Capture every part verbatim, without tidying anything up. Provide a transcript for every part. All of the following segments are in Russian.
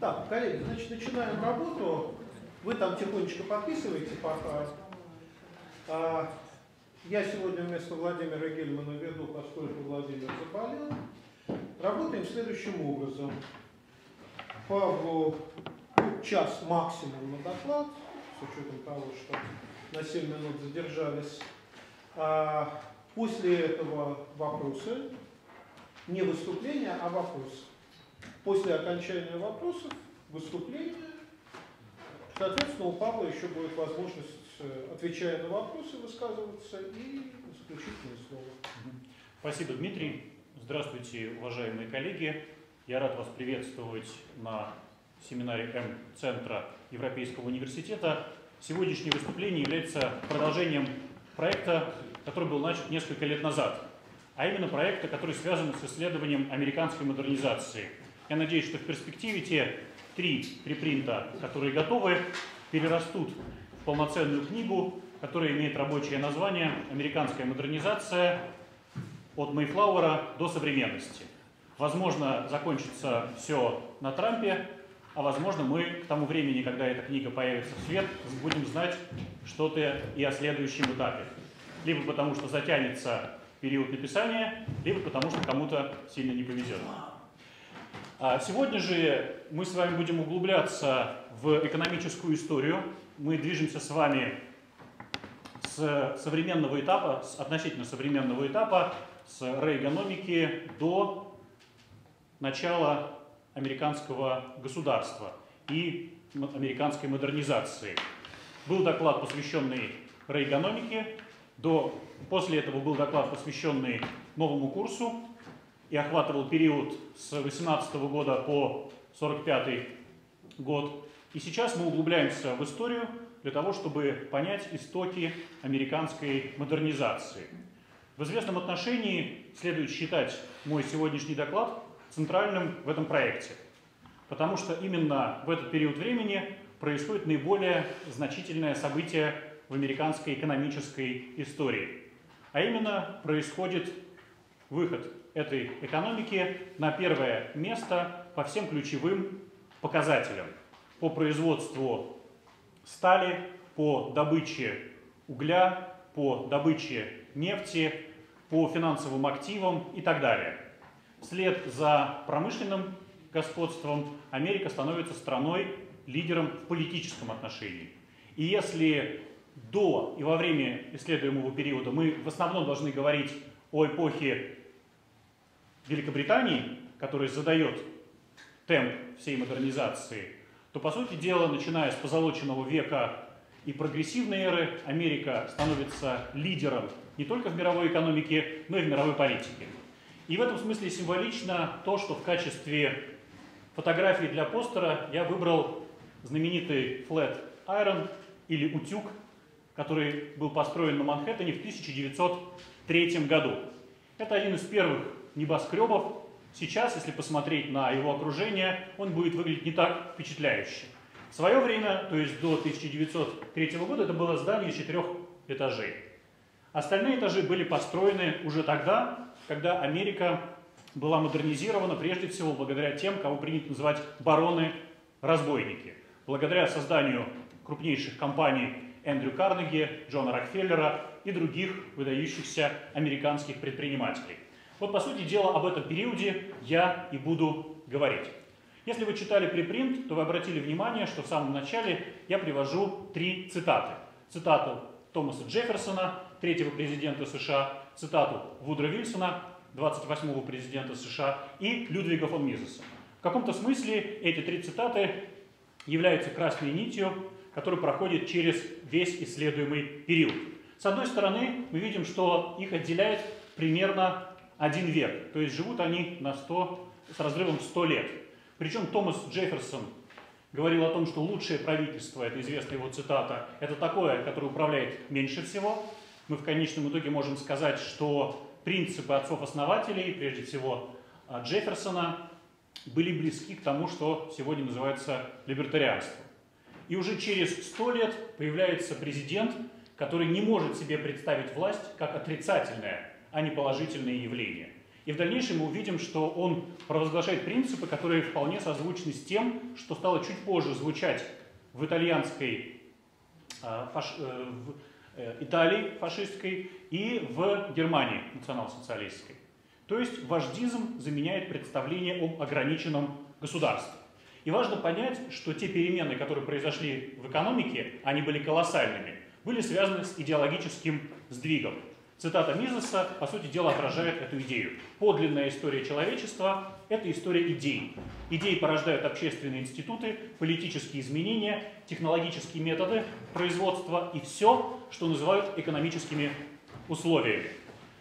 Так, коллеги, значит, начинаем работу. Вы там тихонечко подписываете пока. А, я сегодня вместо Владимира Гельмана веду, поскольку Владимир заболел. Работаем следующим образом. Павлу ну, час максимум на доклад, с учетом того, что на семь минут задержались. А, после этого вопросы. Не выступления, а вопросы. После окончания вопросов, выступления, соответственно, у Павла еще будет возможность, отвечая на вопросы, высказываться и заключительное слово. Спасибо, Дмитрий. Здравствуйте, уважаемые коллеги. Я рад вас приветствовать на семинаре М-центра Европейского университета. Сегодняшнее выступление является продолжением проекта, который был начат несколько лет назад, а именно проекта, который связан с исследованием американской модернизации. Я надеюсь, что в перспективе те три препринта, которые готовы, перерастут в полноценную книгу, которая имеет рабочее название «Американская модернизация от Мейфлауэра до современности». Возможно, закончится все на Трампе, а возможно, мы к тому времени, когда эта книга появится в свет, будем знать что-то и о следующем этапе. Либо потому, что затянется период написания, либо потому, что кому-то сильно не повезет. А сегодня же мы с вами будем углубляться в экономическую историю. Мы движемся с вами с современного этапа, с относительно современного этапа, с рейгономики до начала американского государства и американской модернизации. Был доклад, посвященный рейгономике. До, после этого был доклад, посвященный новому курсу, и охватывал период с восемнадцатого года по сорок пятый год. И сейчас мы углубляемся в историю для того, чтобы понять истоки американской модернизации. В известном отношении следует считать мой сегодняшний доклад центральным в этом проекте, потому что именно в этот период времени происходит наиболее значительное событие в американской экономической истории. А именно происходит выход этой экономики на первое место по всем ключевым показателям. По производству стали, по добыче угля, по добыче нефти, по финансовым активам и так далее. Вслед за промышленным господством Америка становится страной, лидером в политическом отношении. И если до и во время исследуемого периода мы в основном должны говорить о эпохе Великобритании, которая задает темп всей модернизации, то, по сути дела, начиная с позолоченного века и прогрессивной эры, Америка становится лидером не только в мировой экономике, но и в мировой политике. И в этом смысле символично то, что в качестве фотографии для постера я выбрал знаменитый Flat Iron или утюг, который был построен на Манхэттене в тысяча девятьсот третьем году. Это один из первых небоскребов. Сейчас, если посмотреть на его окружение, он будет выглядеть не так впечатляюще. В свое время, то есть до тысяча девятьсот третьего года, это было здание из четырех этажей. Остальные этажи были построены уже тогда, когда Америка была модернизирована прежде всего благодаря тем, кого принято называть бароны-разбойники. Благодаря созданию крупнейших компаний Эндрю Карнеги, Джона Рокфеллера и других выдающихся американских предпринимателей. Вот, по сути дела, об этом периоде я и буду говорить. Если вы читали препринт, то вы обратили внимание, что в самом начале я привожу три цитаты. Цитату Томаса Джефферсона, третьего президента США, цитату Вудро Вильсона, двадцать восьмого президента США, и Людвига фон Мизеса. В каком-то смысле эти три цитаты являются красной нитью, которая проходит через весь исследуемый период. С одной стороны, мы видим, что их отделяет примерно один век, то есть живут они на сто, с разрывом в сто лет. Причем Томас Джефферсон говорил о том, что лучшее правительство, это известная его цитата, это такое, которое управляет меньше всего. Мы в конечном итоге можем сказать, что принципы отцов-основателей, прежде всего Джефферсона, были близки к тому, что сегодня называется либертарианством. И уже через сто лет появляется президент, который не может себе представить власть как отрицательное, а не положительное явление. И И в дальнейшем мы увидим, что он провозглашает принципы, которые вполне созвучны с тем, что стало чуть позже звучать в итальянской, фаш... в Италии фашистской и в Германии национал-социалистской. То есть вождизм заменяет представление об ограниченном государстве. И важно понять, что те перемены, которые произошли в экономике, они были колоссальными, были связаны с идеологическим сдвигом. Цитата Мизеса, по сути дела, отражает эту идею. Подлинная история человечества – это история идей. Идеи порождают общественные институты, политические изменения, технологические методы производства и все, что называют экономическими условиями.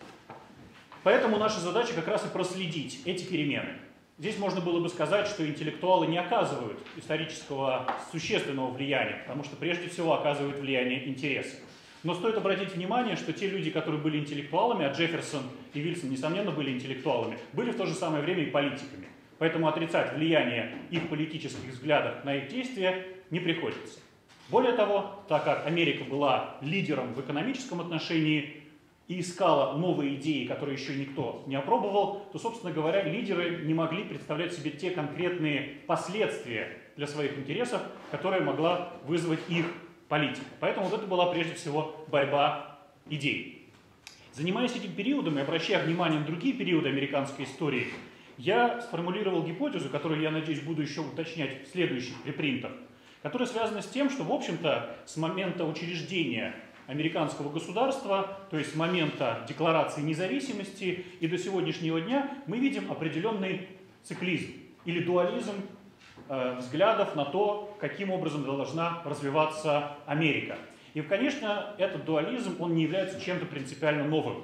Поэтому наша задача как раз и проследить эти перемены. Здесь можно было бы сказать, что интеллектуалы не оказывают исторического существенного влияния, потому что прежде всего оказывают влияние интересы. Но стоит обратить внимание, что те люди, которые были интеллектуалами, а Джефферсон и Вильсон, несомненно, были интеллектуалами, были в то же самое время и политиками. Поэтому отрицать влияние их политических взглядов на их действия не приходится. Более того, так как Америка была лидером в экономическом отношении и искала новые идеи, которые еще никто не опробовал, то, собственно говоря, лидеры не могли представлять себе те конкретные последствия для своих интересов, которые могла вызвать их политика. Поэтому вот это была прежде всего борьба идей. Занимаясь этим периодом и обращая внимание на другие периоды американской истории, я сформулировал гипотезу, которую, я надеюсь, буду еще уточнять в следующих препринтах, которая связана с тем, что, в общем-то, с момента учреждения американского государства, то есть с момента декларации независимости и до сегодняшнего дня, мы видим определенный циклизм или дуализм э, взглядов на то, каким образом должна развиваться Америка. И, конечно, этот дуализм, он не является чем-то принципиально новым.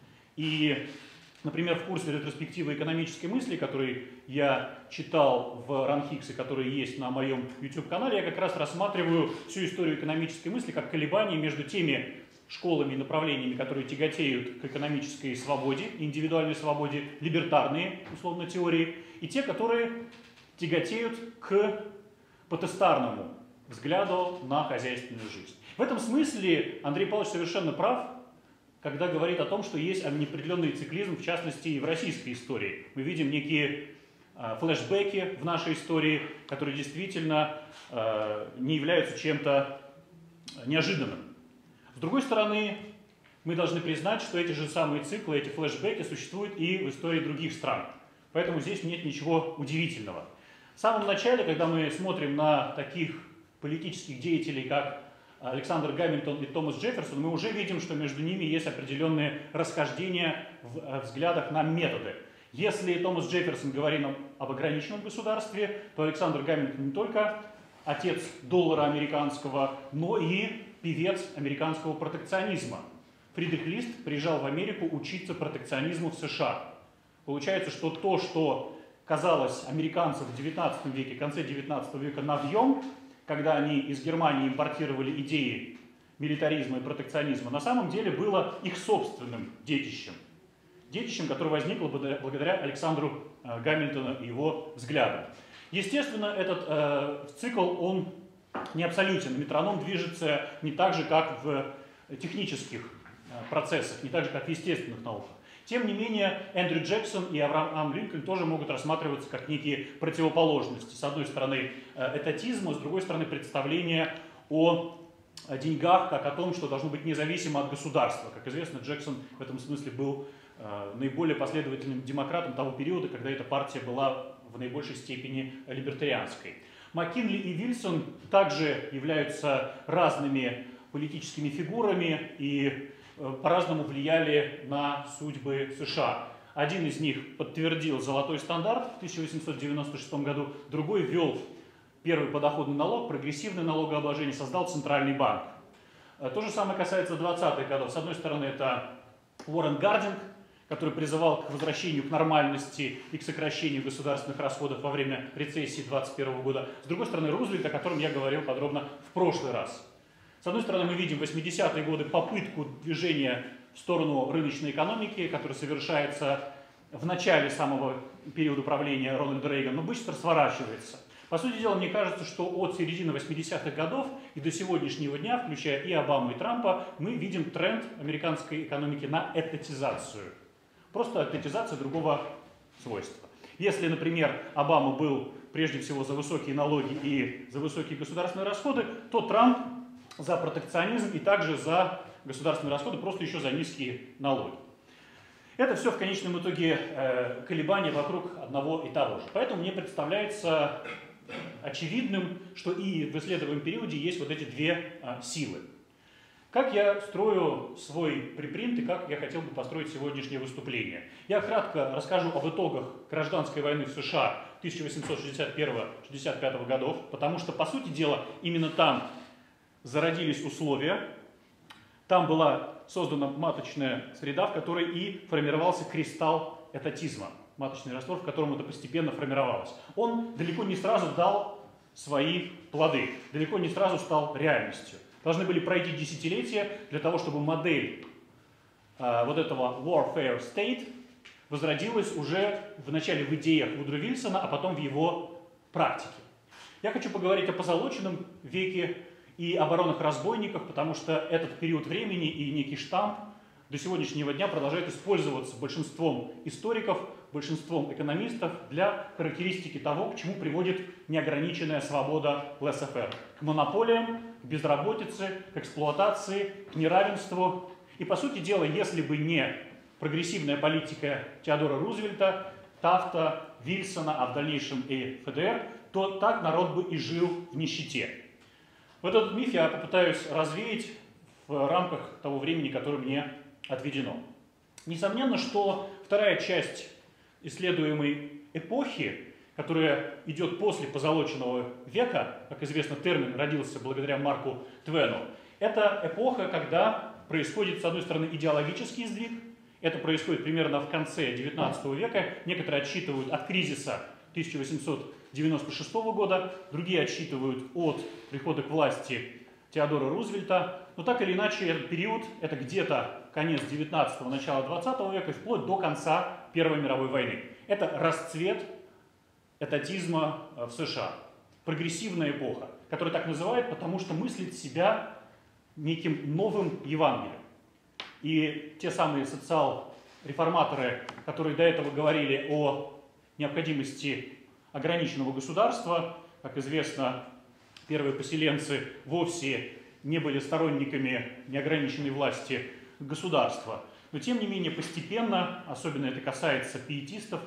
И, например, в курсе ретроспективы экономической мысли, который я читал в Ранхиксе, который есть на моем YouTube-канале, я как раз рассматриваю всю историю экономической мысли как колебания между теми школами и направлениями, которые тяготеют к экономической свободе, индивидуальной свободе, либертарные, условно, теории, и те, которые тяготеют к потестарному взгляду на хозяйственную жизнь. В этом смысле Андрей Павлович совершенно прав, когда говорит о том, что есть неопределенный циклизм, в частности, и в российской истории. Мы видим некие э, флешбеки в нашей истории, которые действительно э, не являются чем-то неожиданным. С другой стороны, мы должны признать, что эти же самые циклы, эти флешбеки существуют и в истории других стран. Поэтому здесь нет ничего удивительного. В самом начале, когда мы смотрим на таких политических деятелей, как Александр Гамильтон и Томас Джефферсон, мы уже видим, что между ними есть определенные расхождения в взглядах на методы. Если Томас Джефферсон говорит нам об ограниченном государстве, то Александр Гамильтон не только отец доллара американского, но и певец американского протекционизма. Фридрих Лист приезжал в Америку учиться протекционизму в США. Получается, что то, что казалось американцам в девятнадцатом веке, в конце девятнадцатого века навьем, когда они из Германии импортировали идеи милитаризма и протекционизма, на самом деле было их собственным детищем. Детищем, которое возникло благодаря Александру Гамильтону и его взглядам. Естественно, этот э, цикл, он не абсолютен. Метроном движется не так же, как в технических э, процессах, не так же, как в естественных науках. Тем не менее, Эндрю Джексон и Авраам Линкольн тоже могут рассматриваться как некие противоположности. С одной стороны, этатизм, а с другой стороны, представление о деньгах как о том, что должно быть независимо от государства. Как известно, Джексон в этом смысле был наиболее последовательным демократом того периода, когда эта партия была в наибольшей степени либертарианской. Маккинли и Вильсон также являются разными политическими фигурами и по-разному влияли на судьбы США. Один из них подтвердил золотой стандарт в тысяча восемьсот девяносто шестом году, другой ввел первый подоходный налог, прогрессивное налогообложение, создал Центральный банк. То же самое касается двадцатых годов. С одной стороны, это Уоррен Гардинг, который призывал к возвращению к нормальности и к сокращению государственных расходов во время рецессии двадцать первого года. С другой стороны, Рузвельт, о котором я говорил подробно в прошлый раз. С одной стороны, мы видим в восьмидесятые годы попытку движения в сторону рыночной экономики, которая совершается в начале самого периода правления Рональда Рейгана, но быстро сворачивается. По сути дела, мне кажется, что от середины восьмидесятых годов и до сегодняшнего дня, включая и Обаму, и Трампа, мы видим тренд американской экономики на этатизацию. просто отетизация другого свойства. Если, например, Обама был прежде всего за высокие налоги и за высокие государственные расходы, то Трамп за протекционизм и также за государственные расходы, просто еще за низкие налоги. Это все в конечном итоге э, колебания вокруг одного и того же. Поэтому мне представляется очевидным, что и в исследуемом периоде есть вот эти две э, силы. Как я строю свой припринт и как я хотел бы построить сегодняшнее выступление? Я кратко расскажу об итогах гражданской войны в США тысяча восемьсот шестьдесят первого — шестьдесят пятого годов, потому что, по сути дела, именно там зародились условия, там была создана маточная среда, в которой и формировался кристалл этатизма, маточный раствор, в котором это постепенно формировалось. Он далеко не сразу дал свои плоды, далеко не сразу стал реальностью. Должны были пройти десятилетия для того, чтобы модель э, вот этого warfare state возродилась уже вначале в идеях Вудро Вильсона, а потом в его практике. Я хочу поговорить о позолоченном веке и оборонах-разбойниках, потому что этот период времени и некий штамп до сегодняшнего дня продолжает использоваться большинством историков, большинством экономистов для характеристики того, к чему приводит неограниченная свобода лессе-фэр. К монополиям, к безработице, к эксплуатации, к неравенству. И, по сути дела, если бы не прогрессивная политика Теодора Рузвельта, Тафта, Вильсона, а в дальнейшем и эф дэ эр, то так народ бы и жил в нищете. Вот этот миф я попытаюсь развеять в рамках того времени, которое мне отведено. Несомненно, что вторая часть исследуемой эпохи, которая идет после позолоченного века, как известно, термин родился благодаря Марку Твену, это эпоха, когда происходит, с одной стороны, идеологический сдвиг, это происходит примерно в конце девятнадцатого века, некоторые отсчитывают от кризиса тысяча восемьсот девяносто шестого года, другие отсчитывают от прихода к власти Теодора Рузвельта. Но так или иначе, этот период – это где-то конец девятнадцатого, начало двадцатого века, вплоть до конца Первой мировой войны. Это расцвет этатизма в США. Прогрессивная эпоха, которую так называют, потому что мыслит себя неким новым Евангелием. И те самые социал-реформаторы, которые до этого говорили о необходимости ограниченного государства, как известно, первые поселенцы вовсе не были сторонниками неограниченной власти государства. Но тем не менее постепенно, особенно это касается пиетистов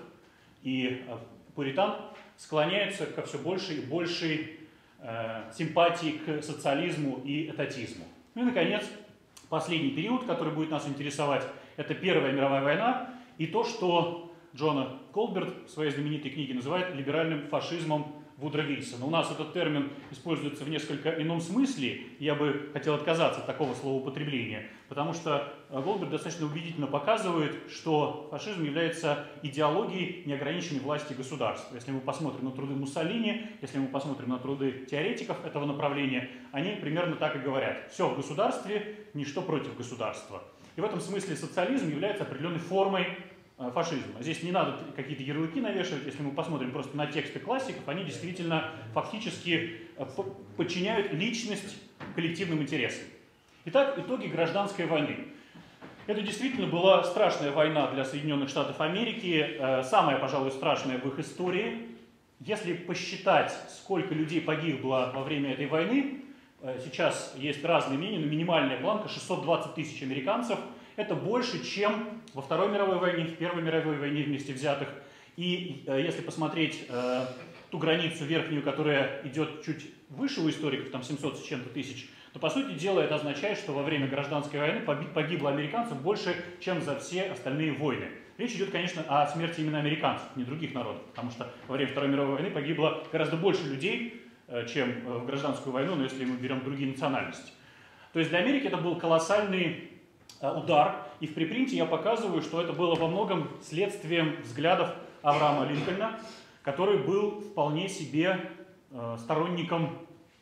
и пуритан, склоняются ко все большей и большей э, симпатии к социализму и этатизму. Ну и, наконец, последний период, который будет нас интересовать, это Первая мировая война и то, что Джона Колберт в своей знаменитой книге называет либеральным фашизмом Вудро Вильсона. У нас этот термин используется в несколько ином смысле, я бы хотел отказаться от такого словоупотребления, потому что Колберт достаточно убедительно показывает, что фашизм является идеологией неограниченной власти государства. Если мы посмотрим на труды Муссолини, если мы посмотрим на труды теоретиков этого направления, они примерно так и говорят. Все в государстве, ничто против государства. И в этом смысле социализм является определенной формой фашизма. Здесь не надо какие-то ярлыки навешивать, если мы посмотрим просто на тексты классиков, они действительно фактически подчиняют личность коллективным интересам. Итак, итоги гражданской войны. Это действительно была страшная война для Соединенных Штатов Америки, самая, пожалуй, страшная в их истории. Если посчитать, сколько людей погибло во время этой войны, сейчас есть разные мнения, но минимальная планка шестьсот двадцать тысяч американцев. Это больше, чем во Второй мировой войне, в Первой мировой войне вместе взятых. И э, если посмотреть э, ту границу верхнюю, которая идет чуть выше у историков, там семьсот с чем-то тысяч, то, по сути дела, это означает, что во время гражданской войны погибло американцев больше, чем за все остальные войны. Речь идет, конечно, о смерти именно американцев, не других народов, потому что во время Второй мировой войны погибло гораздо больше людей, э, чем в гражданскую войну, но если мы берем другие национальности. То есть для Америки это был колоссальный удар, и в припринте я показываю, что это было во многом следствием взглядов Авраама Линкольна, который был вполне себе э, сторонником,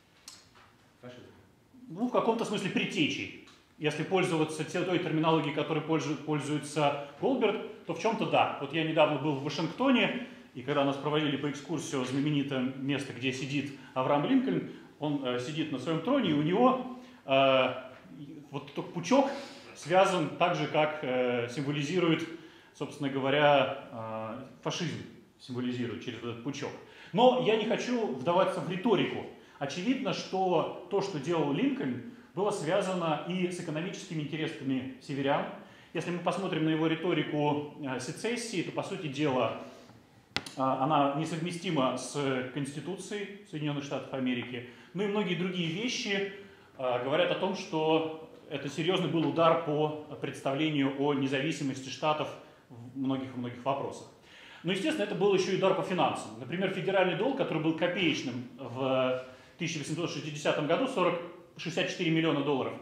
ну, в каком-то смысле предтечей. Если пользоваться той терминологией, которой пользует, пользуется Колберт, то в чем-то да. Вот я недавно был в Вашингтоне, и когда нас проводили по экскурсию знаменитое место, где сидит Авраам Линкольн, он э, сидит на своем троне, и у него э, вот этот пучок связан так же, как э, символизирует собственно говоря, фашизм символизирует через этот пучок. Но я не хочу вдаваться в риторику. Очевидно, что то, что делал Линкольн, было связано и с экономическими интересами северян. Если мы посмотрим на его риторику сецессии, то, по сути дела, она несовместима с Конституцией Соединенных Штатов Америки. Ну и многие другие вещи говорят о том, что это серьезный был удар по представлению о независимости штатов в многих-многих вопросах. Но, естественно, это был еще и удар по финансам. Например, федеральный долг, который был копеечным в тысяча восемьсот шестидесятом году, шестьдесят четыре миллиона долларов,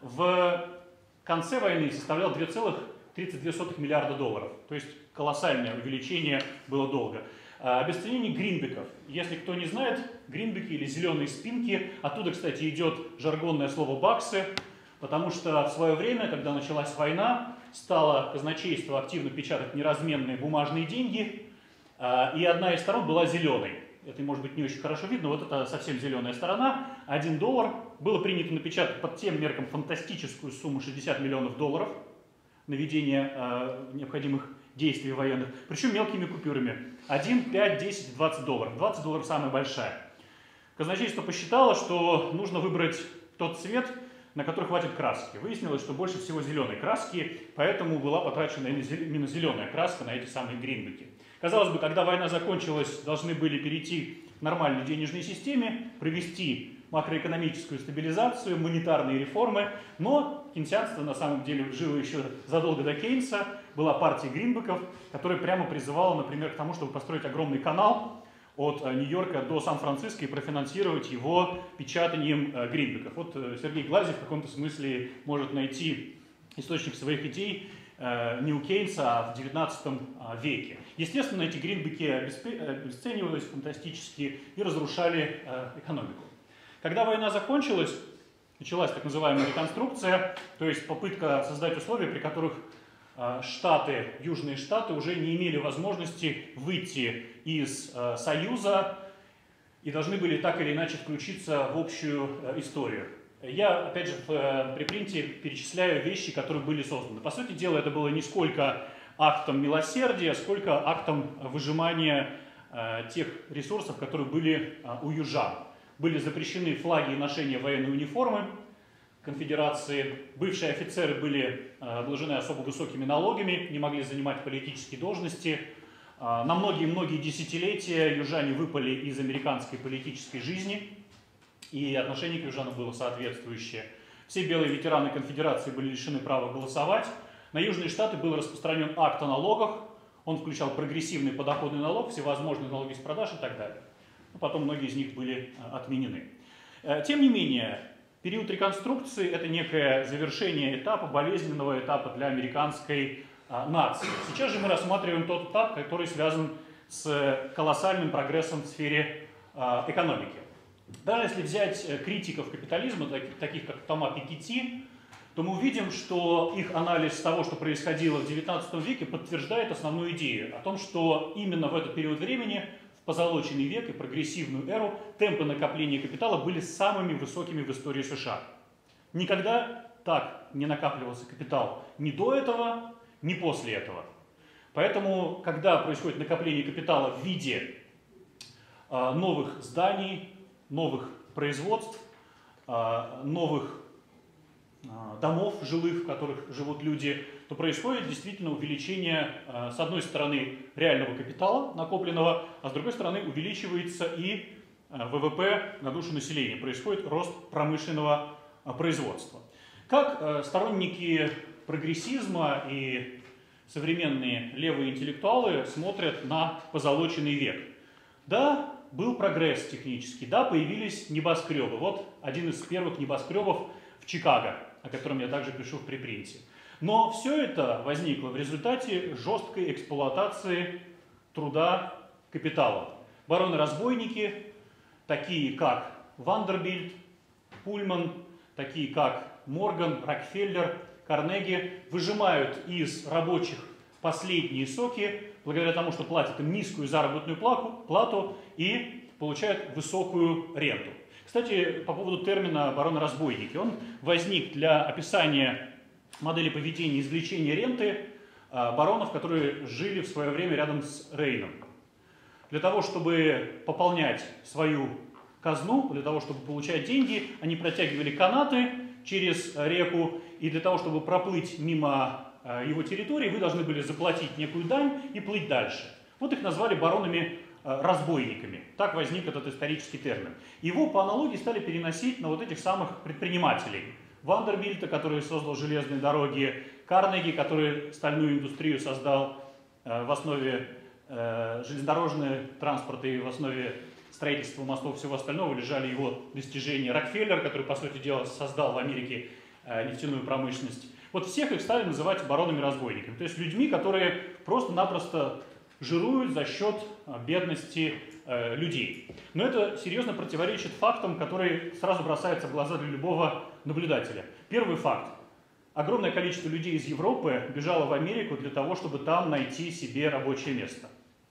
в конце войны составлял две целых тридцать две сотых миллиарда долларов. То есть колоссальное увеличение было долга. Обесценение гринбеков. Если кто не знает, гринбеки или зеленые спинки, оттуда, кстати, идет жаргонное слово баксы, потому что в свое время, когда началась война, стало казначейство активно печатать неразменные бумажные деньги, и одна из сторон была зеленой. Это, может быть, не очень хорошо видно, вот это совсем зеленая сторона. Один доллар было принято напечатать под тем меркам фантастическую сумму шестьдесят миллионов долларов на ведение э, необходимых действий военных, причем мелкими купюрами. один, пять, десять, двадцать долларов. двадцать долларов самая большая. Казначейство посчитало, что нужно выбрать тот цвет, на который хватит краски. Выяснилось, что больше всего зеленой краски, поэтому была потрачена именно зеленая краска на эти самые гринбеки. Казалось бы, когда война закончилась, должны были перейти к нормальной денежной системе, провести макроэкономическую стабилизацию, монетарные реформы, но кейнсианство на самом деле жило еще задолго до Кейнса, была партия гринбеков, которая прямо призывала, например, к тому, чтобы построить огромный канал от Нью-Йорка до Сан-Франциско и профинансировать его печатанием гринбеков. Вот Сергей Глазьев в каком-то смысле может найти источник своих идей не у Кейнса, а в девятнадцатом веке. Естественно, эти гринбеки обесценивались фантастически и разрушали экономику. Когда война закончилась, началась так называемая реконструкция, то есть попытка создать условия, при которых штаты, южные штаты уже не имели возможности выйти из Союза и должны были так или иначе включиться в общую историю. Я, опять же, в препринте перечисляю вещи, которые были созданы. По сути дела, это было не сколько актом милосердия, сколько актом выжимания тех ресурсов, которые были у южан. Были запрещены флаги и ношение военной униформы конфедерации. Бывшие офицеры были обложены особо высокими налогами, не могли занимать политические должности. На многие-многие десятилетия южане выпали из американской политической жизни, и отношение к южанам было соответствующее. Все белые ветераны конфедерации были лишены права голосовать. На южные штаты был распространен акт о налогах. Он включал прогрессивный подоходный налог, всевозможные налоги с продаж и так далее. Потом многие из них были отменены. Тем не менее, период реконструкции – это некое завершение этапа, болезненного этапа для американской нации. Сейчас же мы рассматриваем тот этап, который связан с колоссальным прогрессом в сфере экономики. Даже если взять критиков капитализма, таких как Тома Пикетти, то мы увидим, что их анализ того, что происходило в девятнадцатом веке, подтверждает основную идею о том, что именно в этот период времени, в позолоченный век и прогрессивную эру, темпы накопления капитала были самыми высокими в истории США. Никогда так не накапливался капитал ни до этого, ни после этого. Поэтому, когда происходит накопление капитала в виде э, новых зданий, новых производств, э, новых домов жилых, в которых живут люди, то происходит действительно увеличение, с одной стороны, реального капитала накопленного, а с другой стороны увеличивается и ВВП на душу населения. Происходит рост промышленного производства. Как сторонники прогрессизма и современные левые интеллектуалы смотрят на позолоченный век? Да, был прогресс технический, да, появились небоскребы. Вот один из первых небоскребов в Чикаго, о котором я также пишу в препринте. Но все это возникло в результате жесткой эксплуатации труда капитала. Бароны-разбойники, такие как Вандербильт, Пульман, такие как Морган, Рокфеллер, Карнеги, выжимают из рабочих последние соки, благодаря тому, что платят им низкую заработную плату и получают высокую ренту. Кстати, по поводу термина «бароны-разбойники». Он возник для описания модели поведения извлечения ренты баронов, которые жили в свое время рядом с Рейном. Для того, чтобы пополнять свою казну, для того, чтобы получать деньги, они протягивали канаты через реку, и для того, чтобы проплыть мимо его территории, вы должны были заплатить некую дань и плыть дальше. Вот их назвали баронами-разбойниками. Так возник этот исторический термин. Его по аналогии стали переносить на вот этих самых предпринимателей. Вандербильта, который создал железные дороги, Карнеги, который стальную индустрию создал в основе железнодорожного транспорта и в основе строительства мостов и всего остального лежали его достижения. Рокфеллер, который, по сути дела, создал в Америке нефтяную промышленность. Вот всех их стали называть баронами-разбойниками. То есть людьми, которые просто-напросто жируют за счет бедности э, людей. Но это серьезно противоречит фактам, которые сразу бросаются в глаза для любого наблюдателя. Первый факт. Огромное количество людей из Европы бежало в Америку для того, чтобы там найти себе рабочее место.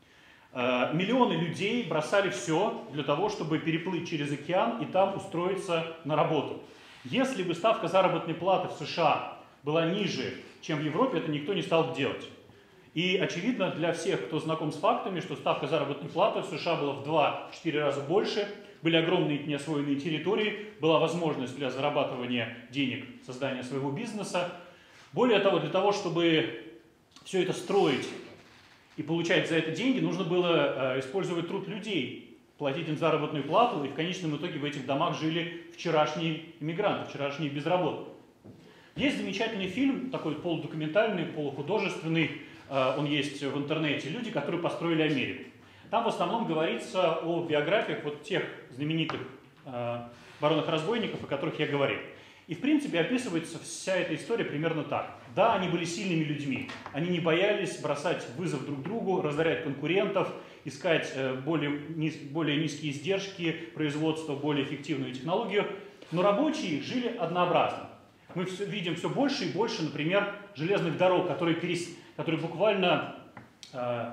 Э, миллионы людей бросали все для того, чтобы переплыть через океан и там устроиться на работу. Если бы ставка заработной платы в США была ниже, чем в Европе, это никто не стал бы делать. И очевидно для всех, кто знаком с фактами, что ставка заработной платы в США была в два-четыре раза больше, были огромные неосвоенные территории, была возможность для зарабатывания денег, создания своего бизнеса. Более того, для того, чтобы все это строить и получать за это деньги, нужно было использовать труд людей, платить им заработную плату, и в конечном итоге в этих домах жили вчерашние иммигранты, вчерашние безработные. Есть замечательный фильм, такой полудокументальный, полухудожественный, он есть в интернете, люди, которые построили Америку. Там в основном говорится о биографиях вот тех знаменитых баронов-разбойников, о которых я говорил. И в принципе описывается вся эта история примерно так. Да, они были сильными людьми, они не боялись бросать вызов друг другу, разорять конкурентов, искать более, низ, более низкие издержки производства, более эффективную технологию, но рабочие жили однообразно. Мы все, видим все больше и больше, например, железных дорог, которые, перес, которые буквально э,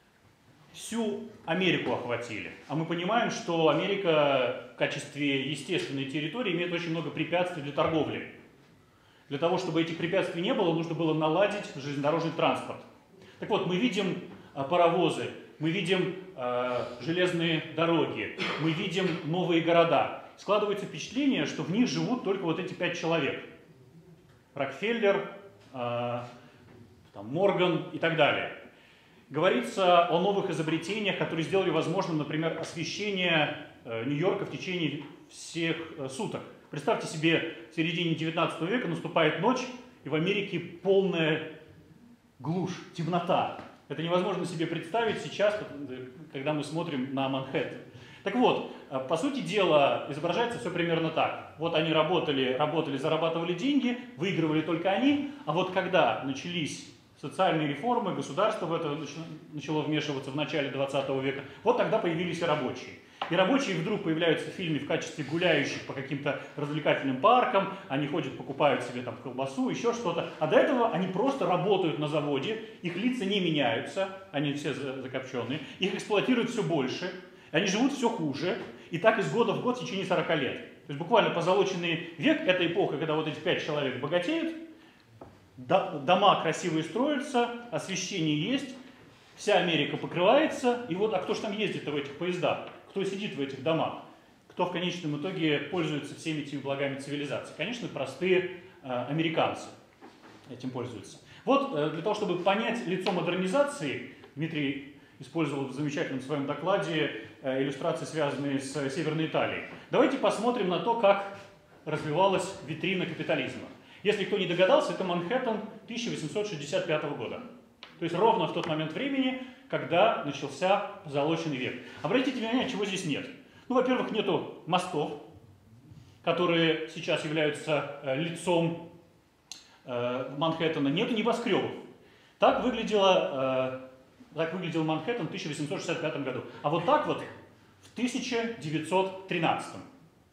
всю Америку охватили. А мы понимаем, что Америка в качестве естественной территории имеет очень много препятствий для торговли. Для того, чтобы этих препятствий не было, нужно было наладить железнодорожный транспорт. Так вот, мы видим э, паровозы, мы видим э, железные дороги, мы видим новые города. Складывается впечатление, что в них живут только вот эти пять человек. Рокфеллер, э, там, Морган и так далее. Говорится о новых изобретениях, которые сделали возможным, например, освещение э, Нью-Йорка в течение всех э, суток. Представьте себе, в середине девятнадцатого века наступает ночь, и в Америке полная глушь, темнота. Это невозможно себе представить сейчас, когда мы смотрим на Манхэттен. Так вот, по сути дела, изображается все примерно так. Вот они работали, работали, зарабатывали деньги, выигрывали только они, а вот когда начались социальные реформы, государство в это начало вмешиваться в начале двадцатого века, вот тогда появились и рабочие. И рабочие вдруг появляются в фильме в качестве гуляющих по каким-то развлекательным паркам, они ходят, покупают себе там колбасу, еще что-то, а до этого они просто работают на заводе, их лица не меняются, они все закопченные, их эксплуатируют все больше, они живут все хуже, и так из года в год в течение сорока лет. То есть буквально позолоченный век – это эпоха, когда вот эти пять человек богатеют, дома красивые строятся, освещение есть, вся Америка покрывается, и вот, а кто же там ездит-то в этих поездах? Кто сидит в этих домах? Кто в конечном итоге пользуется всеми этими благами цивилизации? Конечно, простые э, американцы этим пользуются. Вот э, для того, чтобы понять лицо модернизации, Дмитрий использовал в замечательном своем докладе э, иллюстрации, связанные с Северной Италией. Давайте посмотрим на то, как развивалась витрина капитализма. Если кто не догадался, это Манхэттен тысяча восемьсот шестьдесят пятого года. То есть ровно в тот момент времени, когда начался позолоченный век. Обратите внимание, чего здесь нет. Ну, во-первых, нету мостов, которые сейчас являются э, лицом э, Манхэттена. Нету небоскребов. Так, выглядело, э, так выглядел Манхэттен в тысяча восемьсот шестьдесят пятом году. А вот так вот в тысяча девятьсот тринадцатом.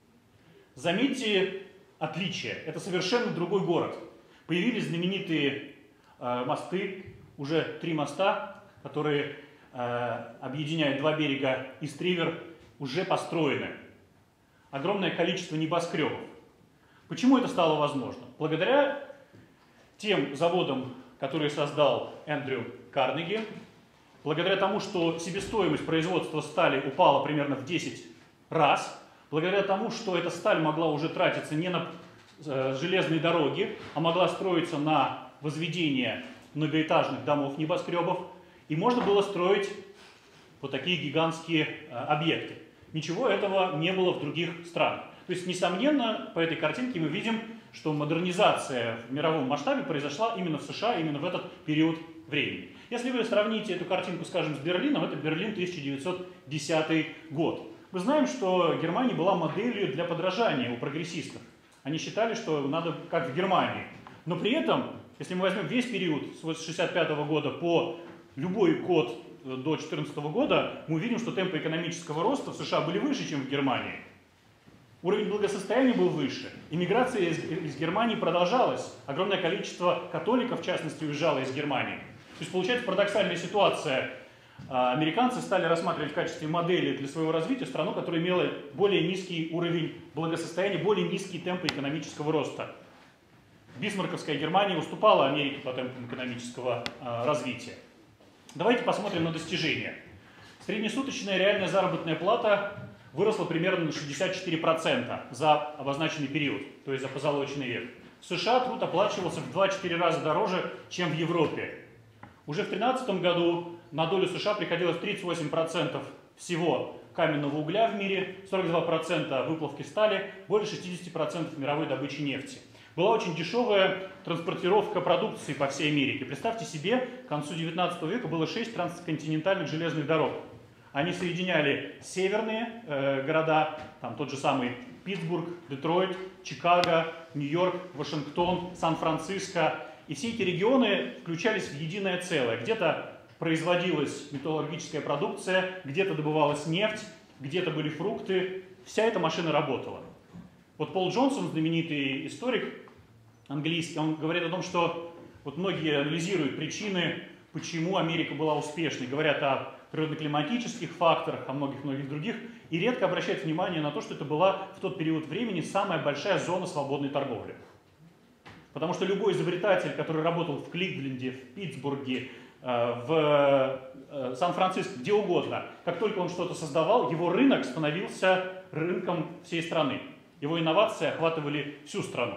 Заметьте отличие. Это совершенно другой город. Появились знаменитые э, мосты, уже три моста, которые э, объединяют два берега Ист-Ривер, уже построены. Огромное количество небоскребов. Почему это стало возможно? Благодаря тем заводам которые создал Эндрю Карнеги. Благодаря тому, что себестоимость производства стали упала примерно в десять раз, благодаря тому, что эта сталь могла уже тратиться не на э, железные дороги, а могла строиться на возведение многоэтажных домов, небоскребов, и можно было строить вот такие гигантские э, объекты. Ничего этого не было в других странах. То есть, несомненно, по этой картинке мы видим, что модернизация в мировом масштабе произошла именно в США, именно в этот период времени. Если вы сравните эту картинку, скажем, с Берлином, это Берлин тысяча девятьсот десятый год. Мы знаем, что Германия была моделью для подражания у прогрессистов. Они считали, что надо как в Германии. Но при этом, если мы возьмем весь период с шестьдесят пятого года по любой год до две тысячи четырнадцатого года, мы увидим, что темпы экономического роста в США были выше, чем в Германии. Уровень благосостояния был выше. Иммиграция из, из Германии продолжалась. Огромное количество католиков, в частности, уезжало из Германии. То есть получается парадоксальная ситуация. Американцы стали рассматривать в качестве модели для своего развития страну, которая имела более низкий уровень благосостояния, более низкие темпы экономического роста. Бисмарковская Германия уступала Америке по темпам экономического развития. Давайте посмотрим на достижения. Среднесуточная реальная заработная плата выросла примерно на шестьдесят четыре процента за обозначенный период, то есть за позолоченный век. В США труд оплачивался в два-четыре раза дороже, чем в Европе. Уже в две тысячи тринадцатом году на долю США приходилось тридцать восемь процентов всего каменного угля в мире, сорок два процента выплавки стали, более шестидесяти процентов мировой добычи нефти. Была очень дешевая транспортировка продукции по всей Америке. Представьте себе, к концу девятнадцатого века было шесть трансконтинентальных железных дорог. Они соединяли северные э, города, там тот же самый Питтсбург, Детройт, Чикаго, Нью-Йорк, Вашингтон, Сан-Франциско. И все эти регионы включались в единое целое. Где-то производилась металлургическая продукция, где-то добывалась нефть, где-то были фрукты. Вся эта машина работала. Вот Пол Джонсон, знаменитый историк английский, он говорит о том, что вот многие анализируют причины, почему Америка была успешной. Говорят о природно-климатических факторах, о многих-многих других, и редко обращают внимание на то, что это была в тот период времени самая большая зона свободной торговли. Потому что любой изобретатель, который работал в Кливленде, в Питтсбурге, в Сан-Франциско, где угодно, как только он что-то создавал, его рынок становился рынком всей страны. Его инновации охватывали всю страну.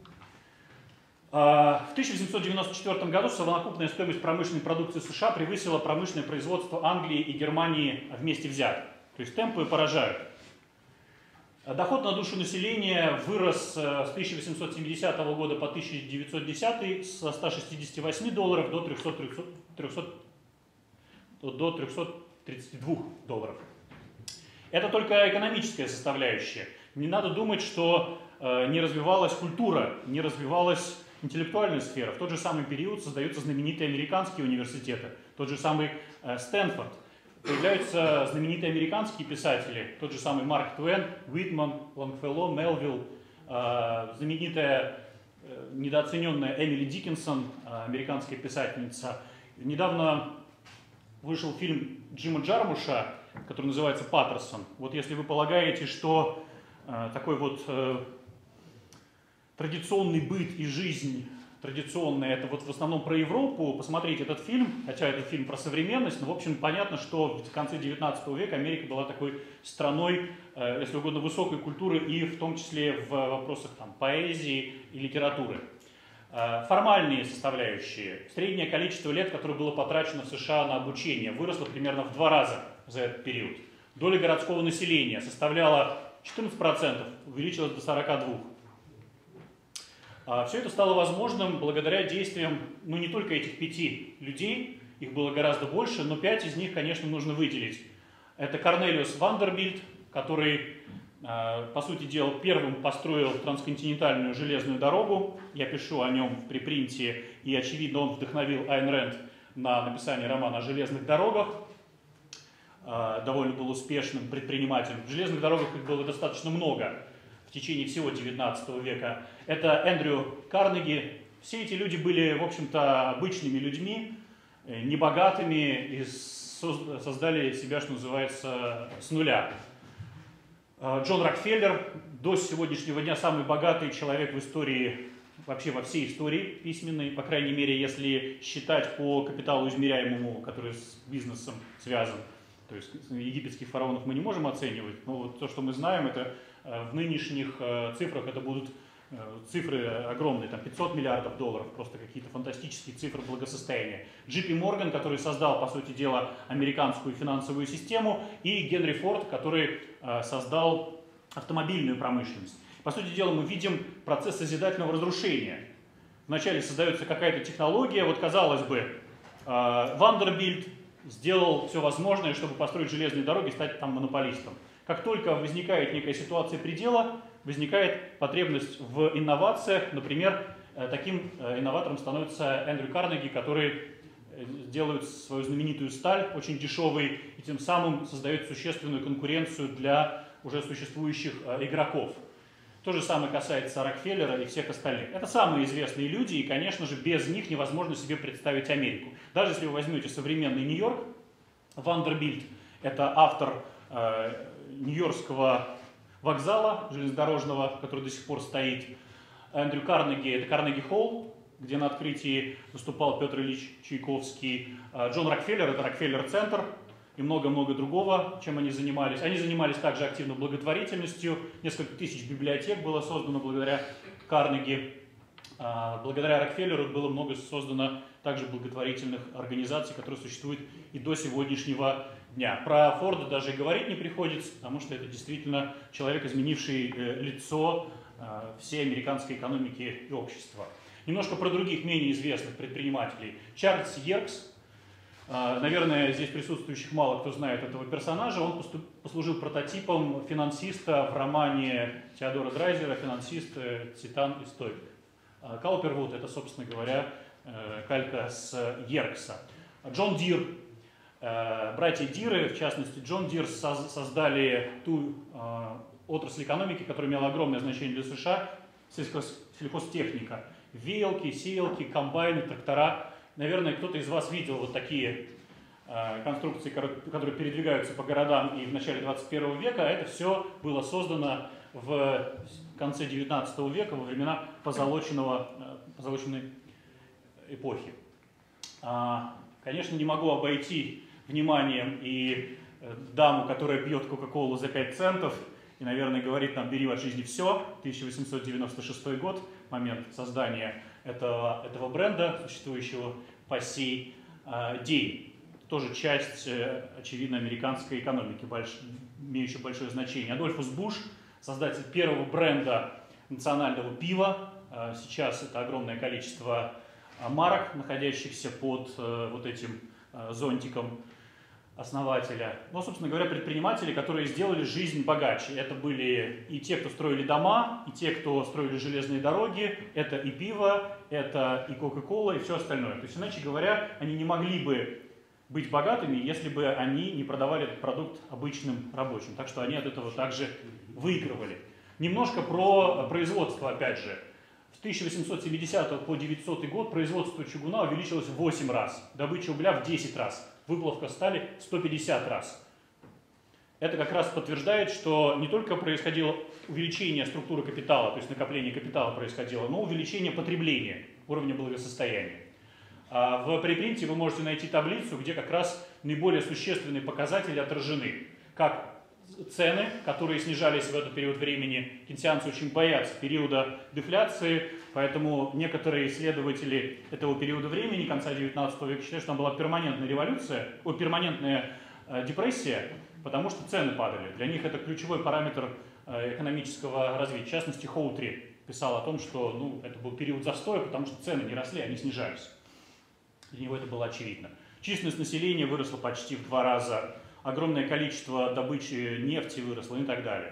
В тысяча восемьсот девяносто четвёртом году совокупная стоимость промышленной продукции США превысила промышленное производство Англии и Германии вместе взятых. То есть темпы поражают. Доход на душу населения вырос с тысяча восемьсот семидесятого года по тысяча девятьсот десятый со ста шестидесяти восьми долларов до трёхсот тридцати двух долларов. Это только экономическая составляющая. Не надо думать, что не развивалась культура, не развивалась интеллектуальная сфера. В тот же самый период создаются знаменитые американские университеты, тот же самый Стэнфорд. Появляются знаменитые американские писатели, тот же самый Марк Твен, Уитман, Лонгфелло, Мелвилл, знаменитая недооцененная Эмили Диккенсон, американская писательница. Недавно вышел фильм Джима Джармуша, который называется «Паттерсон». Вот если вы полагаете, что такой вот традиционный быт и жизнь традиционная, это вот в основном про Европу, посмотрите этот фильм, хотя это фильм про современность, но в общем понятно, что в конце девятнадцатого века Америка была такой страной, если угодно, высокой культуры и в том числе в вопросах там, поэзии и литературы. Формальные составляющие. Среднее количество лет, которое было потрачено в США на обучение, выросло примерно в два раза за этот период. Доля городского населения составляла четырнадцать процентов, увеличилась до сорока двух процентов. Все это стало возможным благодаря действиям, ну не только этих пяти людей, их было гораздо больше, но пять из них, конечно, нужно выделить. Это Корнелиус Вандербильт, который, по сути дела, первым построил трансконтинентальную железную дорогу. Я пишу о нем в припринте, и, очевидно, он вдохновил Айн Рэнд на написание романа о железных дорогах. Довольно был успешным предпринимателем. В железных дорогах их было достаточно много в течение всего девятнадцатого века. Это Эндрю Карнеги. Все эти люди были, в общем-то, обычными людьми, небогатыми, и создали себя, что называется, с нуля. Джон Рокфеллер, до сегодняшнего дня самый богатый человек в истории вообще во всей истории письменной, по крайней мере, если считать по капиталу измеряемому, который с бизнесом связан. То есть египетских фараонов мы не можем оценивать, но вот то, что мы знаем, это в нынешних цифрах это будут цифры огромные, там пятьсот миллиардов долларов, просто какие-то фантастические цифры благосостояния. Джей Пи Морган, который создал, по сути дела, американскую финансовую систему, и Генри Форд, который создал автомобильную промышленность. По сути дела, мы видим процесс созидательного разрушения. Вначале создается какая-то технология, вот казалось бы, Вандербильт сделал все возможное, чтобы построить железные дороги и стать там монополистом. Как только возникает некая ситуация предела, возникает потребность в инновациях. Например, таким инноватором становится Эндрю Карнеги, который делает свою знаменитую сталь, очень дешевой, и тем самым создает существенную конкуренцию для уже существующих игроков. То же самое касается Рокфеллера и всех остальных. Это самые известные люди, и, конечно же, без них невозможно себе представить Америку. Даже если вы возьмете современный Нью-Йорк, Вандербильт – это автор э, Нью-Йоркского вокзала железнодорожного, который до сих пор стоит. Эндрю Карнеги – это Карнеги-Холл, где на открытии выступал Петр Ильич Чайковский. Джон Рокфеллер – это Рокфеллер-центр и много-много другого, чем они занимались. Они занимались также активно благотворительностью. Несколько тысяч библиотек было создано благодаря Карнеги. Благодаря Рокфеллеру было много создано также благотворительных организаций, которые существуют и до сегодняшнего дня. Про Форда даже и говорить не приходится, потому что это действительно человек, изменивший лицо всей американской экономики и общества. Немножко про других менее известных предпринимателей. Чарльз Йеркс, наверное, здесь присутствующих мало кто знает этого персонажа, он послужил прототипом финансиста в романе Теодора Драйзера «Финансист, Титан и Стоик». Каупервуд – это, собственно говоря, калька с Йеркса. Джон Дир, братья Диры, в частности, Джон Дир создали ту отрасль экономики, которая имела огромное значение для США, сельхозтехника. Веялки, сеялки, комбайны, трактора. Наверное, кто-то из вас видел вот такие э, конструкции, которые передвигаются по городам и в начале двадцать первого века. Это все было создано в конце девятнадцатого века, во времена позолоченного, э, позолоченной эпохи. А, конечно, не могу обойти вниманием и э, даму, которая пьет Кока-Колу за пять центов и, наверное, говорит нам «бери от жизни все». тысяча восемьсот девяносто шестой год, момент создания этого, этого бренда, существующего по сей э, день. Тоже часть, э, очевидно, американской экономики, больш, имеющая большое значение. Адольфус Буш, создатель первого бренда национального пива. Э, сейчас это огромное количество э, марок, находящихся под э, вот этим э, зонтиком основателя. Но, собственно говоря, предприниматели, которые сделали жизнь богаче. Это были и те, кто строили дома, и те, кто строили железные дороги, это и пиво, это и Кока-Кола, и все остальное. То есть, иначе говоря, они не могли бы быть богатыми, если бы они не продавали этот продукт обычным рабочим. Так что они от этого также выигрывали. Немножко про производство, опять же. С тысяча восемьсот семидесятого по девятисотый год производство чугуна увеличилось в восемь раз, добыча угля в десять раз. Выплавка стали в сто пятьдесят раз. Это как раз подтверждает, что не только происходило увеличение структуры капитала, то есть накопление капитала происходило, но увеличение потребления, уровня благосостояния. В препринте вы можете найти таблицу, где как раз наиболее существенные показатели отражены. Как цены, которые снижались в этот период времени. Кейнсианцы очень боятся периода дефляции, поэтому некоторые исследователи этого периода времени, конца девятнадцатого века, считают, что там была перманентная революция, о, перманентная э, депрессия, потому что цены падали. Для них это ключевой параметр э, экономического развития. В частности, Хоутри писал о том, что ну, это был период застоя, потому что цены не росли, они снижались. Для него это было очевидно. Численность населения выросла почти в два раза. Огромное количество добычи нефти выросло и так далее.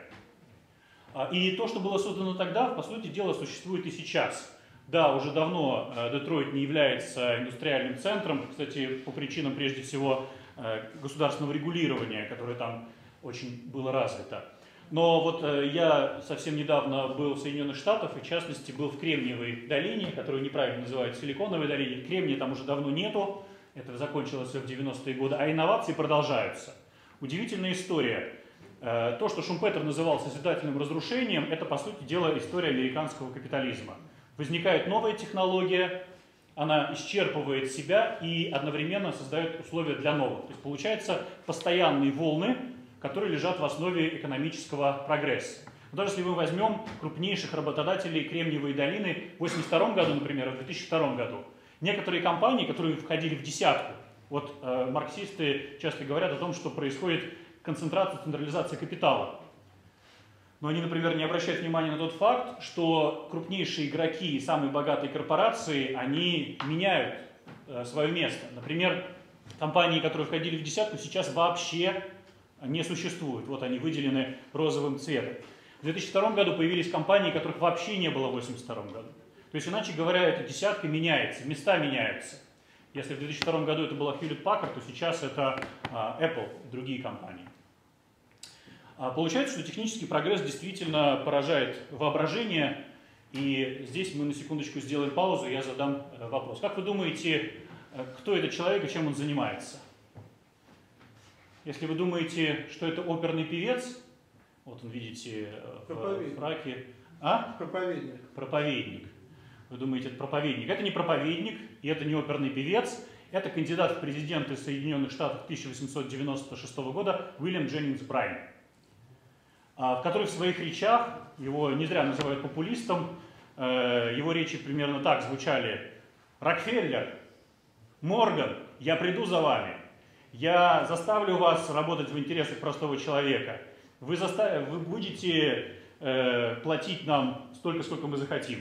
И то, что было создано тогда, по сути дела, существует и сейчас. Да, уже давно Детройт не является индустриальным центром, кстати, по причинам, прежде всего, государственного регулирования, которое там очень было развито. Но вот я совсем недавно был в Соединенных Штатах, и в частности был в Кремниевой долине, которую неправильно называют Силиконовой долиной. Кремния там уже давно нету, это закончилось все в девяностые годы, а инновации продолжаются. Удивительная история. То, что Шумпетер называл созидательным разрушением, это, по сути дела, история американского капитализма. Возникает новая технология, она исчерпывает себя и одновременно создает условия для новых. То есть получается постоянные волны, которые лежат в основе экономического прогресса. Даже если мы возьмем крупнейших работодателей Кремниевой долины в тысяча девятьсот восемьдесят втором году, например, в две тысячи втором году, некоторые компании, которые входили в десятку, вот э, марксисты часто говорят о том, что происходит концентрация, централизация капитала. Но они, например, не обращают внимания на тот факт, что крупнейшие игроки и самые богатые корпорации, они меняют э, свое место. Например, компании, которые входили в десятку, сейчас вообще не существуют. Вот они выделены розовым цветом. В две тысячи втором году появились компании, которых вообще не было в две тысячи восемьдесят втором году. То есть, иначе говоря, эта десятка меняется, места меняются. Если в две тысячи втором году это была Hewlett Packard, то сейчас это а, Apple и другие компании. А, получается, что технический прогресс действительно поражает воображение. И здесь мы на секундочку сделаем паузу, и я задам э, вопрос. Как вы думаете, э, кто этот человек и чем он занимается? Если вы думаете, что это оперный певец, вот он, видите, в фраке. А? Проповедник. Проповедник. Вы думаете, это проповедник. Это не проповедник, и это не оперный певец. Это кандидат в президенты Соединенных Штатов тысяча восемьсот девяносто шестого года Уильям Дженнингс Брайан, в который в своих речах, его не зря называют популистом, его речи примерно так звучали: Рокфеллер, Морган, я приду за вами. Я заставлю вас работать в интересах простого человека. Вы, застав... Вы будете э, платить нам столько, сколько мы захотим.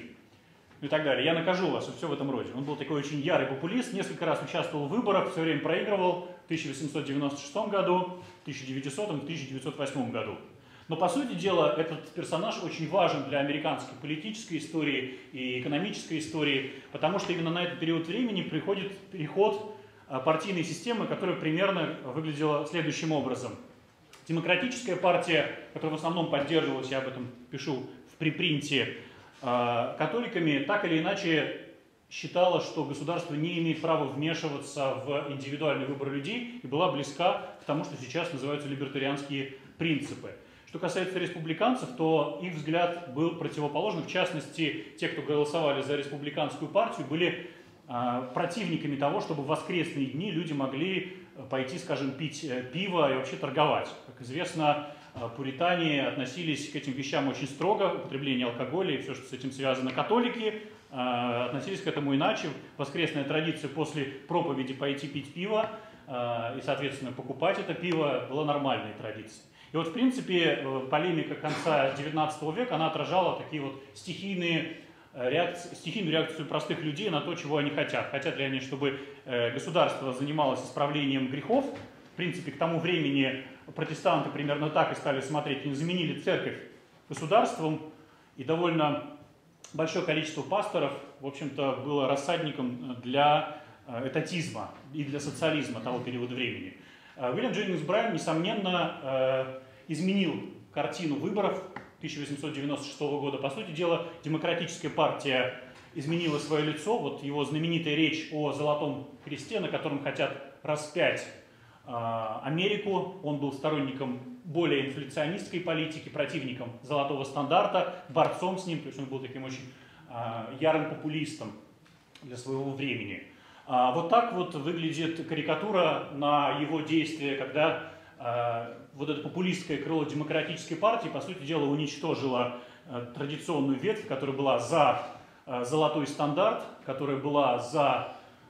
И так далее. Я накажу вас, и все в этом роде. Он был такой очень ярый популист, несколько раз участвовал в выборах, все время проигрывал в тысяча восемьсот девяносто шестом году, в тысяча девятисотом и в тысяча девятьсот восьмом году. Но, по сути дела, этот персонаж очень важен для американской политической истории и экономической истории, потому что именно на этот период времени приходит переход партийной системы, которая примерно выглядела следующим образом. Демократическая партия, которая в основном поддерживалась, я об этом пишу в припринте, католиками, так или иначе считала, что государство не имеет права вмешиваться в индивидуальный выбор людей и была близка к тому, что сейчас называются либертарианские принципы. Что касается республиканцев, то их взгляд был противоположен. В частности, те, кто голосовали за республиканскую партию, были противниками того, чтобы в воскресные дни люди могли пойти, скажем, пить пиво и вообще торговать. Как известно, пуритане относились к этим вещам очень строго, употребление алкоголя и все, что с этим связано. Католики относились к этому иначе. Воскресная традиция после проповеди пойти пить пиво и, соответственно, покупать это пиво была нормальной традицией. И вот, в принципе, полемика конца девятнадцатого века, она отражала такие вот стихийные Реакцию, стихийную реакцию простых людей на то, чего они хотят. Хотят ли они, чтобы государство занималось исправлением грехов? В принципе, к тому времени протестанты примерно так и стали смотреть. Они заменили церковь государством, и довольно большое количество пасторов, в общем-то, было рассадником для этатизма и для социализма того периода времени. Уильям Дженнингс Брайан, несомненно, изменил картину выборов тысяча восемьсот девяносто шестого года. По сути дела, демократическая партия изменила свое лицо. Вот его знаменитая речь о Золотом кресте, на котором хотят распять э, Америку. Он был сторонником более инфляционистской политики, противником золотого стандарта, борцом с ним. То есть он был таким очень э, ярым популистом для своего времени. А вот так вот выглядит карикатура на его действия, когда э, вот это популистское крыло демократической партии, по сути дела, уничтожило э, традиционную ветвь, которая была за э, золотой стандарт, которая была за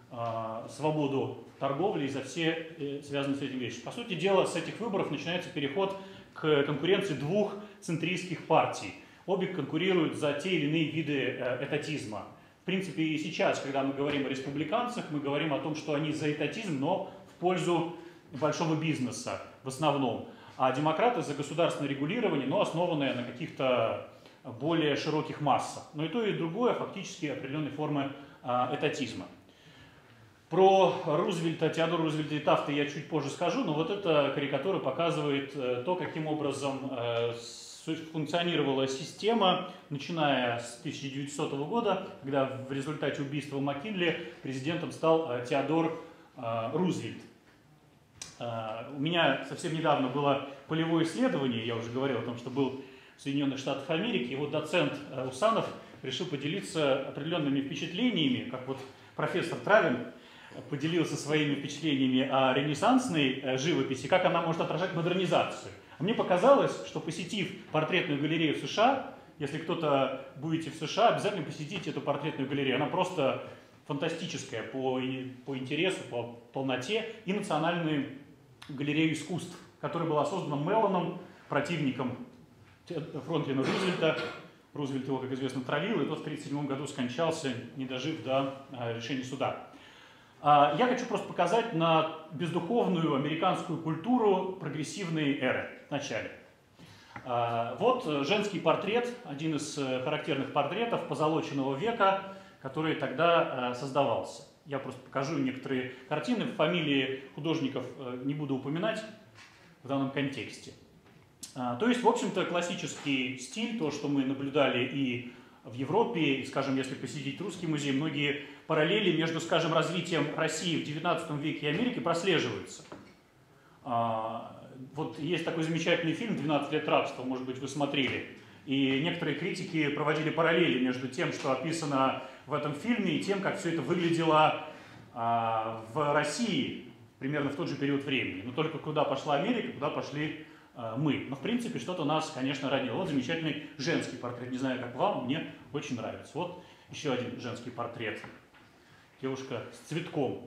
э, свободу торговли и за все э, связанные с этим вещи. По сути дела, с этих выборов начинается переход к конкуренции двух центристских партий. Обе конкурируют за те или иные виды э, этатизма. В принципе, и сейчас, когда мы говорим о республиканцах, мы говорим о том, что они за этатизм, но в пользу большого бизнеса в основном. А демократы за государственное регулирование, но основанное на каких-то более широких массах. Но и то, и другое фактически определенные формы этатизма. Про Рузвельта, Теодора Рузвельта и Тафта я чуть позже скажу, но вот эта карикатура показывает то, каким образом функционировала система, начиная с тысяча девятисотого года, когда в результате убийства Маккинли президентом стал Теодор Рузвельт. У меня совсем недавно было полевое исследование, я уже говорил о том, что был в Соединенных Штатах Америки, и вот доцент Усанов решил поделиться определенными впечатлениями, как вот профессор Травин поделился своими впечатлениями о ренессансной живописи, как она может отражать модернизацию. А мне показалось, что посетив портретную галерею в США, если кто-то будете в США, обязательно посетите эту портретную галерею. Она просто фантастическая по, по интересу, по полноте, и Национальную галерею искусств, которая была создана Меллоном, противником Франклина Рузвельта. Рузвельт его, как известно, травил, и тот в тысяча девятьсот тридцать седьмом году скончался, не дожив до решения суда. Я хочу просто показать на бездуховную американскую культуру прогрессивной эры в начале. Вот женский портрет, один из характерных портретов позолоченного века, который тогда создавался. Я просто покажу некоторые картины, фамилии художников не буду упоминать в данном контексте. То есть, в общем-то, классический стиль, то, что мы наблюдали и в Европе, и, скажем, если посетить Русский музей, многие параллели между, скажем, развитием России в девятнадцатом веке и Америки прослеживаются. Вот есть такой замечательный фильм «двенадцать лет рабства», может быть, вы смотрели. И некоторые критики проводили параллели между тем, что описано в этом фильме, и тем, как все это выглядело в России примерно в тот же период времени. Но только куда пошла Америка, куда пошли мы. Но, в принципе, что-то нас, конечно, роднило. Вот замечательный женский портрет. Не знаю, как вам, мне очень нравится. Вот еще один женский портрет. Девушка с цветком.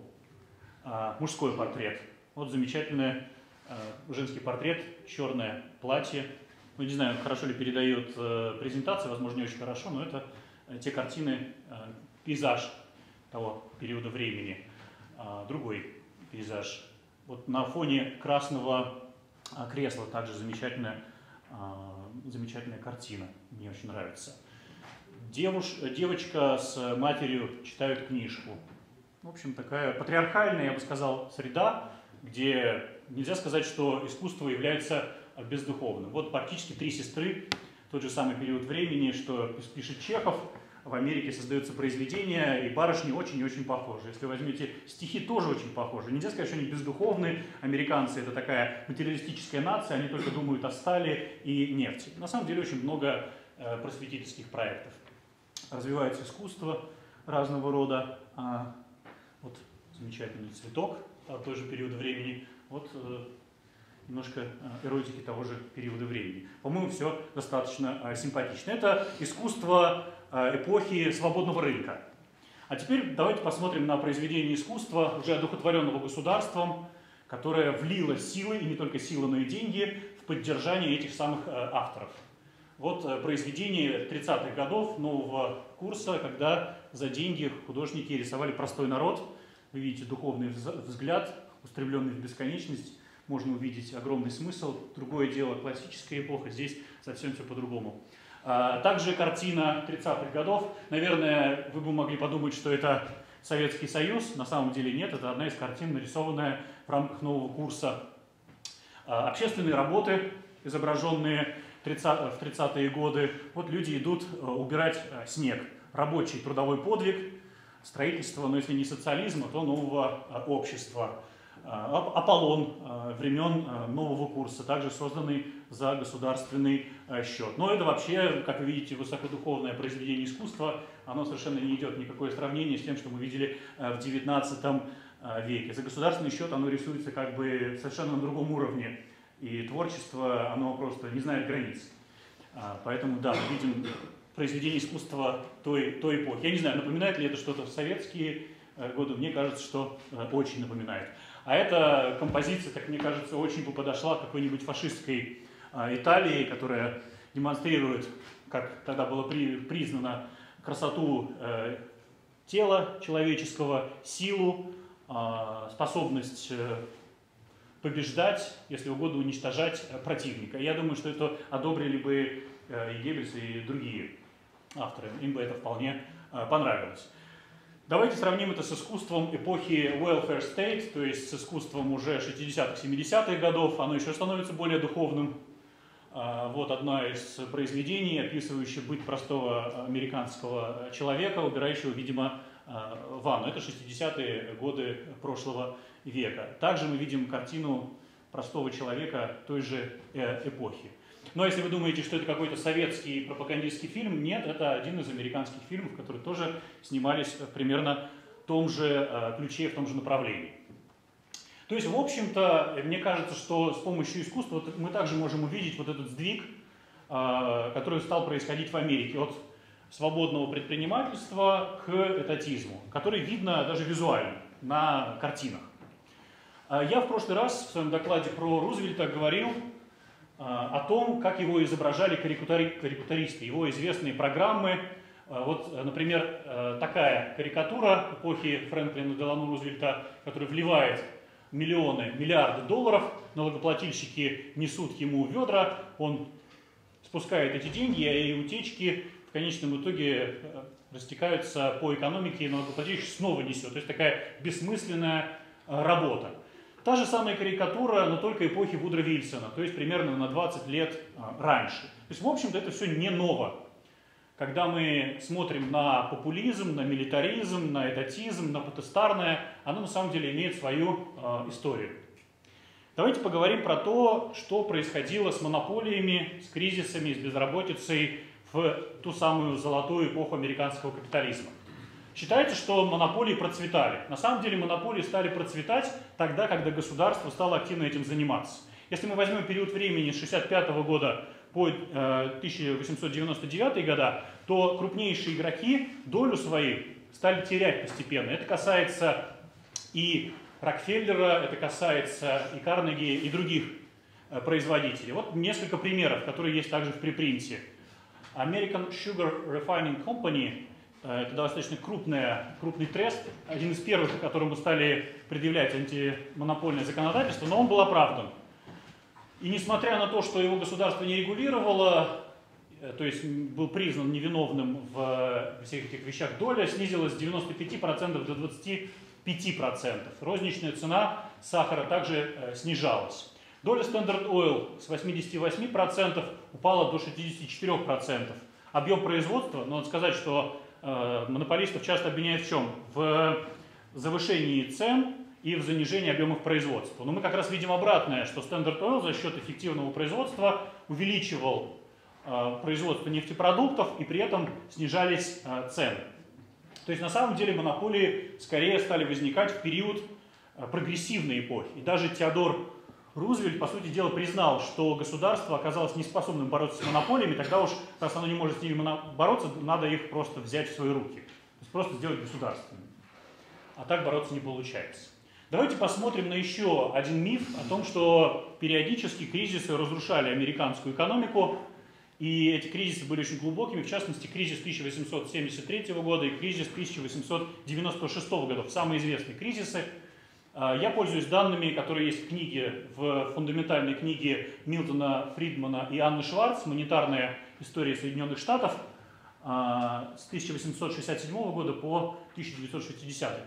Мужской портрет. Вот замечательный женский портрет, черное платье. Ну, не знаю, хорошо ли передает презентация, возможно, не очень хорошо, но это те картины, пейзаж того периода времени. Другой пейзаж. Вот на фоне красного кресла также замечательная, замечательная картина. Мне очень нравится. Девуш, девочка с матерью читают книжку. В общем, такая патриархальная, я бы сказал, среда, где нельзя сказать, что искусство является бездуховным. Вот практически три сестры, тот же самый период времени, что пишет Чехов. В Америке создаются произведения, и барышни очень и очень похожи. Если возьмете стихи, тоже очень похожи. Нельзя сказать, что они бездуховные. Американцы — это такая материалистическая нация, они только думают о стали и нефти. На самом деле очень много просветительских проектов. Развивается искусство разного рода. Вот замечательный цветок того же периода времени. Вот немножко эротики того же периода времени. По-моему, все достаточно симпатично. Это искусство эпохи свободного рынка. А теперь давайте посмотрим на произведение искусства, уже одухотворенного государством, которое влило силы, и не только силы, но и деньги, в поддержание этих самых авторов. Вот произведение тридцатых годов нового курса, когда за деньги художники рисовали простой народ. Вы видите духовный взгляд, устремленный в бесконечность. Можно увидеть огромный смысл. Другое дело, классическая эпоха, здесь совсем все по-другому. Также картина тридцатых годов. Наверное, вы бы могли подумать, что это Советский Союз. На самом деле нет, это одна из картин, нарисованная в рамках нового курса. Общественные работы, изображенные в тридцатые годы. Вот люди идут убирать снег. Рабочий трудовой подвиг, строительство, но если не социализма, то нового общества. Аполлон времен нового курса, также созданный за государственный счет. Но это вообще, как вы видите, высокодуховное произведение искусства, оно совершенно не идет никакое сравнение с тем, что мы видели в девятнадцатом веке. За государственный счет оно рисуется как бы совершенно на другом уровне, и творчество, оно просто не знает границ. Поэтому, да, мы видим произведение искусства той, той эпохи. Я не знаю, напоминает ли это что-то в советские годы, мне кажется, что очень напоминает. А эта композиция, как мне кажется, очень бы подошла к какой-нибудь фашистской э, Италии, которая демонстрирует, как тогда было при, признано, красоту э, тела человеческого, силу, э, способность э, побеждать, если угодно, уничтожать э, противника. Я думаю, что это одобрили бы э, и Геббельс, и другие авторы. Им бы это вполне э, понравилось. Давайте сравним это с искусством эпохи welfare state, то есть с искусством уже шестидесятых, семидесятых годов. Оно еще становится более духовным. Вот одно из произведений, описывающее быт простого американского человека, убирающего, видимо, ванну. Это шестидесятые годы прошлого века. Также мы видим картину простого человека той же эпохи. Но если вы думаете, что это какой-то советский пропагандистский фильм, нет, это один из американских фильмов, которые тоже снимались примерно в том же ключе, в том же направлении. То есть, в общем-то, мне кажется, что с помощью искусства мы также можем увидеть вот этот сдвиг, который стал происходить в Америке от свободного предпринимательства к этатизму, который видно даже визуально на картинах. Я в прошлый раз в своем докладе про Рузвельта говорил о том, как его изображали карикатуристы, его известные программы. Вот, например, такая карикатура эпохи Фрэнклина Делано Рузвельта, которая вливает миллионы, миллиарды долларов, налогоплательщики несут ему ведра, он спускает эти деньги, и утечки в конечном итоге растекаются по экономике, и налогоплательщик снова несет. То есть такая бессмысленная работа. Та же самая карикатура, но только эпохи Вудро Вильсона, то есть примерно на двадцать лет раньше. То есть, в общем-то, это все не ново. Когда мы смотрим на популизм, на милитаризм, на этатизм, на потестарное, оно на самом деле имеет свою э, историю. Давайте поговорим про то, что происходило с монополиями, с кризисами, с безработицей в ту самую золотую эпоху американского капитализма. Считается, что монополии процветали. На самом деле монополии стали процветать тогда, когда государство стало активно этим заниматься. Если мы возьмем период времени с шестьдесят пятого года по тысяча восемьсот девяносто девятый года, то крупнейшие игроки долю свою стали терять постепенно. Это касается и Рокфеллера, это касается и Карнеги, и других производителей. Вот несколько примеров, которые есть также в препринте. American Sugar Refining Company – это достаточно крупная, крупный трест, один из первых, к которому стали предъявлять антимонопольное законодательство, но он был оправдан. И несмотря на то, что его государство не регулировало, то есть был признан невиновным в всех этих вещах, доля снизилась с девяноста пяти процентов до двадцати пяти процентов. Розничная цена сахара также снижалась. Доля Standard Oil с восьмидесяти восьми процентов упала до шестидесяти четырёх процентов. Объем производства, но надо сказать, что э, монополистов часто обвиняют в чем? В завышении цен и в занижении объемов производства. Но мы как раз видим обратное, что Standard Oil за счет эффективного производства увеличивал э, производство нефтепродуктов и при этом снижались э, цены. То есть на самом деле монополии скорее стали возникать в период э, прогрессивной эпохи. И даже Теодор Рузвельт, по сути дела, признал, что государство оказалось неспособным бороться с монополиями, тогда уж, раз оно не может с ними бороться, надо их просто взять в свои руки. То есть просто сделать государственными. А так бороться не получается. Давайте посмотрим на еще один миф о том, что периодически кризисы разрушали американскую экономику, и эти кризисы были очень глубокими, в частности, кризис тысяча восемьсот семьдесят третьего года и кризис тысяча восемьсот девяносто шестого года, самые известные кризисы. Я пользуюсь данными, которые есть в книге, в фундаментальной книге Милтона Фридмана и Анны Шварц «Монетарная история Соединенных Штатов» с тысяча восемьсот шестьдесят седьмого года по тысяча девятьсот шестидесятый.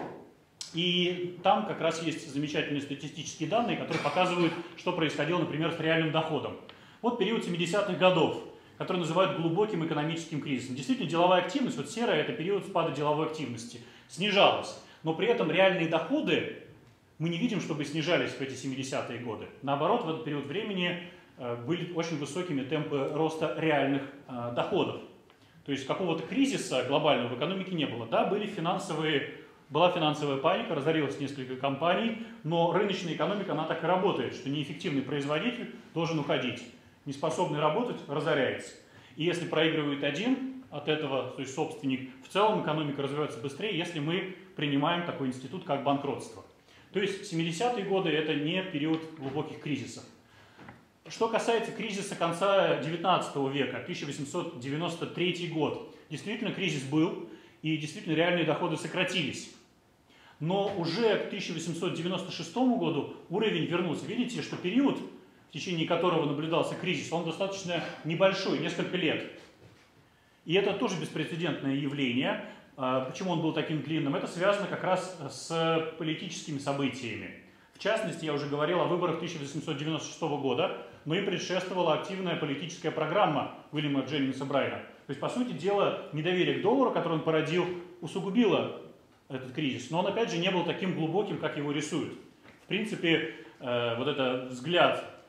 И там как раз есть замечательные статистические данные, которые показывают, что происходило, например, с реальным доходом. Вот период семидесятых годов, который называют глубоким экономическим кризисом. Действительно, деловая активность, вот серая, это период спада деловой активности, снижалась. Но при этом реальные доходы мы не видим, чтобы снижались в эти семидесятые годы. Наоборот, в этот период времени были очень высокими темпы роста реальных доходов. То есть какого-то кризиса глобального в экономике не было. Да, были финансовые, была финансовая паника, разорилось несколько компаний, но рыночная экономика, она так и работает, что неэффективный производитель должен уходить. Неспособный работать разоряется. И если проигрывает один от этого, то есть собственник, в целом экономика развивается быстрее, если мы принимаем такой институт, как банкротство. То есть семидесятые годы – это не период глубоких кризисов. Что касается кризиса конца девятнадцатого века, тысяча восемьсот девяносто третий год, действительно кризис был, и действительно реальные доходы сократились. Но уже к тысяча восемьсот девяносто шестому году уровень вернулся. Видите, что период, в течение которого наблюдался кризис, он достаточно небольшой, несколько лет. И это тоже беспрецедентное явление. Почему он был таким длинным? Это связано как раз с политическими событиями. В частности, я уже говорил о выборах тысяча восемьсот девяносто шестого года, но и предшествовала активная политическая программа Уильяма Дженнингса Брайна. То есть, по сути дела, недоверие к доллару, которое он породил, усугубило этот кризис. Но он, опять же, не был таким глубоким, как его рисуют. В принципе, вот этот взгляд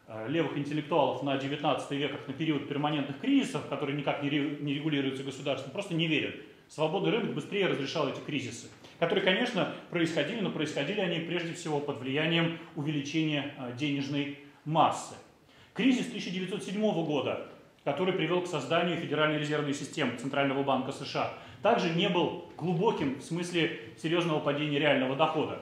левых интеллектуалов на девятнадцатый век как на период перманентных кризисов, которые никак не регулируются государством, просто не верят. Свободный рынок быстрее разрешал эти кризисы, которые, конечно, происходили, но происходили они прежде всего под влиянием увеличения денежной массы. Кризис тысяча девятьсот седьмого года, который привел к созданию Федеральной резервной системы Центрального банка США, также не был глубоким в смысле серьезного падения реального дохода.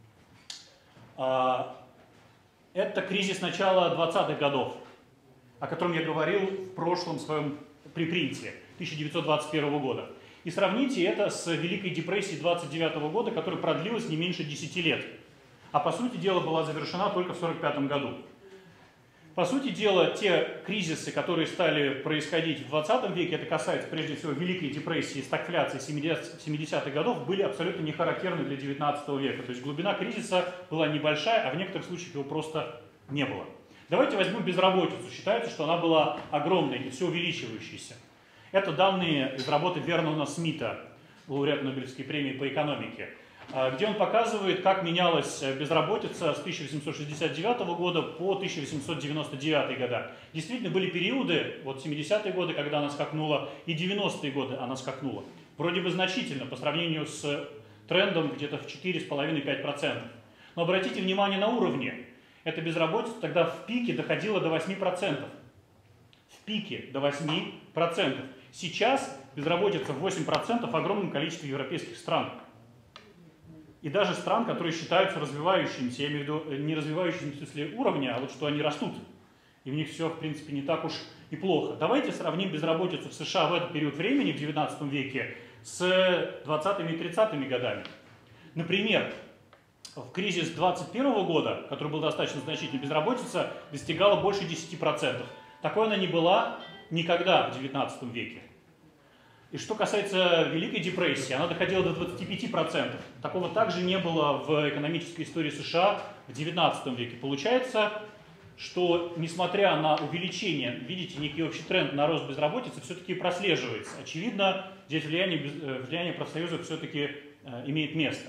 Это кризис начала двадцатых годов, о котором я говорил в прошлом своем припринте тысяча девятьсот двадцать первого года. И сравните это с Великой депрессией двадцать девятого года, которая продлилась не меньше десяти лет, а по сути дела была завершена только в сорок пятом году. По сути дела, те кризисы, которые стали происходить в двадцатом веке, это касается прежде всего Великой депрессии и стагфляции семидесятых годов, были абсолютно не характерны для девятнадцатого века. То есть глубина кризиса была небольшая, а в некоторых случаях его просто не было. Давайте возьмем безработицу. Считается, что она была огромной и все увеличивающейся. Это данные из работы Вернона Смита, лауреата Нобелевской премии по экономике, где он показывает, как менялась безработица с тысяча восемьсот шестьдесят девятого года по тысяча восемьсот девяносто девятый года. Действительно, были периоды, вот семидесятые годы, когда она скакнула, и девяностые годы она скакнула. Вроде бы значительно по сравнению с трендом где-то в четыре с половиной — пять процентов. Но обратите внимание на уровни. Эта безработица тогда в пике доходила до восьми процентов. В пике до восьми процентов. Сейчас безработица в восемь процентов в огромном количестве европейских стран. И даже стран, которые считаются развивающимися, я имею в виду не развивающимися в смысле уровня, а вот что они растут. И у них все, в принципе, не так уж и плохо. Давайте сравним безработицу в США в этот период времени, в девятнадцатом веке, с двадцатыми и тридцатыми годами. Например, в кризис двадцать первого года, который был достаточно значительный, безработица достигала больше десяти процентов. Такой она не была никогда в девятнадцатом веке. И что касается Великой депрессии, она доходила до двадцати пяти процентов. Такого также не было в экономической истории США в девятнадцатом веке. Получается, что несмотря на увеличение, видите, некий общий тренд на рост безработицы все-таки прослеживается. Очевидно, здесь влияние, влияние профсоюзов все-таки имеет место.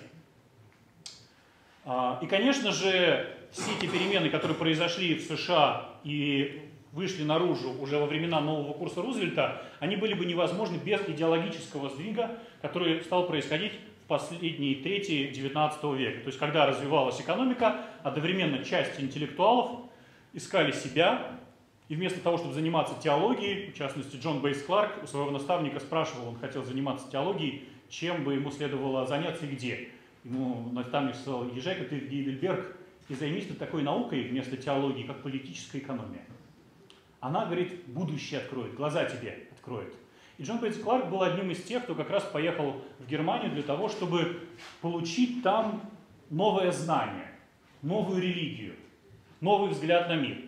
И, конечно же, все эти перемены, которые произошли в США и вышли наружу уже во времена нового курса Рузвельта, они были бы невозможны без идеологического сдвига, который стал происходить в последние трети девятнадцатого века. То есть, когда развивалась экономика, одновременно часть интеллектуалов искали себя, и вместо того, чтобы заниматься теологией, в частности, Джон Бейс Кларк у своего наставника спрашивал, он хотел заниматься теологией, чем бы ему следовало заняться и где. Ему наставник сказал: езжай-ка ты в Гейдельберг и займись ты такой наукой вместо теологии, как политическая экономия. Она, говорит, будущее откроет, глаза тебе откроет. И Джон Бейтс Кларк был одним из тех, кто как раз поехал в Германию для того, чтобы получить там новое знание, новую религию, новый взгляд на мир.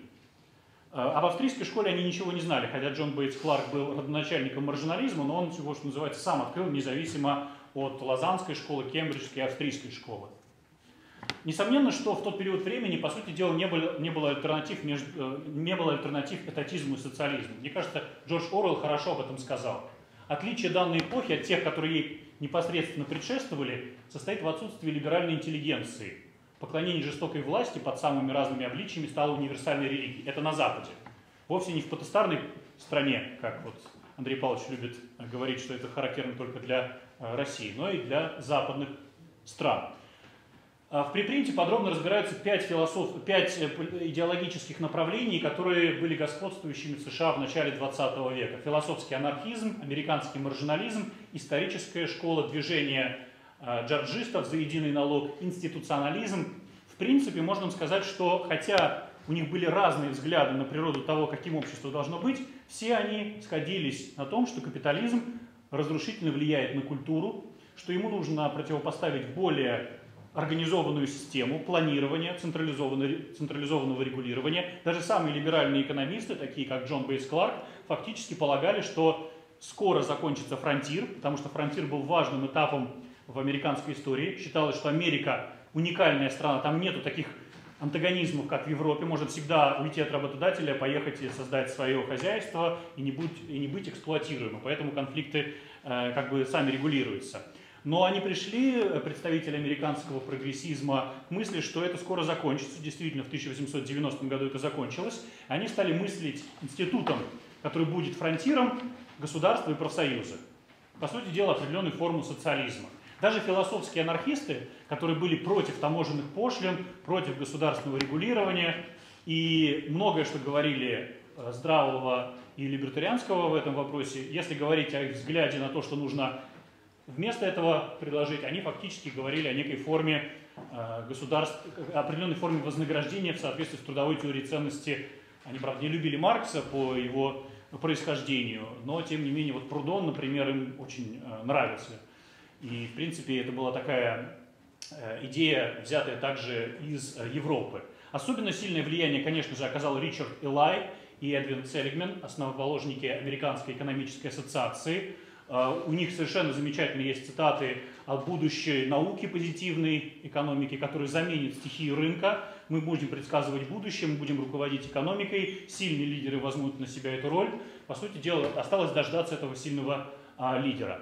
Об австрийской школе они ничего не знали, хотя Джон Бейтс Кларк был родоначальником маржинализма, но он его, что называется, сам открыл, независимо от Лозаннской школы, Кембриджской и австрийской школы. Несомненно, что в тот период времени, по сути дела, не было, не было, альтернатив, между, не было альтернатив этатизму и социализму. Мне кажется, Джордж Оруэлл хорошо об этом сказал. Отличие данной эпохи от тех, которые ей непосредственно предшествовали, состоит в отсутствии либеральной интеллигенции. Поклонение жестокой власти под самыми разными обличиями стало универсальной религией. Это на Западе. Вовсе не в потестарной стране, как вот Андрей Павлович любит говорить, что это характерно только для России, но и для западных стран. В припринте подробно разбираются пять, философ... пять идеологических направлений, которые были господствующими в США в начале двадцатого века. Философский анархизм, американский маржинализм, историческая школа, движение джорджистов за единый налог, институционализм. В принципе, можно сказать, что хотя у них были разные взгляды на природу того, каким общество должно быть, все они сходились на том, что капитализм разрушительно влияет на культуру, что ему нужно противопоставить более организованную систему планирования, централизованного, централизованного регулирования. Даже самые либеральные экономисты, такие как Джон Бейс Кларк, фактически полагали, что скоро закончится фронтир, потому что фронтир был важным этапом в американской истории. Считалось, что Америка уникальная страна, там нету таких антагонизмов, как в Европе. Может всегда уйти от работодателя, поехать и создать свое хозяйство и не быть, и не быть эксплуатируемым. Поэтому конфликты э, как бы сами регулируются. Но они пришли, представители американского прогрессизма, к мысли, что это скоро закончится. Действительно, в тысяча восемьсот девяностом году это закончилось. Они стали мыслить институтом, который будет фронтиром государства и профсоюза. По сути дела, определенную форму социализма. Даже философские анархисты, которые были против таможенных пошлин, против государственного регулирования, и многое, что говорили здравого и либертарианского в этом вопросе, если говорить о их взгляде на то, что нужно вместо этого предложить, они фактически говорили о некой форме государств, определенной форме вознаграждения в соответствии с трудовой теорией ценности. Они, правда, не любили Маркса по его происхождению, но, тем не менее, вот Прудон, например, им очень нравился. И, в принципе, это была такая идея, взятая также из Европы. Особенно сильное влияние, конечно же, оказал Ричард Элай и Эдвин Селигмен, основоположники Американской экономической ассоциации. У них совершенно замечательные есть цитаты о будущей науке позитивной экономики, которая заменит стихию рынка. Мы будем предсказывать будущее, мы будем руководить экономикой, сильные лидеры возьмут на себя эту роль. По сути дела, осталось дождаться этого сильного а, лидера.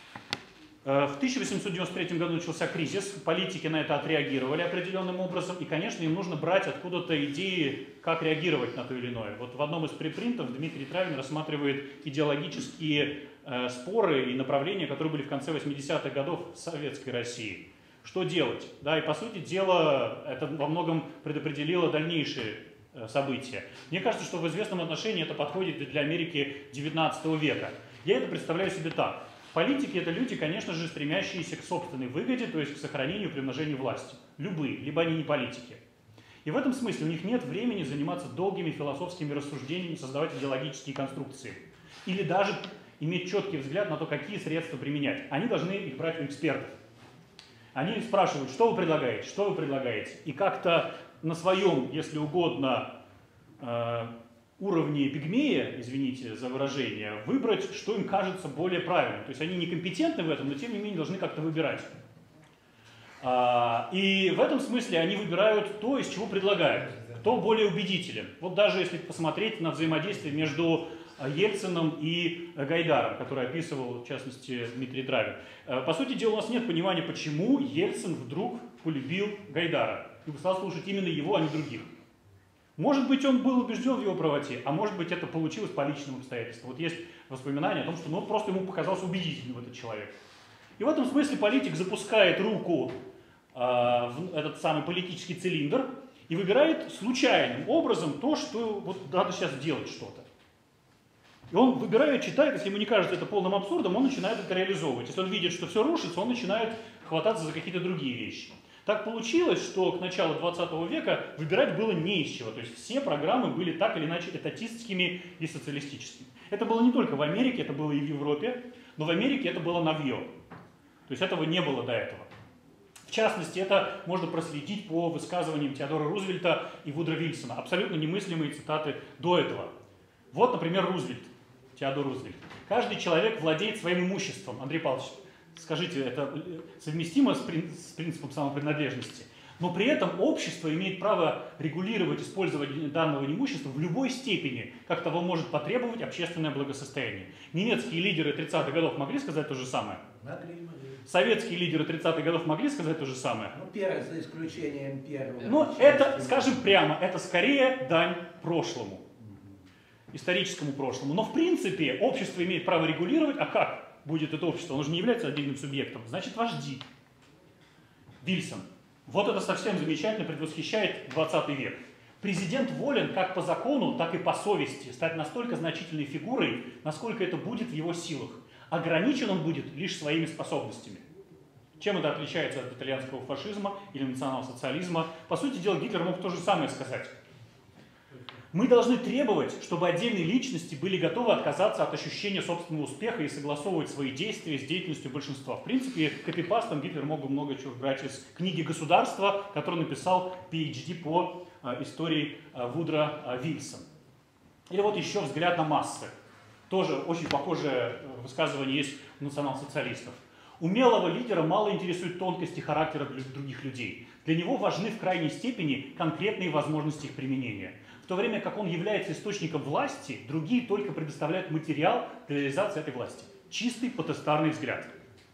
В тысяча восемьсот девяносто третьем году начался кризис, политики на это отреагировали определенным образом, и, конечно, им нужно брать откуда-то идеи, как реагировать на то или иное. Вот в одном из препринтов Дмитрий Травин рассматривает идеологические э, споры и направления, которые были в конце восьмидесятых годов в Советской России. Что делать? Да, и, по сути дела, это во многом предопределило дальнейшие э, события. Мне кажется, что в известном отношении это подходит для Америки девятнадцатого века. Я это представляю себе так. Политики – это люди, конечно же, стремящиеся к собственной выгоде, то есть к сохранению и примножению власти. Любые, либо они не политики. И в этом смысле у них нет времени заниматься долгими философскими рассуждениями, создавать идеологические конструкции. Или даже иметь четкий взгляд на то, какие средства применять. Они должны их брать у экспертов. Они спрашивают, что вы предлагаете, что вы предлагаете. И как-то на своем, если угодно, уровне пигмея, извините за выражение, выбрать, что им кажется более правильным. То есть они некомпетентны в этом, но тем не менее должны как-то выбирать. И в этом смысле они выбирают то, из чего предлагают, кто более убедителен. Вот даже если посмотреть на взаимодействие между Ельциным и Гайдаром, который описывал, в частности, Дмитрий Травин. По сути дела, у нас нет понимания, почему Ельцин вдруг полюбил Гайдара и стал слушать именно его, а не других. Может быть, он был убежден в его правоте, а может быть, это получилось по личным обстоятельствам. Вот есть воспоминания о том, что ну, просто ему показался убедительным этот человек. И в этом смысле политик запускает руку э, в этот самый политический цилиндр и выбирает случайным образом то, что вот надо сейчас делать что-то. И он выбирает, читает, если ему не кажется это полным абсурдом, он начинает это реализовывать. Если он видит, что все рушится, он начинает хвататься за какие-то другие вещи. Так получилось, что к началу двадцатого века выбирать было не из чего. То есть все программы были так или иначе этатистскими и социалистическими. Это было не только в Америке, это было и в Европе, но в Америке это было новье. То есть этого не было до этого. В частности, это можно проследить по высказываниям Теодора Рузвельта и Вудро Вильсона. Абсолютно немыслимые цитаты до этого. Вот, например, Рузвельт, Теодор Рузвельт. Каждый человек владеет своим имуществом. Андрей Павлович, скажите, это совместимо с принципом самопринадлежности? Но при этом общество имеет право регулировать использование данного имущества в любой степени, как того может потребовать общественное благосостояние. Немецкие лидеры тридцатых годов могли сказать то же самое? Могли, могли. Советские лидеры тридцатых годов могли сказать то же самое? Ну, первое, за исключением первого. Но это, скажем прямо, это скорее дань прошлому, историческому прошлому. Но в принципе общество имеет право регулировать, а как будет это общество? Оно же не является отдельным субъектом. Значит, вожди. Вильсон. Вот это совсем замечательно предвосхищает двадцатый век. Президент волен как по закону, так и по совести стать настолько значительной фигурой, насколько это будет в его силах. Ограничен он будет лишь своими способностями. Чем это отличается от итальянского фашизма или национал-социализма? По сути дела, Гитлер мог то же самое сказать. Мы должны требовать, чтобы отдельные личности были готовы отказаться от ощущения собственного успеха и согласовывать свои действия с деятельностью большинства. В принципе, копипастом Гитлер мог бы много чего брать из книги «Государство», которую написал пи эйч ди по э, истории э, Вудро э, Вильсон. Или вот еще взгляд на массы. Тоже очень похожее высказывание есть у национал-социалистов. Умелого лидера мало интересует тонкости характера других людей. Для него важны в крайней степени конкретные возможности их применения. В то время как он является источником власти, другие только предоставляют материал для реализации этой власти. Чистый потестарный взгляд.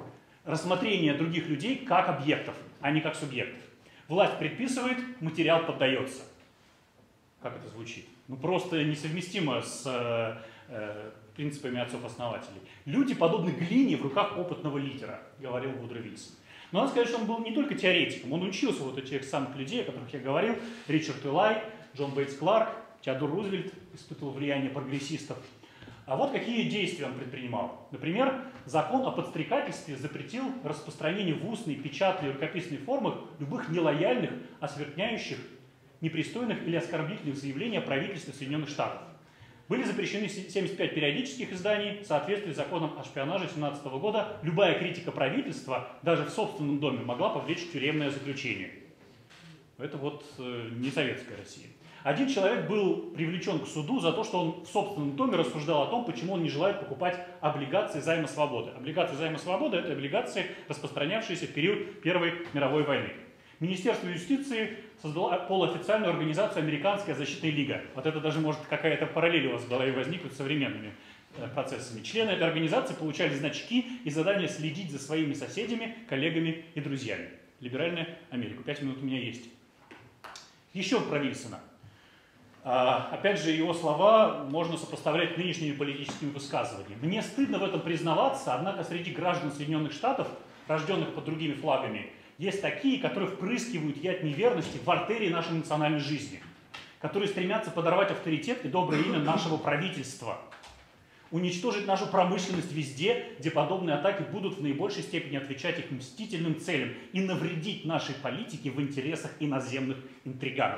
рассмотрение других людей как объектов, а не как субъектов. Власть предписывает, материал поддается. Как это звучит? Ну просто несовместимо с э, э, принципами отцов-основателей. Люди подобны глине в руках опытного лидера, говорил Вудро Вильсон. Но надо сказать, что он был не только теоретиком, он учился вот у тех самых людей, о которых я говорил, Ричард Уиллай, Джон Бейтс Кларк, Теодор Рузвельт испытывал влияние прогрессистов. А вот какие действия он предпринимал. Например, закон о подстрекательстве запретил распространение в устной, печатной и рукописной формах любых нелояльных, оскверняющих, непристойных или оскорбительных заявлений о правительстве Соединенных Штатов. Были запрещены семьдесят пять периодических изданий. В соответствии с законом о шпионаже тысяча девятьсот семнадцатого года любая критика правительства, даже в собственном доме, могла повлечь тюремное заключение. Это вот э, не советская Россия. Один человек был привлечен к суду за то, что он в собственном доме рассуждал о том, почему он не желает покупать облигации займа свободы. Облигации займа свободы – это облигации, распространявшиеся в период Первой мировой войны. Министерство юстиции создало полуофициальную организацию «Американская защитная лига». Вот это даже может какая-то параллель у вас в голове возникнуть с современными процессами. Члены этой организации получали значки и задание следить за своими соседями, коллегами и друзьями. Либеральная Америка. Пять минут у меня есть. Еще про Вильсона. А, опять же, его слова можно сопоставлять с нынешними политическими высказываниями. Мне стыдно в этом признаваться, однако среди граждан Соединенных Штатов, рожденных под другими флагами, есть такие, которые впрыскивают яд неверности в артерии нашей национальной жизни, которые стремятся подорвать авторитет и доброе имя нашего правительства, уничтожить нашу промышленность везде, где подобные атаки будут в наибольшей степени отвечать их мстительным целям и навредить нашей политике в интересах иноземных интриганов.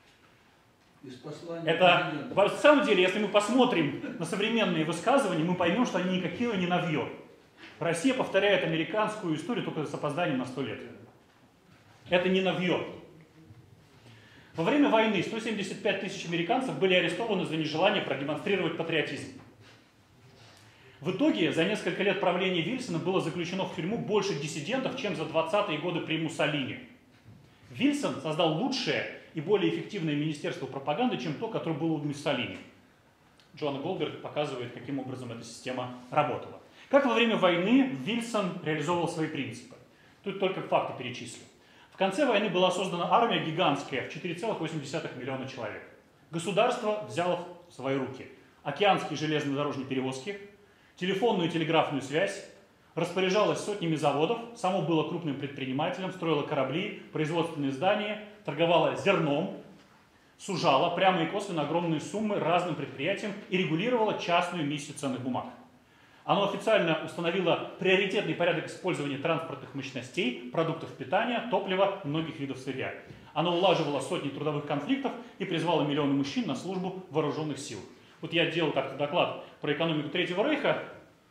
Это, на самом деле, если мы посмотрим на современные высказывания, мы поймем, что они никакие не навье. Россия повторяет американскую историю только с опозданием на сто лет. Это не навье. Во время войны сто семьдесят пять тысяч американцев были арестованы за нежелание продемонстрировать патриотизм. В итоге за несколько лет правления Вильсона было заключено в тюрьму больше диссидентов, чем за двадцатые годы при Муссолини. Вильсон создал лучшее и более эффективное министерство пропаганды, чем то, которое было у Муссолини. Джоанна Голдберг показывает, каким образом эта система работала. Как во время войны Вильсон реализовывал свои принципы. Тут только факты перечислю. В конце войны была создана армия гигантская в четыре целых восемь десятых миллиона человек. Государство взяло в свои руки океанские железнодорожные перевозки, телефонную и телеграфную связь, распоряжалось сотнями заводов, само было крупным предпринимателем, строило корабли, производственные здания, торговало зерном, сужало прямо и косвенно огромные суммы разным предприятиям и регулировало частную эмиссию ценных бумаг. Оно официально установило приоритетный порядок использования транспортных мощностей, продуктов питания, топлива и многих видов сырья. Оно улаживало сотни трудовых конфликтов и призвало миллионы мужчин на службу в вооруженных сил. Вот я делал как-то доклад про экономику Третьего Рейха.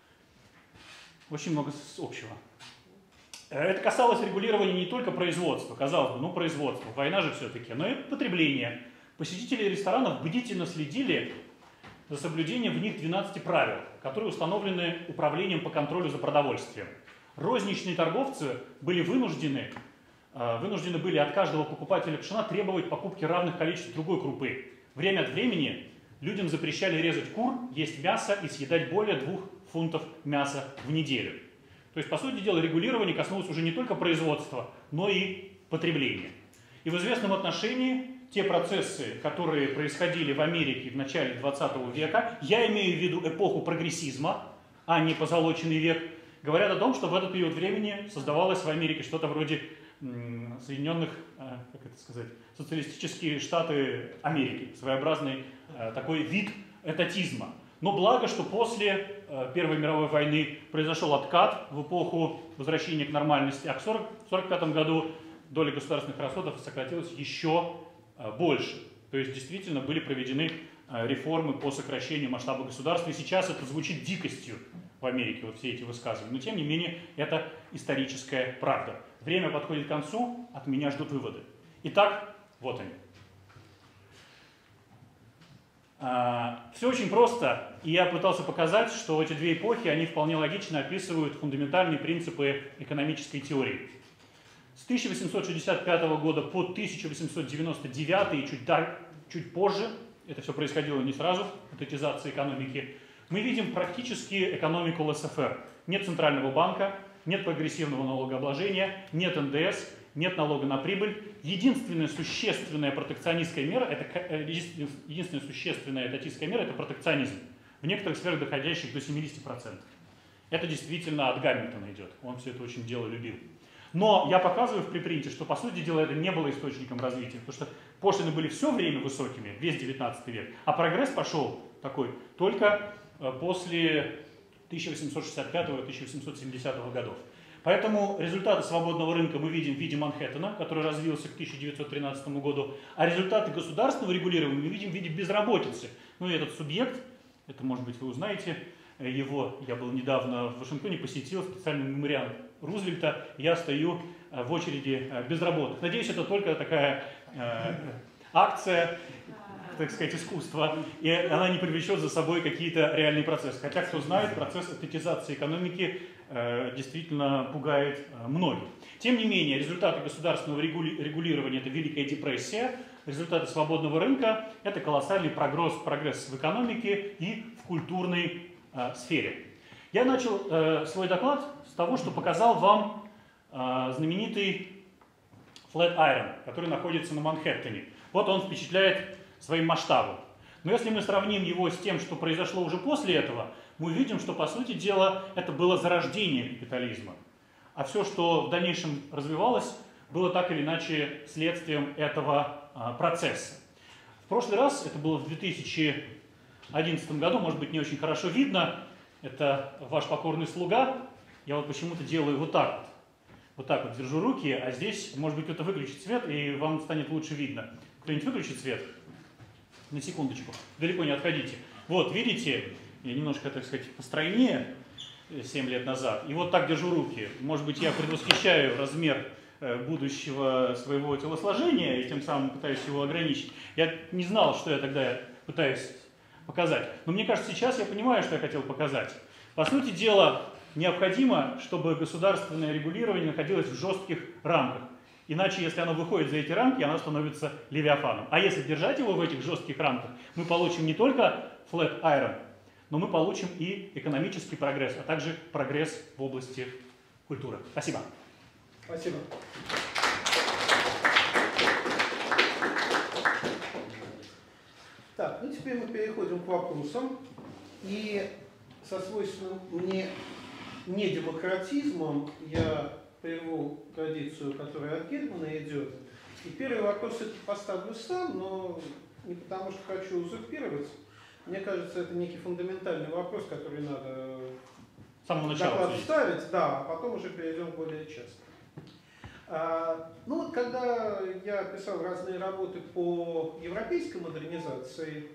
Очень много общего. Это касалось регулирования не только производства, казалось бы, ну производство, война же все-таки, но и потребления. Посетители ресторанов бдительно следили за соблюдением в них двенадцати правил, которые установлены Управлением по контролю за продовольствием. Розничные торговцы были вынуждены, вынуждены были от каждого покупателя пшена требовать покупки равных количеств другой крупы. Время от времени людям запрещали резать кур, есть мясо и съедать более двух фунтов мяса в неделю. То есть, по сути дела, регулирование коснулось уже не только производства, но и потребления. И в известном отношении те процессы, которые происходили в Америке в начале двадцатого века, я имею в виду эпоху прогрессизма, а не позолоченный век, говорят о том, что в этот период времени создавалось в Америке что-то вроде м, Соединенных, э, как это сказать, социалистические штаты Америки, своеобразный э, такой вид этатизма. Но благо, что после э, Первой мировой войны произошел откат в эпоху возвращения к нормальности, а в сорок пятом году доля государственных расходов сократилась еще э, больше. То есть действительно были проведены э, реформы по сокращению масштаба государства, и сейчас это звучит дикостью в Америке, вот все эти высказывания. Но тем не менее, это историческая правда. Время подходит к концу, от меня ждут выводы. Итак, вот они. Все очень просто, и я пытался показать, что эти две эпохи, они вполне логично описывают фундаментальные принципы экономической теории. С тысяча восемьсот шестьдесят пятого года по тысяча восемьсот девяносто девятый и чуть, чуть позже, это все происходило не сразу, этатизация экономики, мы видим практически экономику эл эс эф эр. Нет центрального банка, нет прогрессивного налогообложения, нет эн дэ эс, нет налога на прибыль. Единственная существенная протекционистская мера, это, единственная существенная этатистская мера – это протекционизм. В некоторых сферах доходящих до семидесяти процентов. Это действительно от Гамильтона идет. Он все это очень дело любил. Но я показываю в припринте, что, по сути дела, это не было источником развития. Потому что пошлины были все время высокими, весь девятнадцатый век. А прогресс пошел такой только после тысяча восемьсот шестьдесят пятого — тысяча восемьсот семидесятого годов. Поэтому результаты свободного рынка мы видим в виде Манхэттена, который развился к тысяча девятьсот тринадцатому году, а результаты государственного регулирования мы видим в виде безработицы. Ну и этот субъект, это, может быть, вы узнаете его, я был недавно в Вашингтоне, посетил специальный мемориал Рузвельта, я стою в очереди безработных. Надеюсь, это только такая э, акция, так сказать, искусства, и она не привлечет за собой какие-то реальные процессы. Хотя, кто знает, процесс этатизации экономики э, действительно пугает э, многих. Тем не менее, результаты государственного регули регулирования – это Великая депрессия, результаты свободного рынка – это колоссальный прогресс, прогресс в экономике и в культурной э, сфере. Я начал э, свой доклад с того, что показал вам э, знаменитый Flatiron, который находится на Манхэттене. Вот он впечатляет своим масштабом. Но если мы сравним его с тем, что произошло уже после этого, мы увидим, что, по сути дела, это было зарождение капитализма. А все, что в дальнейшем развивалось, было так или иначе следствием этого а, процесса. В прошлый раз, это было в две тысячи одиннадцатом году, может быть, не очень хорошо видно, это ваш покорный слуга. Я вот почему-то делаю вот так вот. Вот так вот держу руки, а здесь, может быть, кто-то выключит свет, и вам станет лучше видно. Кто-нибудь выключит свет? На секундочку, далеко не отходите. Вот, видите, я немножко, так сказать, постройнее семь лет назад. И вот так держу руки. Может быть, я предвосхищаю размер будущего своего телосложения и тем самым пытаюсь его ограничить. Я не знал, что я тогда пытаюсь показать. Но мне кажется, сейчас я понимаю, что я хотел показать. По сути дела, необходимо, чтобы государственное регулирование находилось в жестких рамках. Иначе, если оно выходит за эти рамки, оно становится левиафаном. А если держать его в этих жестких рамках, мы получим не только Flatiron, но мы получим и экономический прогресс, а также прогресс в области культуры. Спасибо. Спасибо. Так, ну теперь мы переходим к вопросам. И со свойственным мне недемократизмом я прерву традицию, которая от Гельмана идет. И первый вопрос это поставлю сам, но не потому что хочу узурпировать. Мне кажется, это некий фундаментальный вопрос, который надо с самого начала доклад ставить, да, а потом уже перейдем к более часто. А, ну вот когда я писал разные работы по европейской модернизации,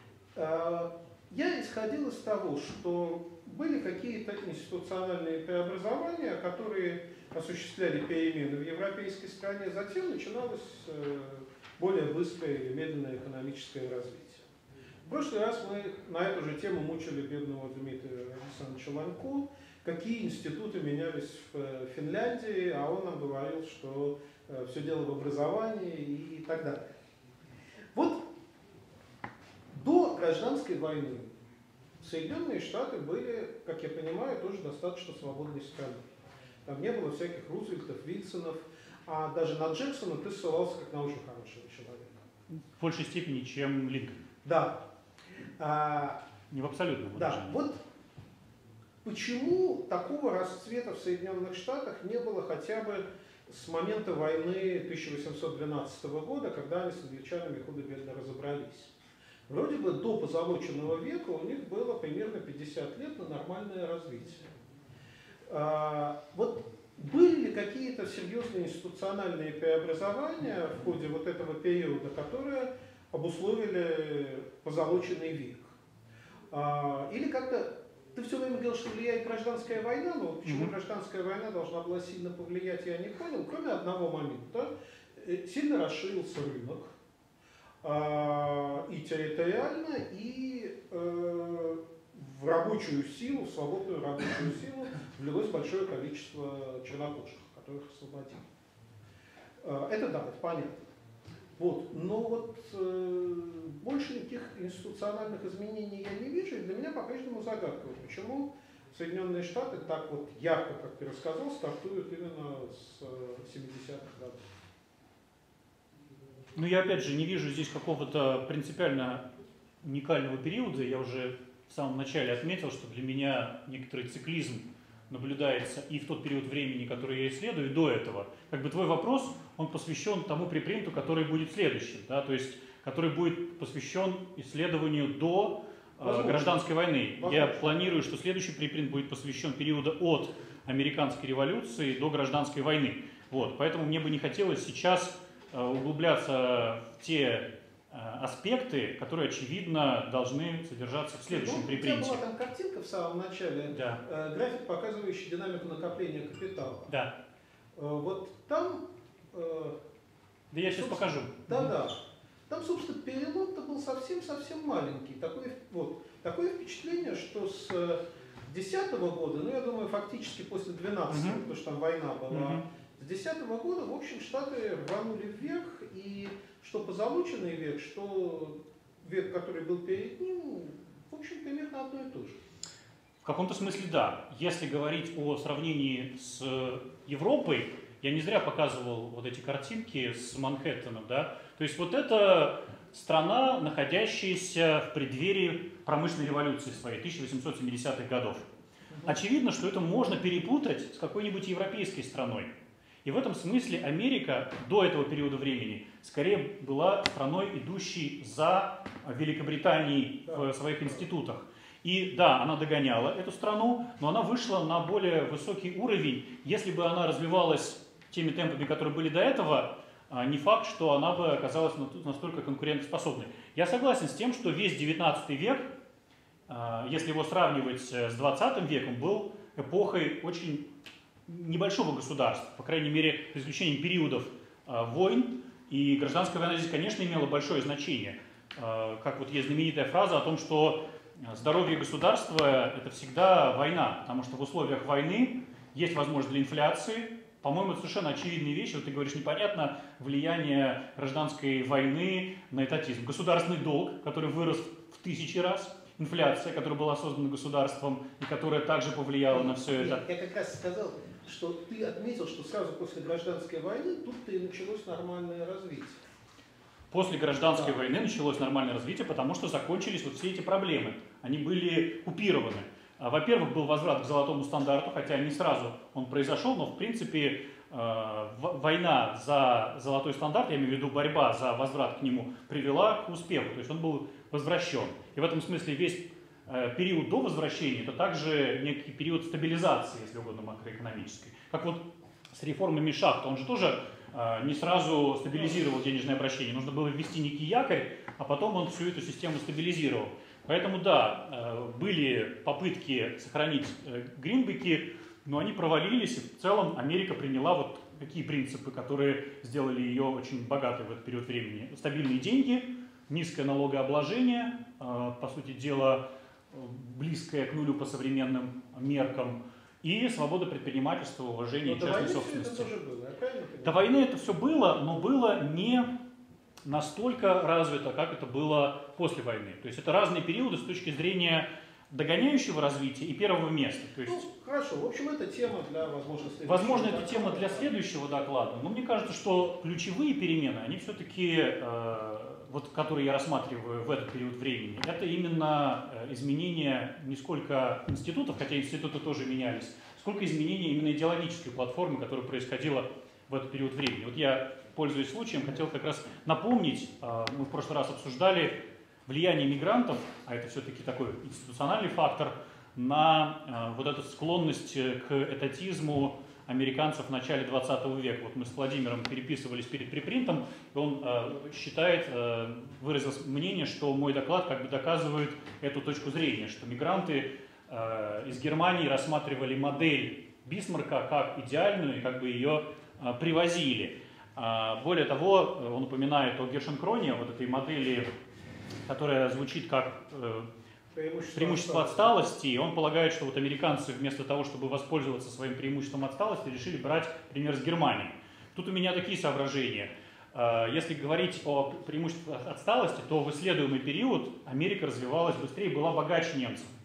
а, я исходил из того, что были какие-то институциональные преобразования, которые осуществляли перемены в европейской стране, затем начиналось более быстрое или медленное экономическое развитие. В прошлый раз мы на эту же тему мучили бедного Дмитрия Александровича Ланько, какие институты менялись в Финляндии, а он нам говорил, что все дело в образовании и так далее. Вот до гражданской войны Соединенные Штаты были, как я понимаю, тоже достаточно свободной страной. Там не было всяких Рузвельтов, Вильсонов, а даже на Джексона ты ссылался как на очень хорошего человека. В большей степени, чем Линкольн. Да. А, не в абсолютном да. выражении. Вот почему такого расцвета в Соединенных Штатах не было хотя бы с момента войны тысяча восемьсот двенадцатого года, когда они с англичанами худо-бедно разобрались? Вроде бы до позолоченного века у них было примерно пятьдесят лет на нормальное развитие. А, вот были ли какие-то серьезные институциональные преобразования в ходе вот этого периода, которые обусловили позолоченный век? А, или как-то ты все время говорил, что влияет гражданская война, но почему mm-hmm. гражданская война должна была сильно повлиять, я не понял, кроме одного момента. Сильно расширился рынок. И территориально, и э, в рабочую силу, в свободную рабочую силу влилось большое количество чернокожих, которых освободили. Э, это да, это понятно. Вот. Но вот э, больше никаких институциональных изменений я не вижу, и для меня по-прежнему загадка, почему Соединенные Штаты так вот ярко, как ты рассказал, стартуют именно с семидесятых годов. Ну, я опять же не вижу здесь какого-то принципиально уникального периода. Я уже в самом начале отметил, что для меня некоторый циклизм наблюдается и в тот период времени, который я исследую, и до этого. Как бы твой вопрос, он посвящен тому препринту, который будет следующим, да, то есть который будет посвящен исследованию до э, гражданской войны. Возможно. Я планирую, что следующий препринт будет посвящен периоду от американской революции до гражданской войны. Вот, поэтому мне бы не хотелось сейчас э, углубляться в те аспекты, которые, очевидно, должны содержаться в следующем ну, препринте. У тебя была там картинка в самом начале, да. э, график, показывающий динамику накопления капитала. Да. Э, вот там... Э, да я сейчас покажу. Да-да. Там, собственно, перелом-то был совсем-совсем маленький. Такое, вот, такое впечатление, что с десятого года, ну, я думаю, фактически после двенадцатого, угу. потому что там война была, угу. с десятого года, в общем, Штаты рванули вверх, и что позолоченный век, что век, который был перед ним, в общем, примерно одно и то же. В каком-то смысле да. Если говорить о сравнении с Европой, я не зря показывал вот эти картинки с Манхэттеном, да. То есть вот это страна, находящаяся в преддверии промышленной революции своей, тысяча восемьсот семидесятых годов. Очевидно, что это можно перепутать с какой-нибудь европейской страной. И в этом смысле Америка до этого периода времени скорее была страной, идущей за Великобританией в своих институтах. И да, она догоняла эту страну, но она вышла на более высокий уровень. Если бы она развивалась теми темпами, которые были до этого, не факт, что она бы оказалась настолько конкурентоспособной. Я согласен с тем, что весь девятнадцатый век, если его сравнивать с двадцатым веком, был эпохой очень небольшого государства, по крайней мере, за исключением периодов э, войн, и гражданская война здесь, конечно, имела большое значение. Э, как вот есть знаменитая фраза о том, что здоровье государства – это всегда война, потому что в условиях войны есть возможность для инфляции. По-моему, это совершенно очевидные вещи. Вот ты говоришь, непонятно влияние гражданской войны на этатизм. Государственный долг, который вырос в тысячи раз, инфляция, которая была создана государством и которая также повлияла на все это. Я как раз сказал, что ты отметил, что сразу после гражданской войны тут-то и началось нормальное развитие. После гражданской да. войны началось нормальное развитие, потому что закончились вот все эти проблемы. Они были купированы. Во-первых, был возврат к золотому стандарту, хотя не сразу он произошел, но в принципе война за золотой стандарт, я имею в виду борьба за возврат к нему, привела к успеху. То есть он был возвращен. И в этом смысле весь период до возвращения – это также некий период стабилизации, если угодно, макроэкономической. Как вот с реформами Шахта, он же тоже не сразу стабилизировал денежное обращение. Нужно было ввести некий якорь, а потом он всю эту систему стабилизировал. Поэтому да, были попытки сохранить гринбеки, но они провалились, и в целом Америка приняла вот такие принципы, которые сделали ее очень богатой в этот период времени. Стабильные деньги, низкое налогообложение, по сути дела, близкое к нулю по современным меркам, и свобода предпринимательства, уважение но частной до собственности. Это тоже было, до войны это все было, но было не настолько развито, как это было после войны. То есть это разные периоды с точки зрения догоняющего развития и первого места. То есть, ну, хорошо, в общем, это тема для, возможно, следующего Возможно, доклада. это тема для следующего доклада, но мне кажется, что ключевые перемены, они все-таки, э, вот, которые я рассматриваю в этот период времени, это именно изменение не сколько институтов, хотя институты тоже менялись, сколько изменения именно идеологической платформы, которая происходила в этот период времени. Вот я, пользуясь случаем, хотел как раз напомнить, э, мы в прошлый раз обсуждали влияние мигрантов, а это все-таки такой институциональный фактор, на э, вот эту склонность к этатизму американцев в начале двадцатого века. Вот мы с Владимиром переписывались перед препринтом, и он э, считает, э, выразил мнение, что мой доклад как бы доказывает эту точку зрения, что мигранты э, из Германии рассматривали модель Бисмарка как идеальную и как бы ее э, привозили. Э, более того, он упоминает о Гершенкроне, вот этой модели, которая звучит как э, преимущество, преимущество отсталости, и он полагает, что вот американцы вместо того, чтобы воспользоваться своим преимуществом отсталости, решили брать пример с Германии. Тут у меня такие соображения. Э, если говорить о преимуществе отсталости, то в исследуемый период Америка развивалась быстрее и была богаче немцев.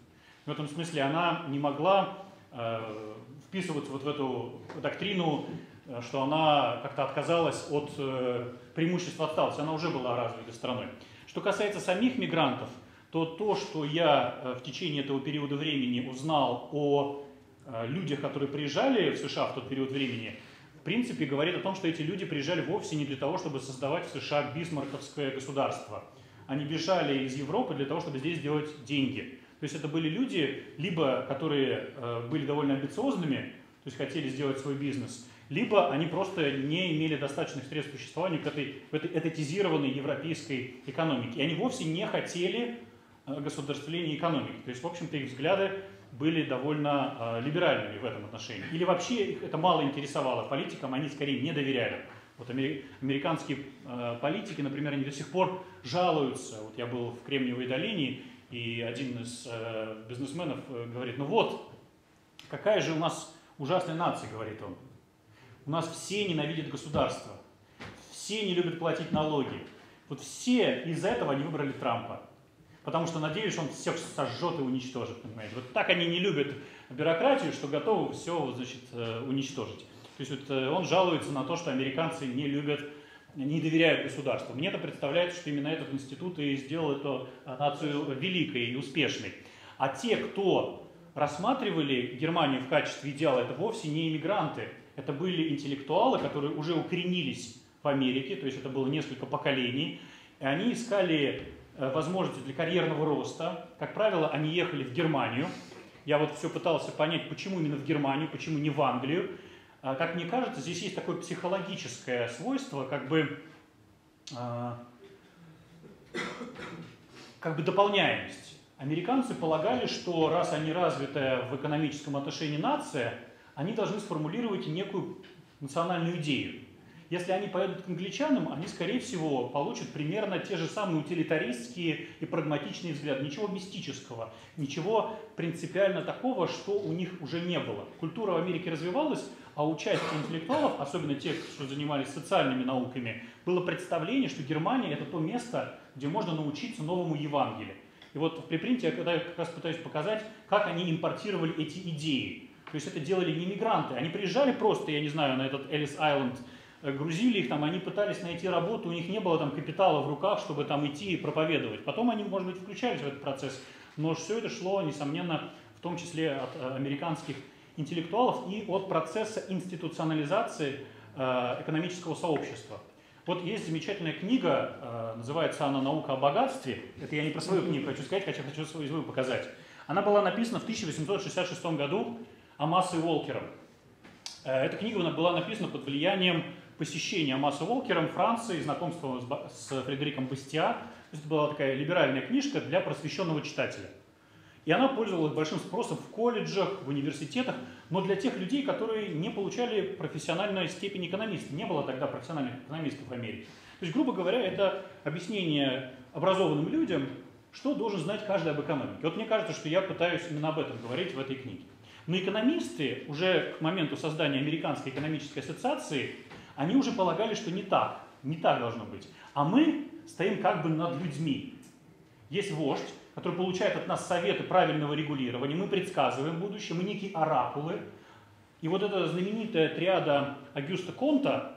В этом смысле она не могла э, вписываться вот в эту доктрину, что она как-то отказалась от э, преимущества отсталости. Она уже была развитой страной. Что касается самих мигрантов, то то, что я э, в течение этого периода времени узнал о э, людях, которые приезжали в США в тот период времени, в принципе, говорит о том, что эти люди приезжали вовсе не для того, чтобы создавать в США бисмарковское государство. Они бежали из Европы для того, чтобы здесь делать деньги. То есть это были люди, либо которые э, были довольно амбициозными, то есть хотели сделать свой бизнес, либо они просто не имели достаточных средств к существованию к этой, в этой этатизированной европейской экономике. И они вовсе не хотели э, государствления экономики. То есть, в общем-то, их взгляды были довольно э, либеральными в этом отношении. Или вообще их это мало интересовало. Политикам они скорее не доверяли. Вот американские э, политики, например, они до сих пор жалуются. Вот я был в Кремниевой долине, и один из э, бизнесменов э, говорит: ну вот, какая же у нас ужасная нация, говорит он. У нас все ненавидят государство, все не любят платить налоги. Вот все из-за этого они выбрали Трампа. Потому что надеюсь, он всех сожжет и уничтожит, понимаете. Вот так они не любят бюрократию, что готовы все, значит, уничтожить. То есть вот он жалуется на то, что американцы не любят, не доверяют государству. Мне это представляется, что именно этот институт и сделал эту нацию великой и успешной. А те, кто рассматривали Германию в качестве идеала, это вовсе не иммигранты. Это были интеллектуалы, которые уже укоренились в Америке, то есть это было несколько поколений. И они искали возможности для карьерного роста. Как правило, они ехали в Германию. Я вот все пытался понять, почему именно в Германию, почему не в Англию. Как мне кажется, здесь есть такое психологическое свойство, как бы, как бы дополняемость. Американцы полагали, что раз они развитая в экономическом отношении нация, они должны сформулировать некую национальную идею. Если они поедут к англичанам, они, скорее всего, получат примерно те же самые утилитаристские и прагматичные взгляды. Ничего мистического, ничего принципиально такого, что у них уже не было. Культура в Америке развивалась, а у части интеллектуалов, особенно тех, что занимались социальными науками, было представление, что Германия – это то место, где можно научиться новому Евангелию. И вот в препринте я как раз пытаюсь показать, как они импортировали эти идеи. То есть это делали не мигранты, они приезжали просто, я не знаю, на этот Эллис-Айленд, грузили их там, они пытались найти работу, у них не было там капитала в руках, чтобы там идти и проповедовать. Потом они, может быть, включались в этот процесс, но все это шло, несомненно, в том числе от американских интеллектуалов и от процесса институционализации экономического сообщества. Вот есть замечательная книга, называется она «Наука о богатстве». Это я не про свою книгу хочу сказать, хотя хочу свою показать. Она была написана в тысяча восемьсот шестьдесят шестом году Амасой Уолкером. Эта книга была написана под влиянием посещения Амаса Уолкером Франции, знакомства с Фредериком Бастиа. Это была такая либеральная книжка для просвещенного читателя. И она пользовалась большим спросом в колледжах, в университетах, но для тех людей, которые не получали профессиональную степень экономиста. Не было тогда профессиональных экономистов в Америке. То есть, грубо говоря, это объяснение образованным людям, что должен знать каждый об экономике. Вот мне кажется, что я пытаюсь именно об этом говорить в этой книге. Но экономисты уже к моменту создания Американской экономической ассоциации, они уже полагали, что не так, не так должно быть. А мы стоим как бы над людьми. Есть вождь, который получает от нас советы правильного регулирования, мы предсказываем будущее, мы некие оракулы. И вот эта знаменитая триада Агюста Конта,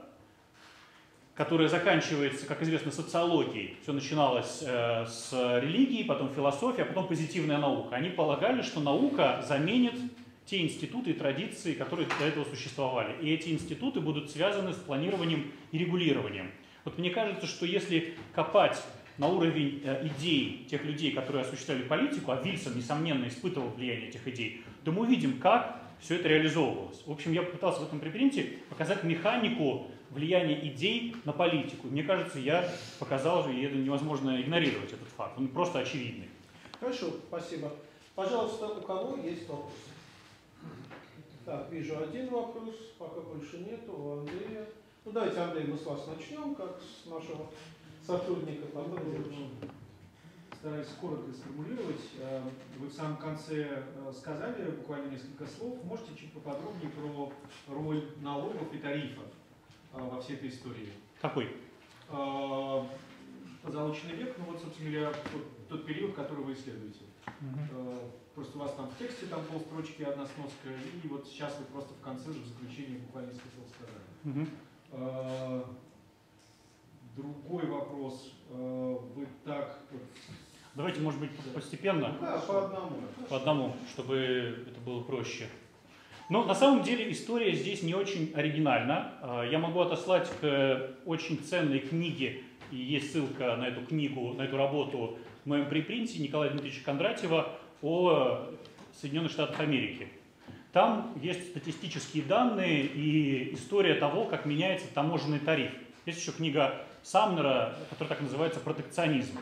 которая заканчивается, как известно, социологией, все начиналось э, с религии, потом философия, а потом позитивная наука. Они полагали, что наука заменит те институты и традиции, которые до этого существовали. И эти институты будут связаны с планированием и регулированием. Вот мне кажется, что если копать на уровень э, идей тех людей, которые осуществляли политику, а Вильсон, несомненно, испытывал влияние этих идей, то мы увидим, как все это реализовывалось. В общем, я попытался в этом препринте показать механику влияния идей на политику. Мне кажется, я показал, и это невозможно игнорировать, этот факт. Он просто очевидный. Хорошо, спасибо. Пожалуйста, у кого есть вопросы? Так, вижу один вопрос, пока больше нету, у Андрея. Ну, давайте, Андрей, мы с вас начнем, как с нашего сотрудника. Потом Стараюсь коротко сформулировать. Вы в самом конце сказали буквально несколько слов. Можете чуть поподробнее про роль налогов и тарифов во всей этой истории? Какой? Позолоченный век, ну вот, собственно говоря, тот период, который вы исследуете. Э, Просто у вас там в тексте там полстрочки, одна сноска, и вот сейчас вы просто в конце же в заключении буквально несколько слов сказали. Угу. Э, Другой вопрос. Э, Вы так... вот- Давайте, может быть, постепенно, Да, по одному. по одному, чтобы это было проще. Но на самом деле история здесь не очень оригинальна. Э, Я могу отослать к очень ценной книге, и есть ссылка на эту книгу, на эту работу в моем препринте Николая Дмитриевича Кондратьева о Соединенных Штатах Америки. Там есть статистические данные и история того, как меняется таможенный тариф. Есть еще книга Самнера, которая так называется «Протекционизм».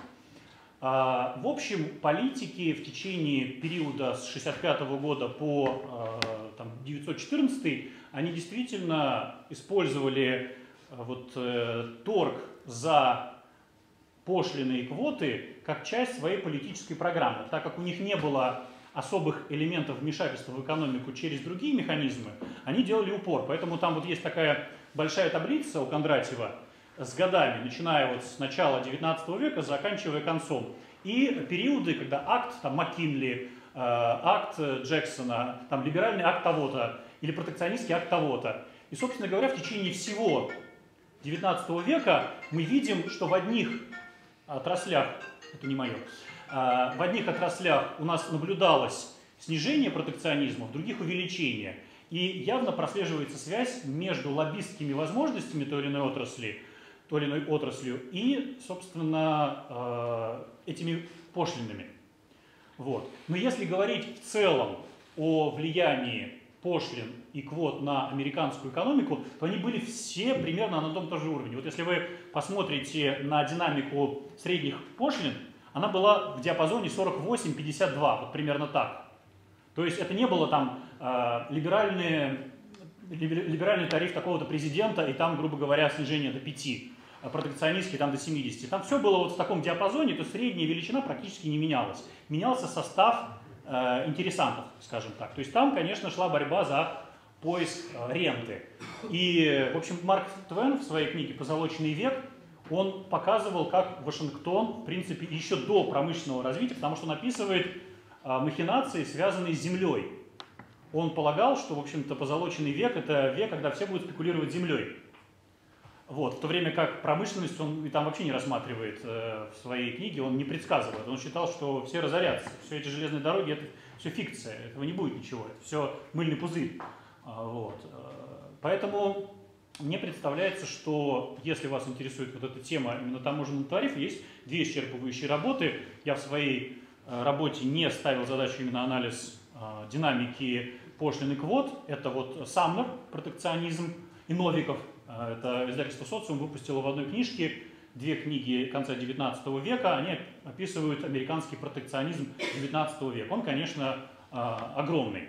А, в общем, политики в течение периода с шестьдесят пятого года по там, девятьсот четырнадцатый они действительно использовали вот, э, торг за пошлины и квоты как часть своей политической программы. Так как у них не было особых элементов вмешательства в экономику через другие механизмы, они делали упор. Поэтому там вот есть такая большая таблица у Кондратьева с годами, начиная вот с начала девятнадцатого века, заканчивая концом. И периоды, когда акт там, Маккинли, э, акт Джексона, там, либеральный акт того-то или протекционистский акт того-то. И, собственно говоря, в течение всего девятнадцатого века мы видим, что в одних отраслях, это не мое, в одних отраслях у нас наблюдалось снижение протекционизма, в других увеличение. И явно прослеживается связь между лоббистскими возможностями той или иной отрасли, той или иной отраслью и, собственно, этими пошлинами. Вот. Но если говорить в целом о влиянии пошлин и квот на американскую экономику, то они были все примерно на одном и том же уровне. Вот если вы посмотрите на динамику средних пошлин, она была в диапазоне сорок восемь — пятьдесят два, вот примерно так. То есть это не было там э, либеральный, либеральный тариф такого-то президента, и там, грубо говоря, снижение до пяти, а протекционистский там до семидесяти. Там все было вот в таком диапазоне, то средняя величина практически не менялась. Менялся состав э, интересантов, скажем так. То есть там, конечно, шла борьба за поиск э, ренты. И, в общем, Марк Твен в своей книге «Позолоченный век» он показывал, как Вашингтон, в принципе, еще до промышленного развития, потому что он описывает э, махинации, связанные с землей. Он полагал, что, в общем-то, позолоченный век – это век, когда все будут спекулировать землей. Вот, в то время как промышленность он и там вообще не рассматривает э, в своей книге, он не предсказывает. Он считал, что все разорятся, все эти железные дороги – это все фикция, этого не будет ничего, это все мыльный пузырь. А, вот. Поэтому мне представляется, что если вас интересует вот эта тема именно таможенного тарифа, есть две исчерпывающие работы. Я в своей э, работе не ставил задачу именно анализ э, динамики пошлин и квот. Это вот Самнер, протекционизм, и Новиков. Это издательство «Социум» выпустило в одной книжке две книги конца девятнадцатого века. Они описывают американский протекционизм девятнадцатого века. Он, конечно, огромный.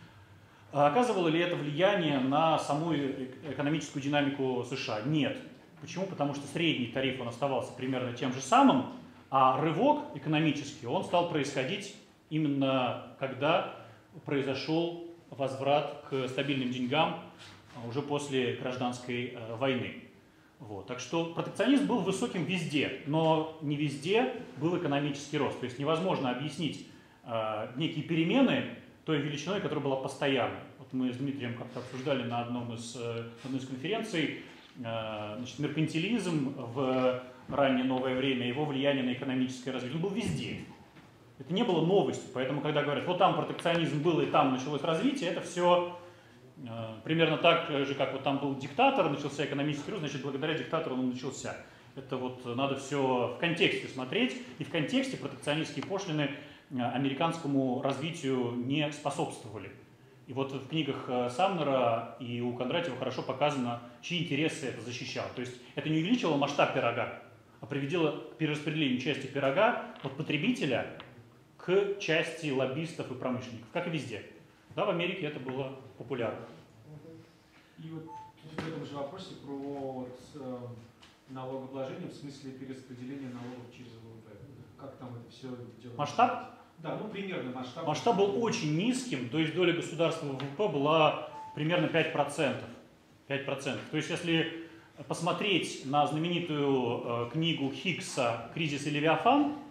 Оказывало ли это влияние на саму экономическую динамику США? Нет. Почему? Потому что средний тариф он оставался примерно тем же самым, а рывок экономический он стал происходить именно когда произошел возврат к стабильным деньгам уже после гражданской э, войны. Вот. Так что протекционизм был высоким везде, но не везде был экономический рост. То есть невозможно объяснить э, некие перемены той величиной, которая была постоянной. Вот мы с Дмитрием как-то обсуждали на одном из, э, одной из конференций э, значит, меркантилизм в раннее новое время, его влияние на экономическое развитие. Он был везде. Это не было новостью, поэтому когда говорят, вот там протекционизм был и там началось развитие, это все примерно так же, как вот там был диктатор, начался экономический рост, значит, благодаря диктатору он начался. Это вот надо все в контексте смотреть, и в контексте протекционистские пошлины американскому развитию не способствовали. И вот в книгах Самнера и у Кондратьева хорошо показано, чьи интересы это защищало. То есть это не увеличивало масштаб пирога, а приводило к перераспределению части пирога от потребителя к части лоббистов и промышленников, как и везде. Да, в Америке это было популярно. И вот в этом же вопросе про вот, э, налогообложение в смысле перераспределения налогов через ВВП. Как там это все делается? Масштаб? Да, ну примерно масштаб. Масштаб был очень низким, то есть доля государства в ВВП была примерно пять процентов. пять процентов. То есть если посмотреть на знаменитую э, книгу Хиггса «Кризис и Левиафан»,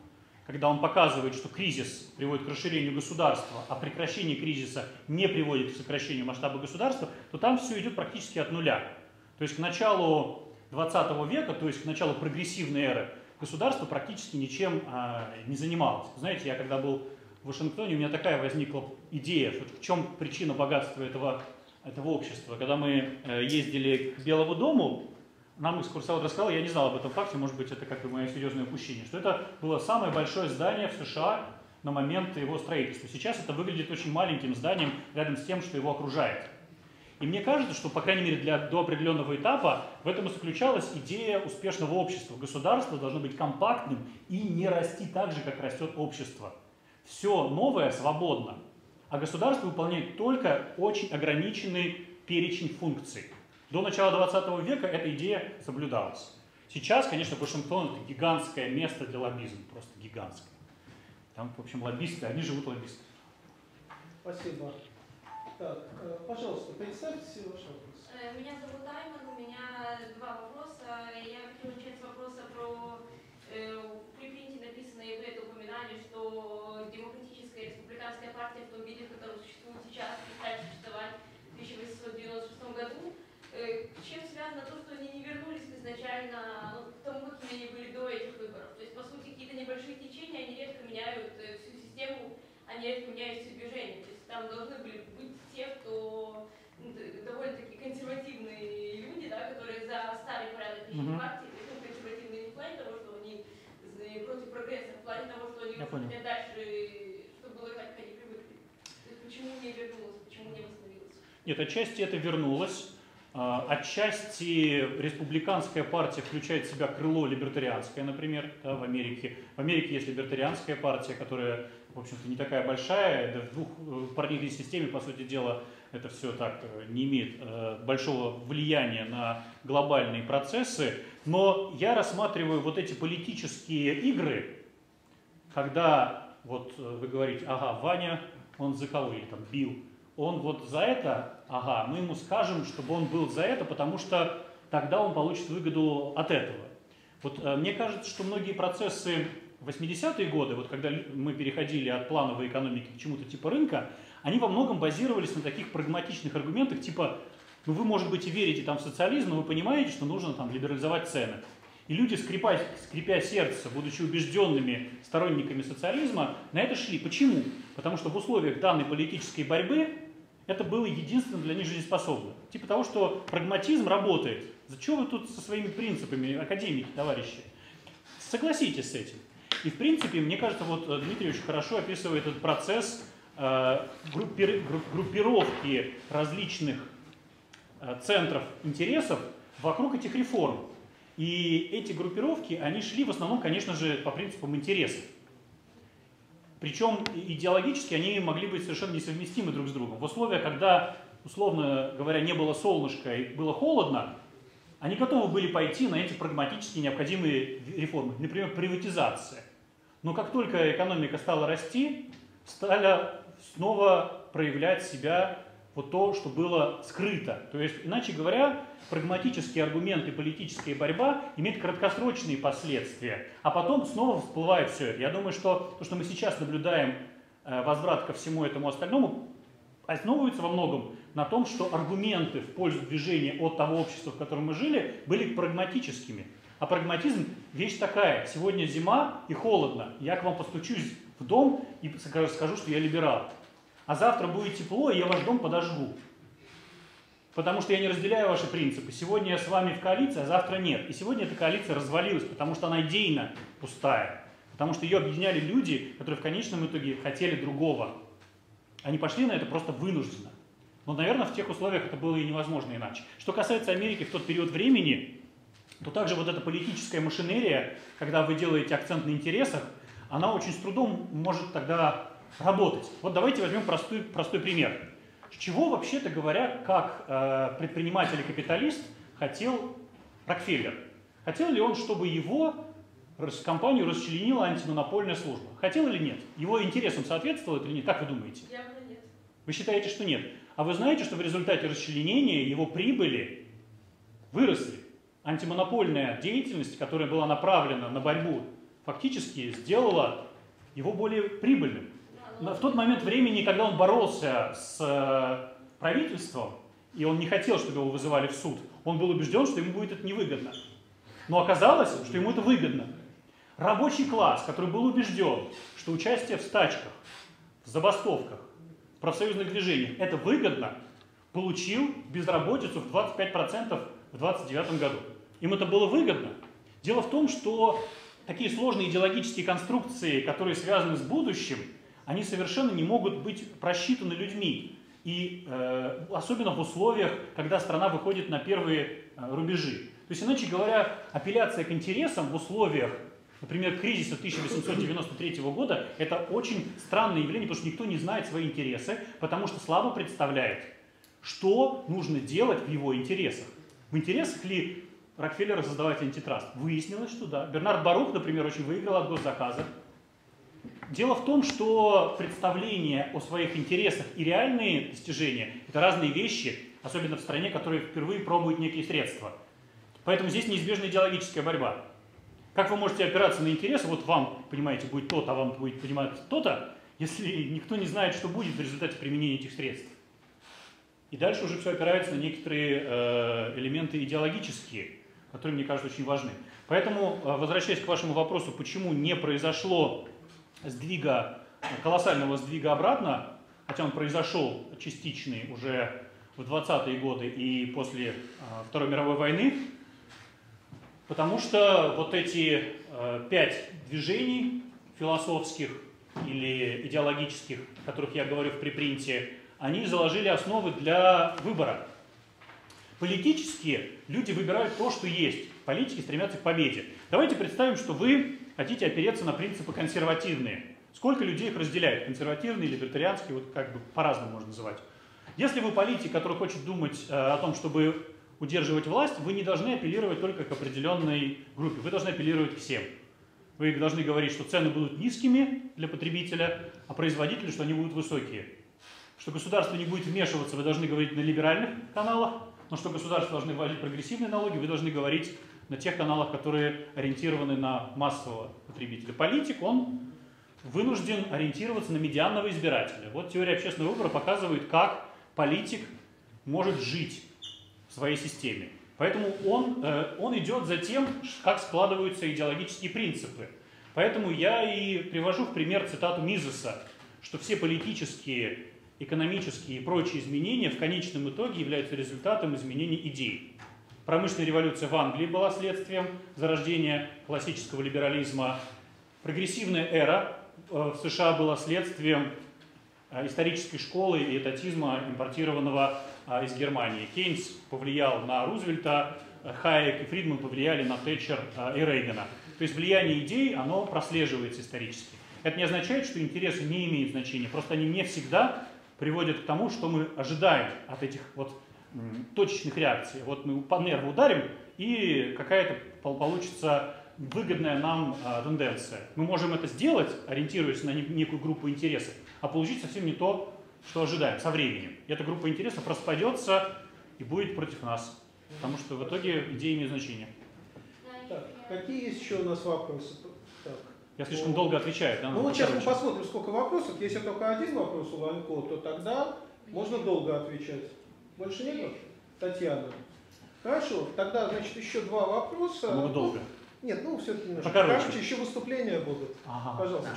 когда он показывает, что кризис приводит к расширению государства, а прекращение кризиса не приводит к сокращению масштаба государства, то там все идет практически от нуля. То есть к началу двадцатого века, то есть к началу прогрессивной эры, государство практически ничем а, не занималось. Знаете, я когда был в Вашингтоне, у меня такая возникла идея, что в чем причина богатства этого, этого общества. Когда мы э, ездили к Белому дому, нам экскурсовод рассказал, я не знал об этом факте, может быть, это как-то мое серьезное упущение, что это было самое большое здание в США на момент его строительства. Сейчас это выглядит очень маленьким зданием рядом с тем, что его окружает. И мне кажется, что, по крайней мере, для, до определенного этапа в этом и заключалась идея успешного общества. Государство должно быть компактным и не расти так же, как растет общество. Все новое свободно, а государство выполняет только очень ограниченный перечень функций. До начала двадцатого века эта идея соблюдалась. Сейчас, конечно, Вашингтон – это гигантское место для лоббизма, просто гигантское. Там, в общем, лоббисты, они живут лоббисты. Спасибо. Так, пожалуйста, представьте себе ваш вопрос. Меня зовут Айман, у меня два вопроса. Я хочу начать с вопроса про э, в припринте написано, и вы это упоминали, что демократическая республиканская партия в том виде, в котором существует сейчас, перестали существовать в тысяча восемьсот девяносто шестом году. Э, чем связано то, что они не вернулись изначально ну, к тому, какими они были до этих выборов? То есть, по сути, какие-то небольшие течения, они редко меняют э, всю систему, они редко меняют все движения. То есть там должны были быть те, кто ну, довольно-таки консервативные люди, да, которые за старый порядок mm-hmm. партии, ну, консервативные не в плане того, что они против прогресса, в плане того, что они хотят дальше, чтобы было так, как они привыкли. То есть почему не вернулось, почему не восстановилось? Нет, отчасти это вернулось. Отчасти республиканская партия включает в себя крыло либертарианское, например, да, в Америке. В Америке есть либертарианская партия, которая, в общем-то, не такая большая. Да, в двухпартийной системе, по сути дела, это все так не имеет большого влияния на глобальные процессы. Но я рассматриваю вот эти политические игры, когда вот вы говорите, ага, Ваня, он за кого, или там Билл, он вот за это, ага, мы ему скажем, чтобы он был за это, потому что тогда он получит выгоду от этого. Вот э, мне кажется, что многие процессы в восьмидесятые годы, вот когда мы переходили от плановой экономики к чему-то типа рынка, они во многом базировались на таких прагматичных аргументах, типа, ну вы, может быть, и верите там в социализм, но вы понимаете, что нужно там либерализовать цены. И люди, скрипя, скрипя сердце, будучи убежденными сторонниками социализма, на это шли. Почему? Потому что в условиях данной политической борьбы это было единственным для них жизнеспособным. Типа того, что прагматизм работает. Зачем вы тут со своими принципами, академики, товарищи? Согласитесь с этим. И в принципе, мне кажется, вот Дмитрий очень хорошо описывает этот процесс э, группи, группировки различных э, центров интересов вокруг этих реформ. И эти группировки, они шли в основном, конечно же, по принципам интересов. Причем идеологически они могли быть совершенно несовместимы друг с другом. В условиях, когда, условно говоря, не было солнышка и было холодно, они готовы были пойти на эти прагматически необходимые реформы. Например, приватизация. Но как только экономика стала расти, стали снова проявлять себя вот то, что было скрыто. То есть, иначе говоря, прагматические аргументы, политическая борьба имеют краткосрочные последствия, а потом снова всплывает все это. Я думаю, что то, что мы сейчас наблюдаем, возврат ко всему этому остальному, основывается во многом на том, что аргументы в пользу движения от того общества, в котором мы жили, были прагматическими. А прагматизм – вещь такая. Сегодня зима и холодно. Я к вам постучусь в дом и скажу, что я либерал. А завтра будет тепло, и я ваш дом подожгу. Потому что я не разделяю ваши принципы. Сегодня я с вами в коалиции, а завтра нет. И сегодня эта коалиция развалилась, потому что она идейно пустая. Потому что ее объединяли люди, которые в конечном итоге хотели другого. Они пошли на это просто вынужденно. Но, наверное, в тех условиях это было и невозможно иначе. Что касается Америки в тот период времени, то также вот эта политическая машинерия, когда вы делаете акцент на интересах, она очень с трудом может тогда работать. Вот давайте возьмем простой, простой пример. Чего, вообще-то говоря, как э, предприниматель и капиталист хотел Рокфеллер? Хотел ли он, чтобы его компанию расчленила антимонопольная служба? Хотел или нет? Его интересам соответствовало это или нет? Как вы думаете? Явно нет. Вы считаете, что нет? А вы знаете, что в результате расчленения его прибыли выросли? Антимонопольная деятельность, которая была направлена на борьбу, фактически сделала его более прибыльным. В тот момент времени, когда он боролся с правительством, и он не хотел, чтобы его вызывали в суд, он был убежден, что ему будет это невыгодно. Но оказалось, что ему это выгодно. Рабочий класс, который был убежден, что участие в стачках, в забастовках, в профсоюзных движениях это выгодно, получил безработицу в двадцать пять процентов в двадцать девятом году. Им это было выгодно. Дело в том, что такие сложные идеологические конструкции, которые связаны с будущим, они совершенно не могут быть просчитаны людьми. И э, особенно в условиях, когда страна выходит на первые э, рубежи. То есть, иначе говоря, апелляция к интересам в условиях, например, кризиса тысяча восемьсот девяносто третьего года, это очень странное явление, потому что никто не знает свои интересы, потому что слабо представляет, что нужно делать в его интересах. В интересах ли Рокфеллера создавать антитраст? Выяснилось, что да. Бернард Барух, например, очень выиграл от госзаказа. Дело в том, что представление о своих интересах и реальные достижения – это разные вещи, особенно в стране, которая впервые пробует некие средства. Поэтому здесь неизбежна идеологическая борьба. Как вы можете опираться на интересы, вот вам, понимаете, будет то-то, а вам будет понимать то-то, если никто не знает, что будет в результате применения этих средств. И дальше уже все опирается на некоторые э, элементы идеологические, которые, мне кажется, очень важны. Поэтому, возвращаясь к вашему вопросу, почему не произошло сдвига, колоссального сдвига обратно, хотя он произошел частичный уже в двадцатые годы и после а, Второй мировой войны, потому что вот эти а, пять движений философских или идеологических, о которых я говорю в препринте, они заложили основы для выбора. Политически люди выбирают то, что есть. Политики стремятся к победе. Давайте представим, что вы хотите опереться на принципы консервативные. Сколько людей их разделяют? Консервативные, либертарианские, вот как бы по-разному можно называть. Если вы политик, который хочет думать э, о том, чтобы удерживать власть, вы не должны апеллировать только к определенной группе. Вы должны апеллировать к всем. Вы должны говорить, что цены будут низкими для потребителя, а производителю, что они будут высокие. Что государство не будет вмешиваться, вы должны говорить на либеральных каналах, но что государство должны вводить прогрессивные налоги, вы должны говорить на тех каналах, которые ориентированы на массового потребителя. Политик, он вынужден ориентироваться на медианного избирателя. Вот теория общественного выбора показывает, как политик может жить в своей системе. Поэтому он, э, он идет за тем, как складываются идеологические принципы. Поэтому я и привожу в пример цитату Мизеса, что все политические, экономические и прочие изменения в конечном итоге являются результатом изменений идей. Промышленная революция в Англии была следствием зарождения классического либерализма. Прогрессивная эра в США была следствием исторической школы и этатизма, импортированного из Германии. Кейнс повлиял на Рузвельта, Хайек и Фридман повлияли на Тэтчер и Рейгана. То есть влияние идей, оно прослеживается исторически. Это не означает, что интересы не имеют значения, просто они не всегда приводят к тому, что мы ожидаем от этих вот точечных реакций. Вот мы по нерву ударим, и какая-то получится выгодная нам а, тенденция. Мы можем это сделать, ориентируясь на некую группу интересов, а получить совсем не то, что ожидаем со временем. И эта группа интересов распадется и будет против нас, потому что в итоге идеи имеют значение. Так, какие есть еще у нас вопросы? Так. Я слишком долго отвечаю. Да, ну вот сейчас мы посмотрим, сколько вопросов. Если только один вопрос у Ланько, то тогда можно долго отвечать. Больше нет? Татьяна. Хорошо, тогда, значит, еще два вопроса. Много долго. Нет, ну все-таки немножко. Покороче. Короче, еще выступления будут. Ага. Пожалуйста.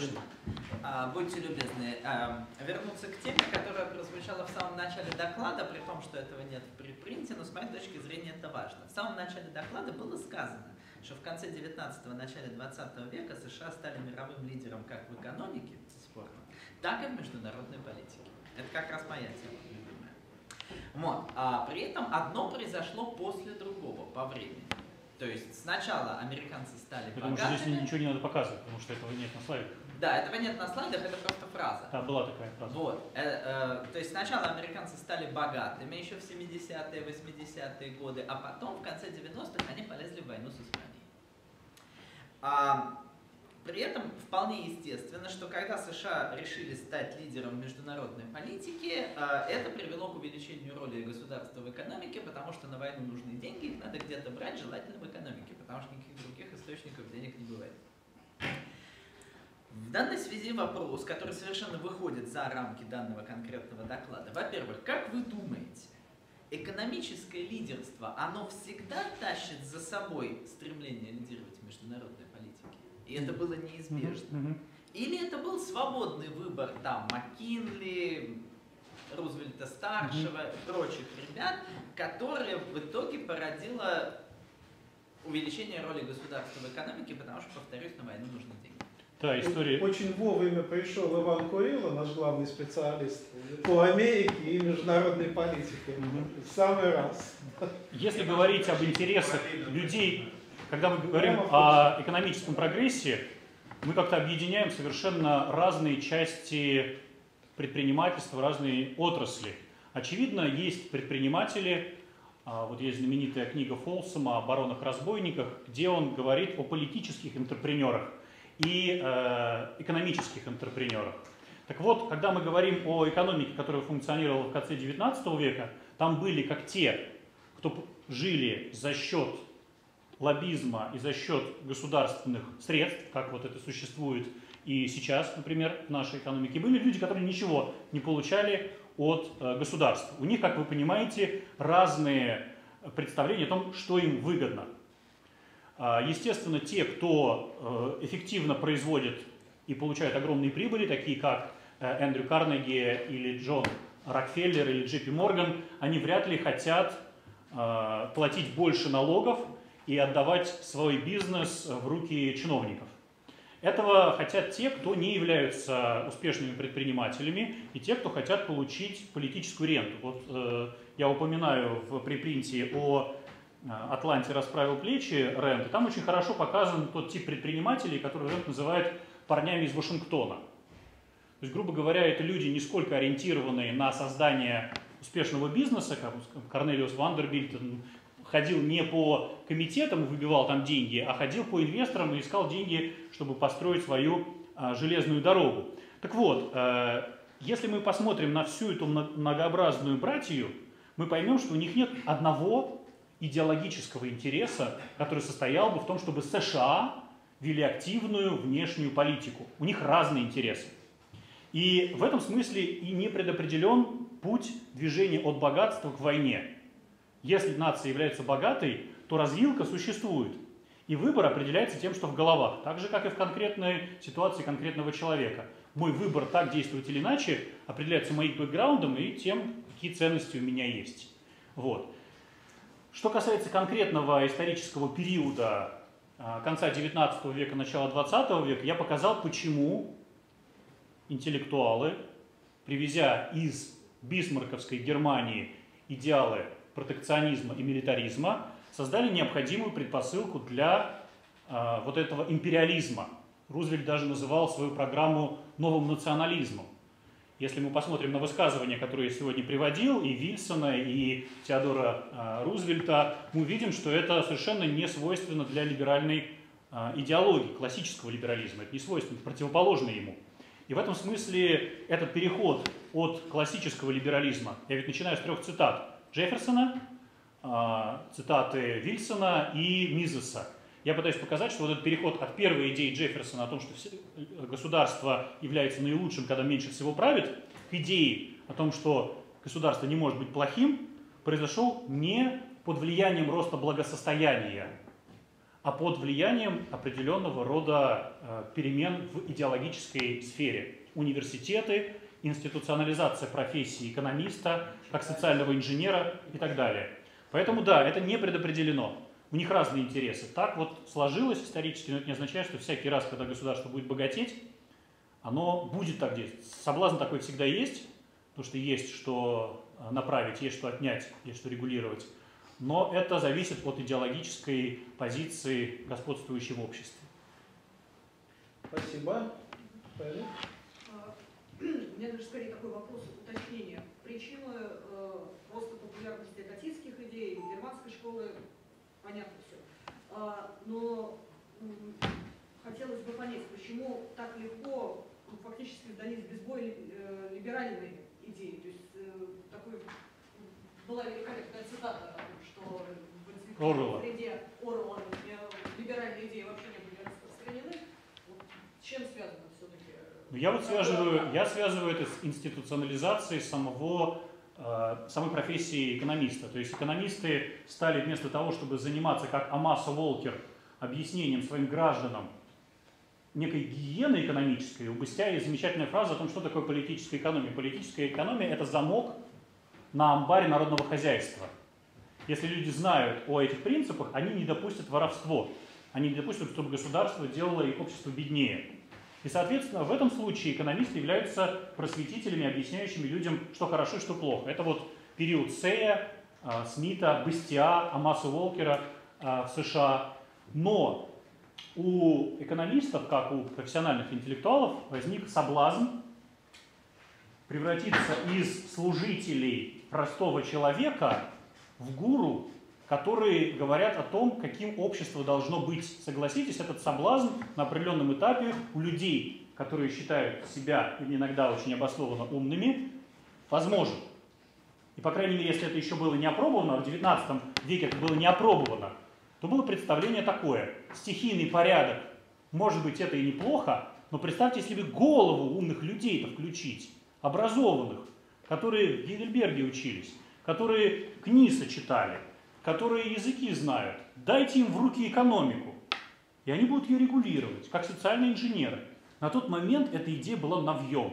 А, будьте любезны, а, вернуться к теме, которая прозвучала в самом начале доклада, при том, что этого нет в припринте, но с моей точки зрения это важно. В самом начале доклада было сказано, что в конце девятнадцатого, начале двадцатого века США стали мировым лидером как в экономике, спорно, так и в международной политике. Это как раз моя тема любимая. Вот. А при этом одно произошло после другого по времени. То есть сначала американцы стали потому богатыми. что здесь ничего не надо показывать, потому что этого нет на слайдах. Да, этого нет на слайдах, это просто фраза. Да, была такая фраза. Вот. Э, э, то есть сначала американцы стали богатыми еще в семидесятые, восьмидесятые годы, а потом в конце девяностых они полезли в войну с Испанией. А, при этом вполне естественно, что когда США решили стать лидером международной политики, э, это привело к увеличению роли государства в экономике, потому что на войну нужны деньги, их надо где-то брать, желательно в экономике, потому что никаких других источников денег не бывает. В данной связи вопрос, который совершенно выходит за рамки данного конкретного доклада. Во-первых, как вы думаете, экономическое лидерство, оно всегда тащит за собой стремление лидировать в международной политике? И это было неизбежно? Или это был свободный выбор там Маккинли, Рузвельта старшего и прочих ребят, которые в итоге породило увеличение роли государства в экономике, потому что, повторюсь, на войну нужны деньги. Да, история... Очень вовремя пришел Иван Курило, наш главный специалист по Америке и международной политике. Угу. В самый раз. Если говорить об интересах людей, когда мы говорим о экономическом прогрессе, мы как-то объединяем совершенно разные части предпринимательства, разные отрасли. Очевидно, есть предприниматели, вот есть знаменитая книга Фолсома о баронах-разбойниках, где он говорит о политических интерпренерах и э, экономических интерпренерах. Так вот, когда мы говорим о экономике, которая функционировала в конце девятнадцатого века, там были как те, кто жили за счет лоббизма и за счет государственных средств, как вот это существует и сейчас, например, в нашей экономике, были люди, которые ничего не получали от э, государства. У них, как вы понимаете, разные представления о том, что им выгодно. Естественно, те, кто эффективно производит и получает огромные прибыли, такие как Эндрю Карнеги или Джон Рокфеллер или Джей Пи Морган, они вряд ли хотят платить больше налогов и отдавать свой бизнес в руки чиновников. Этого хотят те, кто не являются успешными предпринимателями, и те, кто хотят получить политическую ренту. Вот э, я упоминаю в препринте о «Атланте расправил плечи» Рэнд, и там очень хорошо показан тот тип предпринимателей, который Рэнд называет парнями из Вашингтона. То есть, грубо говоря, это люди, не сколько ориентированные на создание успешного бизнеса, как Корнелиус Вандербильт, ходил не по комитетам и выбивал там деньги, а ходил по инвесторам и искал деньги, чтобы построить свою а, железную дорогу. Так вот, э, если мы посмотрим на всю эту многообразную братью, мы поймем, что у них нет одного идеологического интереса, который состоял бы в том, чтобы США вели активную внешнюю политику. У них разные интересы. И в этом смысле и не предопределен путь движения от богатства к войне. Если нация является богатой, то развилка существует. И выбор определяется тем, что в головах. Так же, как и в конкретной ситуации конкретного человека. Мой выбор так действовать или иначе определяется моим бэкграундом и тем, какие ценности у меня есть. Вот. Что касается конкретного исторического периода конца девятнадцатого века, начала двадцатого века, я показал, почему интеллектуалы, привезя из бисмарковской Германии идеалы протекционизма и милитаризма, создали необходимую предпосылку для э, вот этого империализма. Рузвельт даже называл свою программу новым национализмом. Если мы посмотрим на высказывания, которые я сегодня приводил, и Вильсона, и Теодора э, Рузвельта, мы увидим, что это совершенно не свойственно для либеральной э, идеологии, классического либерализма. Это не свойственно, это противоположно ему. И в этом смысле этот переход от классического либерализма, я ведь начинаю с трех цитат Джефферсона, э, цитаты Вильсона и Мизеса. Я пытаюсь показать, что вот этот переход от первой идеи Джефферсона о том, что государство является наилучшим, когда меньше всего правит, к идее о том, что государство не может быть плохим, произошел не под влиянием роста благосостояния, а под влиянием определенного рода перемен в идеологической сфере. Университеты, институционализация профессии экономиста, как социального инженера и так далее. Поэтому да, это не предопределено. У них разные интересы. Так вот сложилось исторически, но это не означает, что всякий раз, когда государство будет богатеть, оно будет так действовать. Соблазн такой всегда есть, потому что есть что направить, есть что отнять, есть что регулировать. Но это зависит от идеологической позиции, господствующей в обществе. Спасибо. У меня даже скорее такой вопрос, уточнение. Причины э, роста популярности готических идей, германской школы, понятно все. А, но м, хотелось бы понять, почему так легко ну, фактически сдались без боя э, либеральные идеи. То есть э, такой, была великолепная цитата, что в среде Орвелла либеральные идеи вообще не были распространены. Вот, с чем связано все-таки? Но я вот связываю, я связываю это с институционализацией самого, э, самой профессии экономиста. То есть экономисты стали вместо того, чтобы заниматься, как Амаса Волкер, объяснением своим гражданам некой гигиены экономической. У Бастиа есть замечательная фраза о том, что такое политическая экономия. Политическая экономия – это замок на амбаре народного хозяйства. Если люди знают о этих принципах, они не допустят воровство. Они не допустят, чтобы государство делало их общество беднее. И, соответственно, в этом случае экономисты являются просветителями, объясняющими людям, что хорошо и что плохо. Это вот период Сея, Смита, Бастиа, Амаса Волкера в США. Но у экономистов, как у профессиональных интеллектуалов, возник соблазн превратиться из служителей простого человека в гуру, которые говорят о том, каким общество должно быть. Согласитесь, этот соблазн на определенном этапе у людей, которые считают себя иногда очень обоснованно умными, возможен. И, по крайней мере, если это еще было не опробовано, в девятнадцатом веке это было не опробовано, то было представление такое: стихийный порядок, может быть, это и неплохо, но представьте себе голову умных людей-то включить, образованных, которые в Гейдельберге учились, которые Книса читали, которые языки знают. Дайте им в руки экономику, и они будут ее регулировать, как социальные инженеры. На тот момент эта идея была новьем.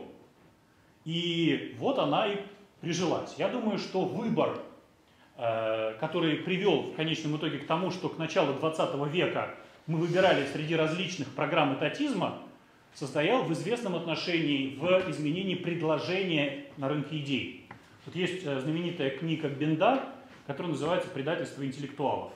И вот она и прижилась. Я думаю, что выбор, который привел в конечном итоге к тому, что к началу двадцатого века мы выбирали среди различных программ этатизма, состоял в известном отношении в изменении предложения на рынке идей. Тут есть знаменитая книга Бенда, которая называется «Предательство интеллектуалов».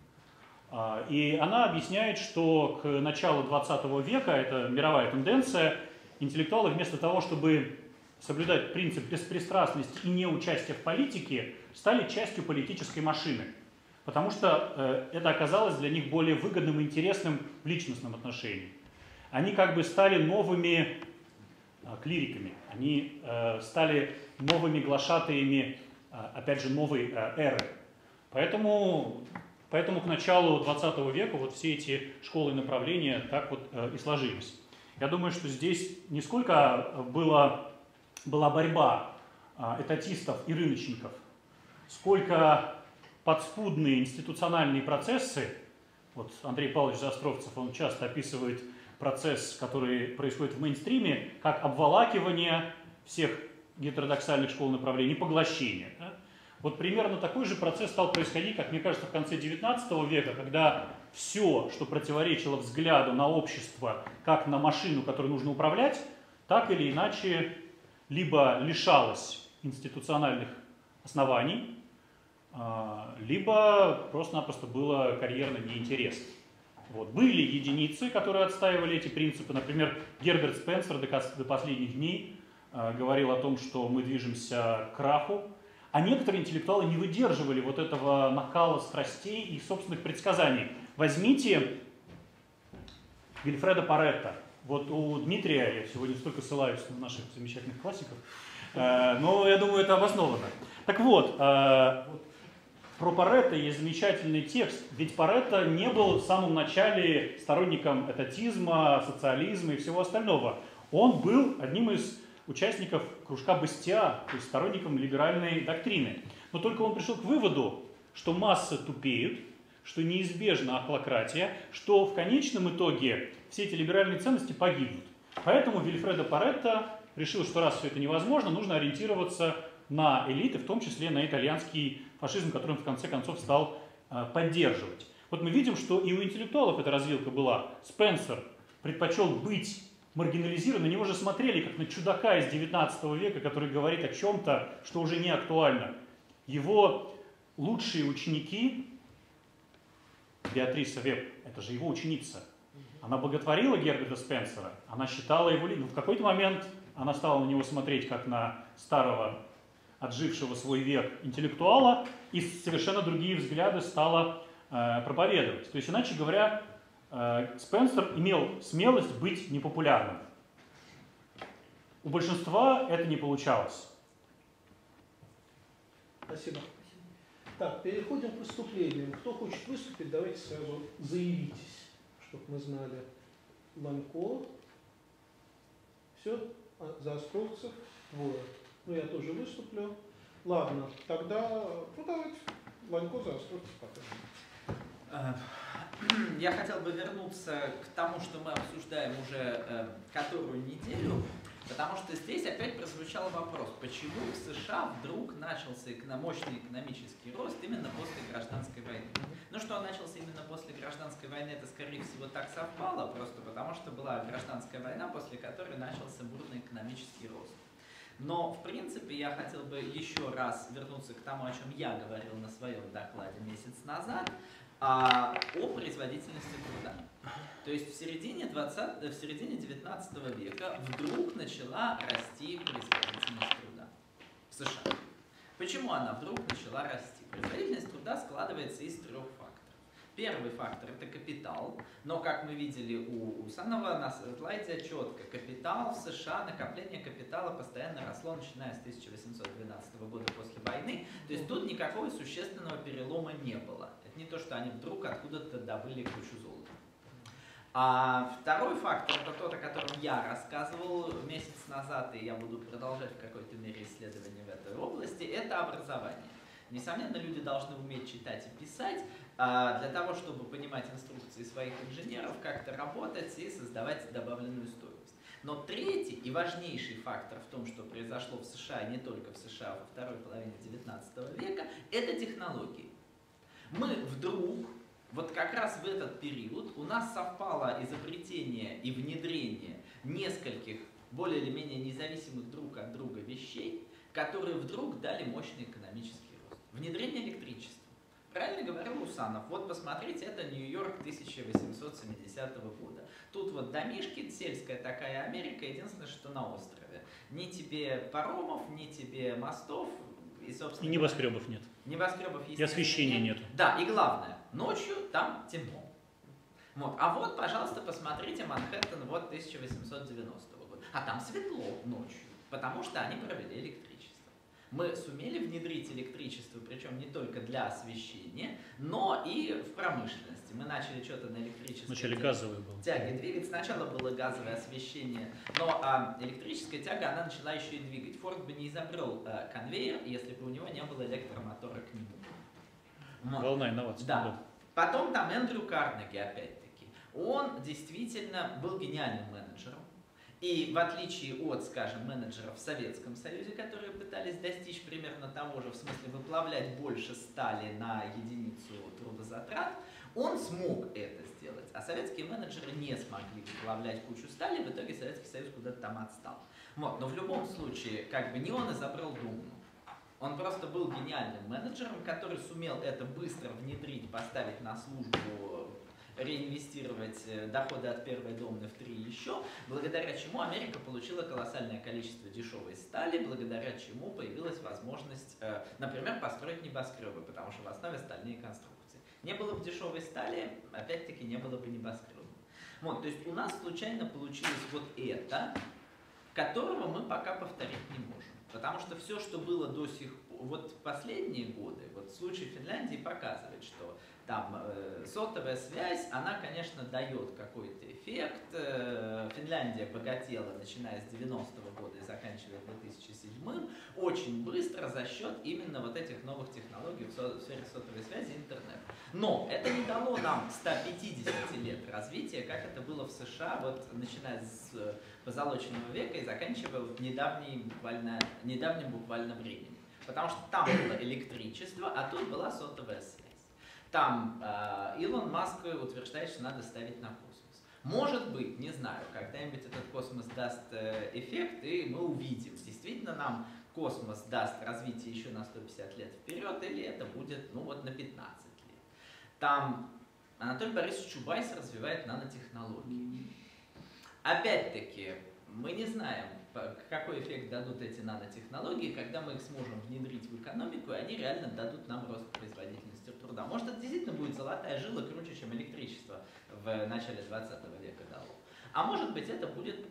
И она объясняет, что к началу двадцатого века, это мировая тенденция, интеллектуалы вместо того, чтобы соблюдать принцип беспристрастности и неучастия в политике, стали частью политической машины. Потому что это оказалось для них более выгодным и интересным в личностном отношении. Они как бы стали новыми клириками, они стали новыми глашатаями, опять же, новой эры. Поэтому, поэтому к началу двадцатого века вот все эти школы и направления так вот и сложились. Я думаю, что здесь не сколько было, была борьба этатистов и рыночников, сколько подспудные институциональные процессы. Вот Андрей Павлович Заостровцев, он часто описывает процесс, который происходит в мейнстриме, как обволакивание всех гетеродоксальных школ направлений, поглощение. Да? Вот примерно такой же процесс стал происходить, как мне кажется, в конце девятнадцатого века, когда все, что противоречило взгляду на общество, как на машину, которой нужно управлять, так или иначе либо лишалось институциональных оснований, либо просто-напросто было карьерно неинтересно. Вот. Были единицы, которые отстаивали эти принципы. Например, Герберт Спенсер до последних дней говорил о том, что мы движемся к краху, а некоторые интеллектуалы не выдерживали вот этого накала страстей и собственных предсказаний. Возьмите Вильфреда Паретта. Вот у Дмитрия, я сегодня столько ссылаюсь на наших замечательных классиков, но я думаю, это обосновано. Так вот, про Паретта есть замечательный текст, ведь Паретта не был в самом начале сторонником этатизма, социализма и всего остального. Он был одним из участников кружка Бастиа, то есть сторонником либеральной доктрины. Но только он пришел к выводу, что массы тупеют, что неизбежна ахлократия, что в конечном итоге все эти либеральные ценности погибнут. Поэтому Вильфредо Паретта решил, что раз все это невозможно, нужно ориентироваться на элиты, в том числе на итальянский фашизм, который он в конце концов стал э, поддерживать. Вот мы видим, что и у интеллектуалов эта развилка была. Спенсер предпочел быть маргинализирован, на него же смотрели как на чудака из девятнадцатого века, который говорит о чем-то, что уже не актуально. Его лучшие ученики, Беатриса Веб, это же его ученица, она боготворила Герберта Спенсера, она считала его... Ну, в какой-то момент она стала на него смотреть как на старого, отжившего свой век интеллектуала, и совершенно другие взгляды стала э, проповедовать. То есть, иначе говоря, Спенсер имел смелость быть непопулярным. У большинства это не получалось. Спасибо. Так, переходим к выступлениям. Кто хочет выступить, давайте сразу заявитесь, чтобы мы знали. Ланько, Все, за островцев двое. Ну, я тоже выступлю. Ладно, тогда, ну, давайте, Ванько за островцев пока. Я хотел бы вернуться к тому, что мы обсуждаем уже э, которую неделю, потому что здесь опять прозвучал вопрос, почему в США вдруг начался мощный экономический рост именно после гражданской войны. Ну что он начался именно после гражданской войны, это скорее всего так совпало, просто потому что была гражданская война, после которой начался бурный экономический рост. Но, в принципе, я хотел бы еще раз вернуться к тому, о чем я говорил на своем докладе месяц назад, а, о производительности труда. То есть в середине, двадцатого, в середине девятнадцатого века вдруг начала расти производительность труда в США. Почему она вдруг начала расти? Производительность труда складывается из трех факторов. Первый фактор – это капитал, но, как мы видели у Усанова на слайде четко, капитал в США, накопление капитала постоянно росло, начиная с тысяча восемьсот двенадцатого года после войны, то есть тут никакого существенного перелома не было. Это не то, что они вдруг откуда-то добыли кучу золота. А второй фактор – это тот, о котором я рассказывал месяц назад, и я буду продолжать в какой-то мере исследования в этой области – это образование. Несомненно, люди должны уметь читать и писать, для того, чтобы понимать инструкции своих инженеров, как-то работать и создавать добавленную стоимость. Но третий и важнейший фактор в том, что произошло в США, не только в США, а во второй половине девятнадцатого века, это технологии. Мы вдруг, вот как раз в этот период, у нас совпало изобретение и внедрение нескольких более или менее независимых друг от друга вещей, которые вдруг дали мощный экономический рост. Внедрение электричества. Правильно говорил Усанов. Вот посмотрите, это Нью-Йорк тысяча восемьсот семидесятого года. Тут вот домишки, сельская такая Америка, единственное, что на острове. Ни тебе паромов, ни тебе мостов. И, собственно, и небоскребов нет. Небоскребов, и освещения нет. нету. Да, и главное, ночью там темно. Вот. А вот, пожалуйста, посмотрите Манхэттен вот тысяча восемьсот девяностого года. А там светло ночью, потому что они провели электричество. Мы сумели внедрить электричество, причем не только для освещения, но и в промышленности. Мы начали что-то на электричестве. Вначале газовое было. Тяги двигать. Сначала было газовое освещение, но а, электрическая тяга, она начала еще и двигать. Форд бы не изобрел а, конвейер, если бы у него не было электромотора к нему. Вот. Волна инноваций. Да. да. Потом там Эндрю Карнеги, опять-таки. Он действительно был гениальным менеджером. И в отличие от, скажем, менеджеров в Советском Союзе, которые пытались достичь примерно того же, в смысле выплавлять больше стали на единицу трудозатрат, он смог это сделать. А советские менеджеры не смогли выплавлять кучу стали, в итоге Советский Союз куда-то там отстал. Вот. Но в любом случае, как бы не он изобрел Думну. Он просто был гениальным менеджером, который сумел это быстро внедрить, поставить на службу, реинвестировать доходы от первой домны в три еще, благодаря чему Америка получила колоссальное количество дешевой стали, благодаря чему появилась возможность, например, построить небоскребы, потому что в основе стальные конструкции. Не было бы дешевой стали, опять-таки не было бы небоскребов. Вот, то есть у нас случайно получилось вот это, которого мы пока повторить не можем. Потому что все, что было до сих пор, вот последние годы, вот случай Финляндии показывает, что там э, сотовая связь, она, конечно, дает какой-то эффект. Э, Финляндия богатела, начиная с девяностого года и заканчивая две тысячи седьмым, очень быстро за счет именно вот этих новых технологий в, со в сфере сотовой связи и интернета. Но это не дало нам ста пятидесяти лет развития, как это было в США, вот начиная с позолоченного века и заканчивая вот недавней, буквально, недавним буквально временем. Потому что там было электричество, а тут была сотовая связь. Там э, Илон Маск утверждает, что надо ставить на космос. Может быть, не знаю, когда-нибудь этот космос даст э, эффект, и мы увидим, действительно нам космос даст развитие еще на сто пятьдесят лет вперед, или это будет, ну вот, на пятнадцать лет. Там Анатолий Борисович Чубайс развивает нанотехнологии. Опять-таки, мы не знаем, какой эффект дадут эти нанотехнологии, когда мы их сможем внедрить в экономику, и они реально дадут нам рост производительности труда. Может, это действительно будет золотая жила круче, чем электричество в начале двадцатого века дало. А может быть, это будет...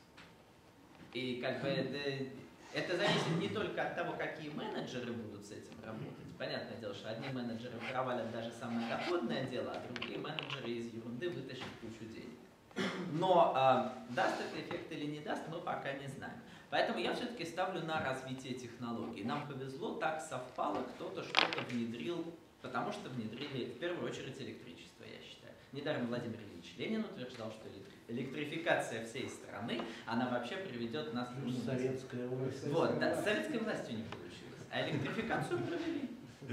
И как бы это, это зависит не только от того, какие менеджеры будут с этим работать. Понятное дело, что одни менеджеры провалят даже самое доходное дело, а другие менеджеры из ерунды вытащат кучу денег. Но э, даст это эффект или не даст, мы пока не знаем. Поэтому я все-таки ставлю на развитие технологий. Нам повезло, так совпало, кто-то что-то внедрил, потому что внедрили в первую очередь электричество, я считаю. Недаром Владимир Ильич Ленин утверждал, что электрификация всей страны, она вообще приведет нас к... Советская власть. Вот, да, с советской властью не получилось. А электрификацию провели.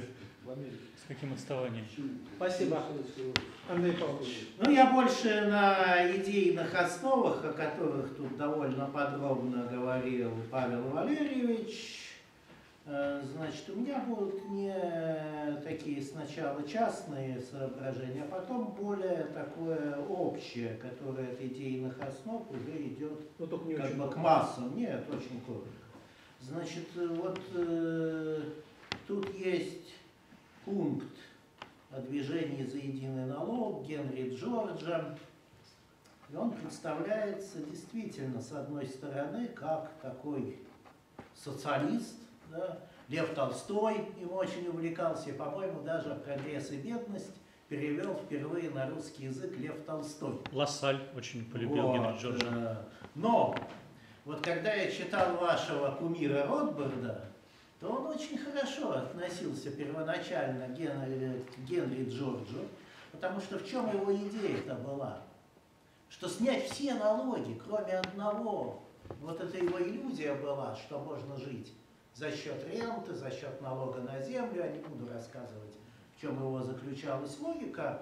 С каким отставанием? Спасибо, Андрей Павлович. Ну, я больше на идейных основах, о которых тут довольно подробно говорил Павел Валерьевич. Значит, у меня будут не такие сначала частные соображения, а потом более такое общее, которое от идейных основ уже идет Ну, только не как очень. бы к массам. Нет, очень коротко. Значит, вот э, тут есть пункт о движении за единый налог Генри Джорджа. И он представляется действительно, с одной стороны, как такой социалист. Да? Лев Толстой им очень увлекался, и, по-моему, даже «Прогресс и бедность» перевел впервые на русский язык Лев Толстой. Лассаль очень полюбил Вот, Генри Джорджа. э, Но вот когда я читал вашего кумира Ротбарда, то он очень хорошо относился первоначально к Генри, к Генри Джорджу, потому что в чем его идея-то была? Что снять все налоги, кроме одного. Вот это его иллюзия была, что можно жить за счет ренты, за счет налога на землю. Я не буду рассказывать, в чем его заключалась логика.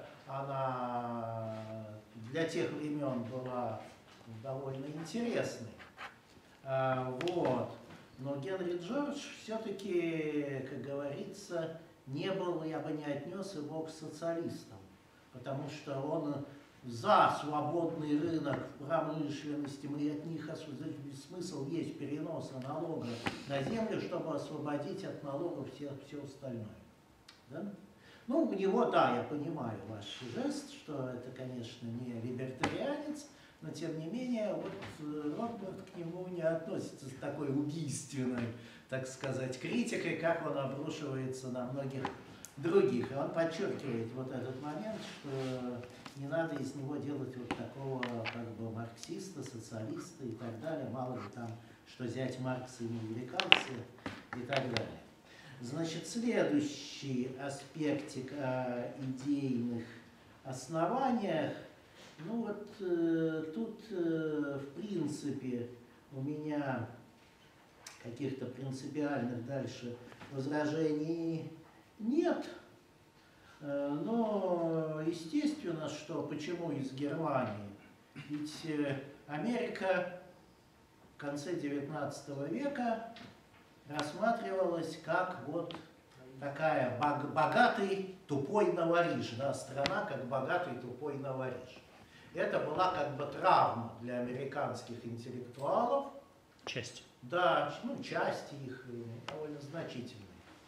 Она для тех времен была довольно интересной. А, вот. Но Генри Джордж все-таки, как говорится, не был, я бы не отнес его к социалистам, потому что он за свободный рынок в промышленности, мы от них смысл есть переноса налога на землю, чтобы освободить от налогов все, все остальное. Да? Ну, у него, да, я понимаю ваш жест, что это, конечно, не либертарианец, но, тем не менее, вот Ротбард к нему не относится с такой убийственной, так сказать, критикой, как он обрушивается на многих других. И он подчеркивает вот этот момент, что не надо из него делать вот такого как бы марксиста, социалиста и так далее. Мало ли там, что зять Маркса не увлекался и так далее. Значит, следующий аспектик о идейных основаниях. Ну вот э, тут, э, в принципе, у меня каких-то принципиальных дальше возражений нет. Э, но естественно, что почему из Германии? Ведь э, Америка в конце девятнадцатого века рассматривалась как вот такая бог, богатый тупой новориш, да, страна как богатый тупой новориш. Это была как бы травма для американских интеллектуалов. Часть. Да, ну, части их довольно значительные.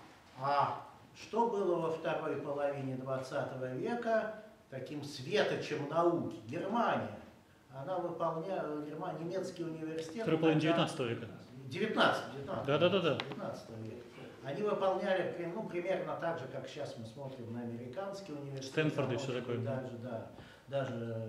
А что было во второй половине двадцатого века таким светочем науки? Германия. Она выполняла, Германия, немецкий университет. Второй половине девятнадцатого века. девятнадцатого, девятнадцатого. Да, да, да, да. девятнадцатого века. Они выполняли, ну, примерно так же, как сейчас мы смотрим на американский университет. Стэнфорд и все такое. Даже, да, даже,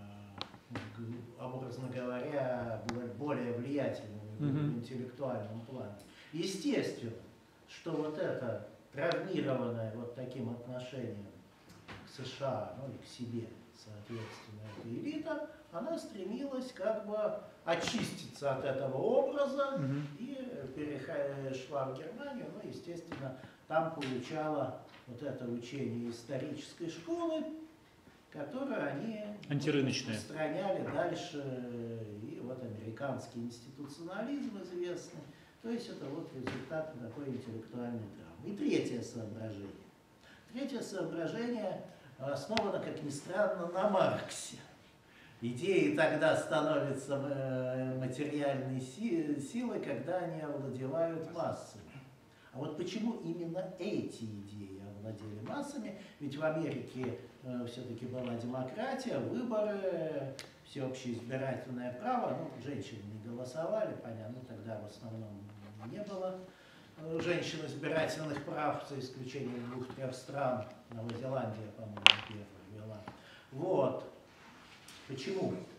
образно говоря, более влиятельными Mm-hmm. в интеллектуальном плане. Естественно, что вот это травмированное вот таким отношением к США, ну и к себе, соответственно, эта элита, она стремилась как бы очиститься от этого образа Mm-hmm. и перешла в Германию, ну, естественно, там получала вот это учение исторической школы, которое они распространяли дальше, и вот американский институционализм известный. То есть это вот результат такой интеллектуальной травмы. И третье соображение. Третье соображение основано, как ни странно, на Марксе. Идеи тогда становятся материальной силой, когда они овладевают массами. А вот почему именно эти идеи овладели массами? Ведь в Америке э, все-таки была демократия, выборы, всеобщее избирательное право. Ну, женщины не голосовали, понятно, тогда в основном не было э, женщин избирательных прав, за исключением двух-трех стран. Новая Зеландия, по-моему, первая вела. Вот. Почему?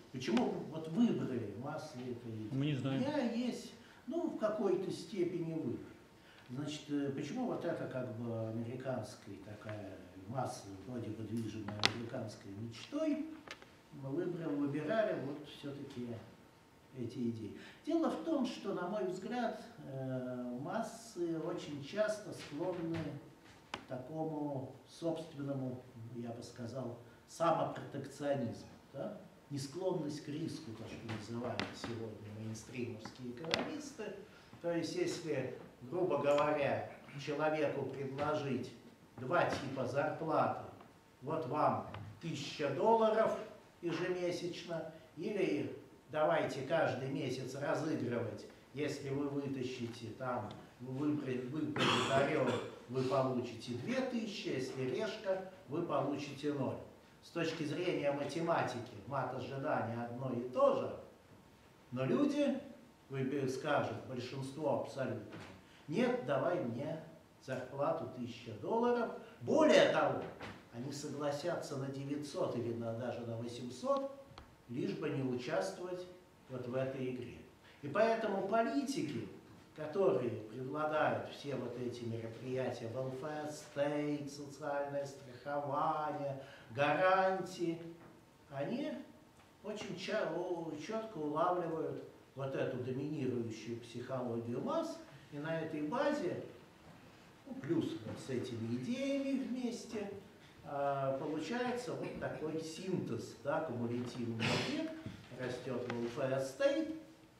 Почему вот выбрали массы этой идеи? Мы не знаем. У меня есть, ну, в какой-то степени выбор. Значит, э, почему вот это как бы американская такая масса, вроде бы движимая американской мечтой, мы выбрали, выбирали вот все-таки эти идеи. Дело в том, что, на мой взгляд, э, массы очень часто склонны к такому собственному, я бы сказал, самопротекционизму, да? Несклонность к риску, то, что называют сегодня мейнстримовские экономисты. То есть, если, грубо говоря, человеку предложить два типа зарплаты, вот вам тысяча долларов ежемесячно, или давайте каждый месяц разыгрывать, если вы вытащите там, вы выиграете орел, вы получите две тысячи, если решка, вы получите ноль. С точки зрения математики, мат ожидания одно и то же, но люди, вы скажут, большинство абсолютно, нет, давай мне зарплату тысяча долларов. Более того, они согласятся на девятьсот или на, даже на восемьсот, лишь бы не участвовать вот в этой игре. И поэтому политики, которые предлагают все вот эти мероприятия, welfare state, социальное страхование, гарантии, они очень четко улавливают вот эту доминирующую психологию масс, и на этой базе, ну, плюс вот с этими идеями вместе, э, получается вот такой синтез, да, кумулятивный эффект, растет welfare state,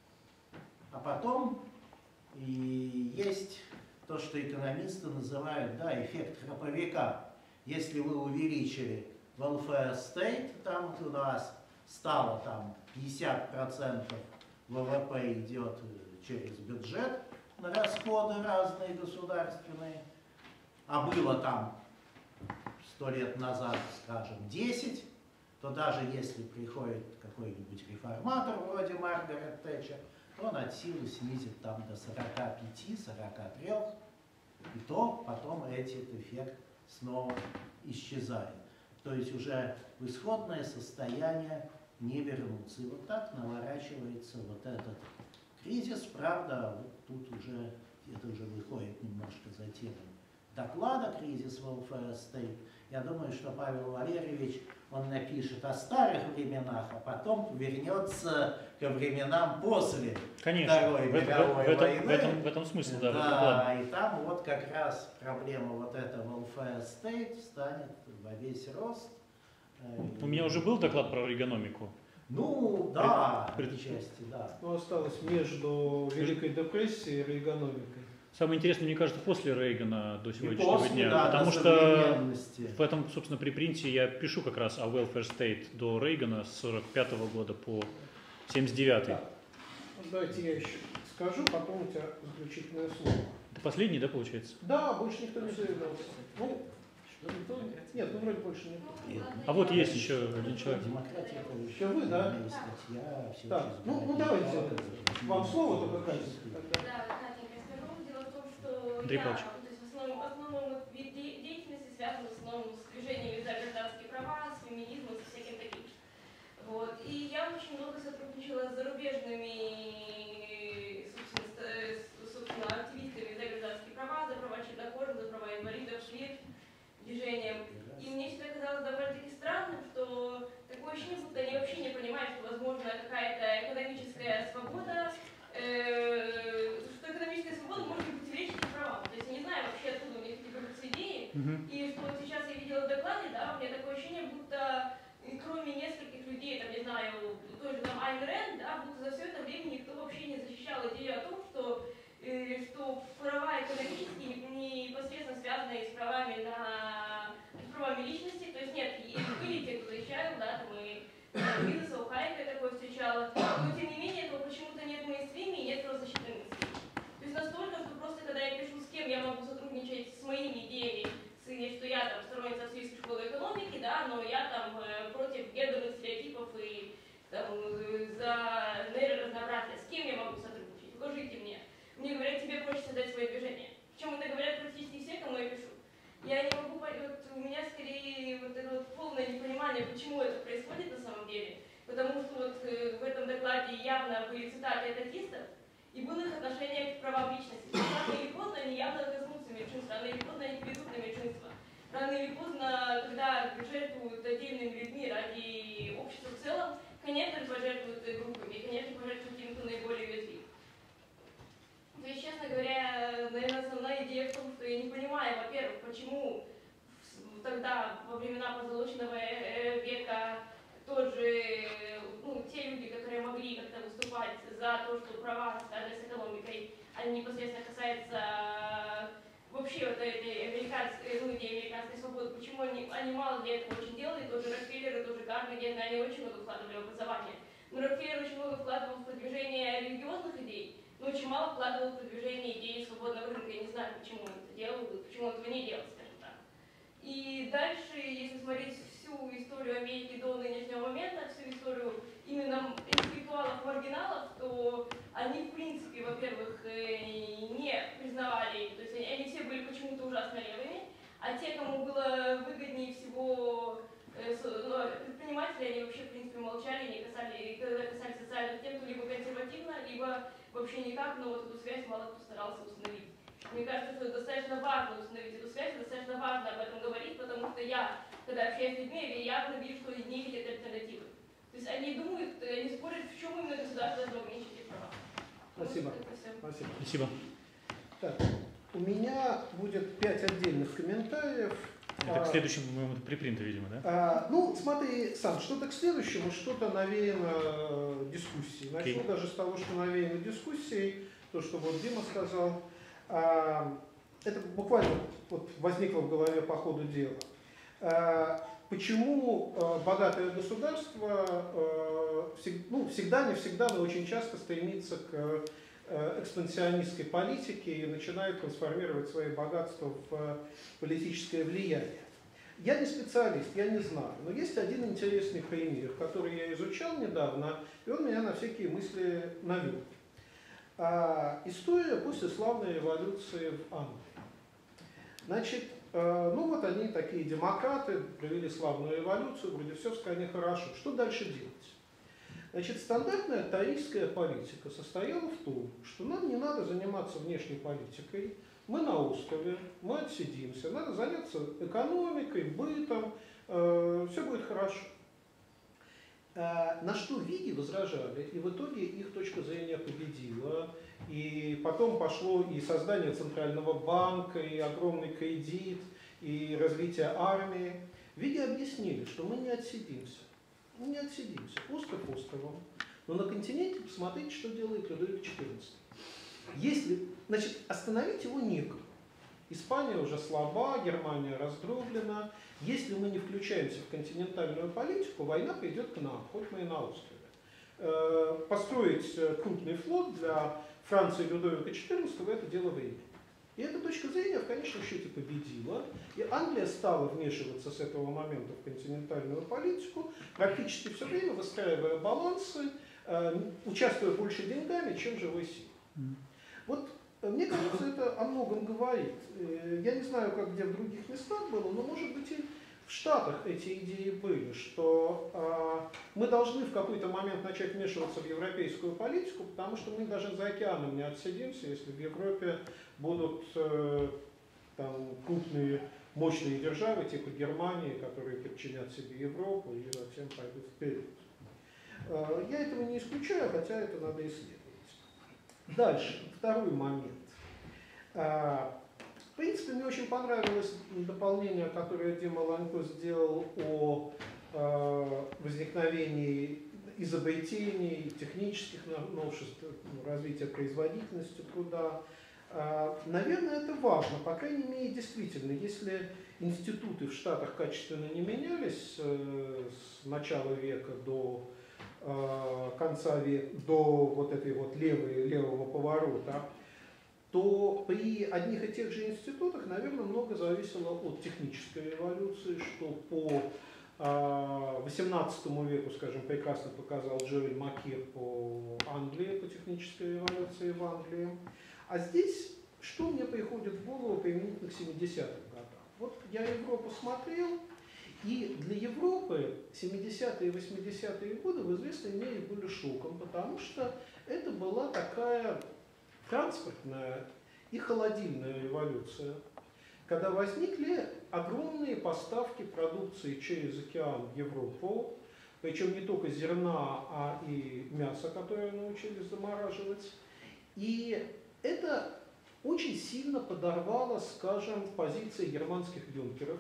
а потом и есть то, что экономисты называют, да, эффект храповика. Если вы увеличили welfare state, там у нас стало там пятьдесят процентов ВВП идет через бюджет на расходы разные государственные, а было там сто лет назад, скажем, десять, то даже если приходит какой-нибудь реформатор вроде Маргарет Тэтчер, то он от силы снизит там до сорока пяти — сорока трёх, и то потом этот эффект снова исчезает. То есть уже в исходное состояние не вернуться. И вот так наворачивается вот этот кризис. Правда, вот тут уже, это уже выходит немножко за темой доклада «Кризис welfare state». Я думаю, что Павел Валерьевич, он напишет о старых временах, а потом вернется ко временам после Конечно, Второй в, это, мировой в, этом, войны. в, этом, в этом смысле, да. Да, и там вот как раз проблема вот этого welfare state станет во весь рост. У меня уже был доклад про регономику. Ну, да, Пред- отчасти, да. Ну, осталось между Великой депрессией и Рейгономикой. Самое интересное, мне кажется, после Рейгана до И сегодняшнего после, дня. да, Потому до что современности. в этом, собственно, припринте я пишу как раз о welfare state до Рейгана с сорок пятого года по семьдесят девятый. Да. Ну, давайте я еще скажу, потом у тебя заключительное слово. Это последний, да, получается? Да, больше никто не заявлялся. Ну, никто... Нет, ну вроде больше никто. Ну, ладно, А вот я- есть еще один человек. Демократия это уже Еще вы, да? отдельная статья, все Так, очень ну, ну избирательные давайте правила. вам слово только, Катя. Тогда. Да, Катенька, скажу. Дело в том, что Андрей я, Павлович. то есть в основном, в основном вот вид де- деятельности связан в основном с движениями за гражданские права, с феминизмом, со всяким таким. Вот. И я очень много сотрудничала с зарубежными, собственно, с- собственно, активистами за гражданские права, за права чернокожих, за права инвалидов, ШВИР, движением. И мне всегда казалось довольно-таки странным, что такое ощущение, будто они вообще не понимают, что возможно какая-то экономическая свобода, э, что экономическая свобода может не противоречить их правам. То есть я не знаю вообще, откуда у них эти берутся идеи. Мгм. И что вот сейчас я видела в докладе, да, у меня такое ощущение, будто э, кроме нескольких людей, там, не знаю, той же там Айн Рэнд, да, будто за все это время никто вообще не защищал идею о том, что э, что права экономические не непосредственно связаны с правами на с правами личности, то есть нет, и были те, кто защищал, да, там и Бизнеса, у Хайка я такое встречала, но тем не менее этого почему-то нет в мейнстриме и нет правозащитной мысли. То есть настолько, что просто когда я пишу, с кем я могу сотрудничать с моими идеями, с, что я там сторонница австрийской школы экономики, да, но я там э, против гендерных стереотипов и там, э, за нейроразнообразие, с кем я могу сотрудничать, укажите мне. Мне говорят, тебе проще создать свое движение. Причем это говорят практически все, кому я пишу. Я не могу понять, вот у меня скорее вот это вот полное непонимание, почему это происходит на самом деле. Потому потому что вот в этом докладе явно были цитаты этатистов, и было их отношение к правам личности. Рано или поздно они явно коснутся меньшинства, рано или поздно они придут на меньшинство. Рано или поздно, когда жертвуют отдельными людьми ради общества в целом, конечно же, пожертвуют группами, и, конечно, пожертвуют тем, кто наиболее уязвим. То есть, честно говоря, наверное, основная идея в том, что я не понимаю, во-первых, почему тогда, во времена позолоченного века, тоже, ну, те люди, которые могли как-то выступать за то, что права, связанные с экономикой, они непосредственно касаются вообще вот этой американской, ну, идеи американской свободы, почему они, они мало для этого очень делали, тоже Рокфеллеры, тоже Карнеги, они очень много вкладывали в образование. Но Рокфеллер очень много вкладывал в продвижение религиозных идей, но очень мало вкладывал в продвижение идеи свободного рынка. Я не знаю, почему он это делал, почему он этого не делал, скажем так. И дальше, если смотреть всю историю Америки до нынешнего момента, всю историю именно интеллектуалов-маргиналов, то они, в принципе, во-первых, не признавали, то есть они, они все были почему-то ужасно левыми, а те, кому было выгоднее всего ну, предприниматели, они вообще, в принципе, молчали, не касали, когда касались социальных тем, то либо консервативно, либо вообще никак, но вот эту связь мало кто старался установить. Мне кажется, что достаточно важно установить эту связь, достаточно важно об этом говорить, потому что я, когда общаюсь с людьми, я явно вижу, что не видят альтернативы. То есть они думают, они спорят, в чем именно государство должно уменьшить их права. Спасибо. Ну, Спасибо. Спасибо. Так, у меня будет пять отдельных комментариев. Это к следующему припринту, видимо, да? А, ну, смотри, сам, что-то к следующему, что-то навеяно дискуссией. Начну okay. даже с того, что навеяно дискуссией, то, что вот Дима сказал. А, это буквально вот возникло в голове по ходу дела. А, почему а, богатое государство а, всег, ну, всегда, не всегда, но очень часто стремится к экспансионистской политики и начинает трансформировать свои богатства в политическое влияние. Я не специалист, я не знаю, но есть один интересный пример, который я изучал недавно, и он меня на всякие мысли навел. А, история после славной революции в Англии. Значит, э, ну вот они такие демократы, провели славную революцию, вроде все в стране хорошо. Что дальше делать? Значит, стандартная таистская политика состояла в том, что нам не надо заниматься внешней политикой, мы на острове, мы отсидимся, надо заняться экономикой, бытом, э, все будет хорошо. Э, на что Виги возражали, и в итоге их точка зрения победила, и потом пошло и создание Центрального банка, и огромный кредит, и развитие армии. Виги объяснили, что мы не отсидимся. Мы не отсидимся, остров островом. Но на континенте посмотрите, что делает Людовик четырнадцатый. Если, значит, остановить его некому. Испания уже слаба, Германия раздроблена. Если мы не включаемся в континентальную политику, война придет к нам, хоть мы и на острове. Построить крупный флот для Франции Людовика четырнадцатого – это дело времени. И эта точка зрения в конечном счете победила, и Англия стала вмешиваться с этого момента в континентальную политику, практически все время выстраивая балансы, э, участвуя больше деньгами, чем живой силой. Вот мне кажется, это о многом говорит. Я не знаю, как где в других местах было, но может быть и в Штатах эти идеи были, что э, мы должны в какой-то момент начать вмешиваться в европейскую политику, потому что мы даже за океаном не отсидимся, если в Европе будут э, там, крупные, мощные державы, типа Германии, которые подчинят себе Европу и затем пойдут вперед. Э, я этого не исключаю, хотя это надо исследовать. Дальше, второй момент. Э, В принципе, мне очень понравилось дополнение, которое Дима Ланько сделал о э, возникновении изобретений, технических новшеств, развития производительности труда. Э, наверное, это важно. По крайней мере, действительно, если институты в Штатах качественно не менялись э, с начала века до э, конца века, до вот этой вот левой, левого поворота, то при одних и тех же институтах, наверное, много зависело от технической революции, что по восемнадцатому веку, скажем, прекрасно показал Джоэль Макир по Англии, по технической революции в Англии. А здесь, что мне приходит в голову применительно к семидесятым годам? Вот я Европу смотрел, И для Европы семидесятые и восьмидесятые годы в известной мере были шоком, потому что это была такая транспортная и холодильная революция, когда возникли огромные поставки продукции через океан в Европу, причем не только зерна, а и мяса, которое научились замораживать. И это очень сильно подорвало, скажем, позиции германских юнкеров.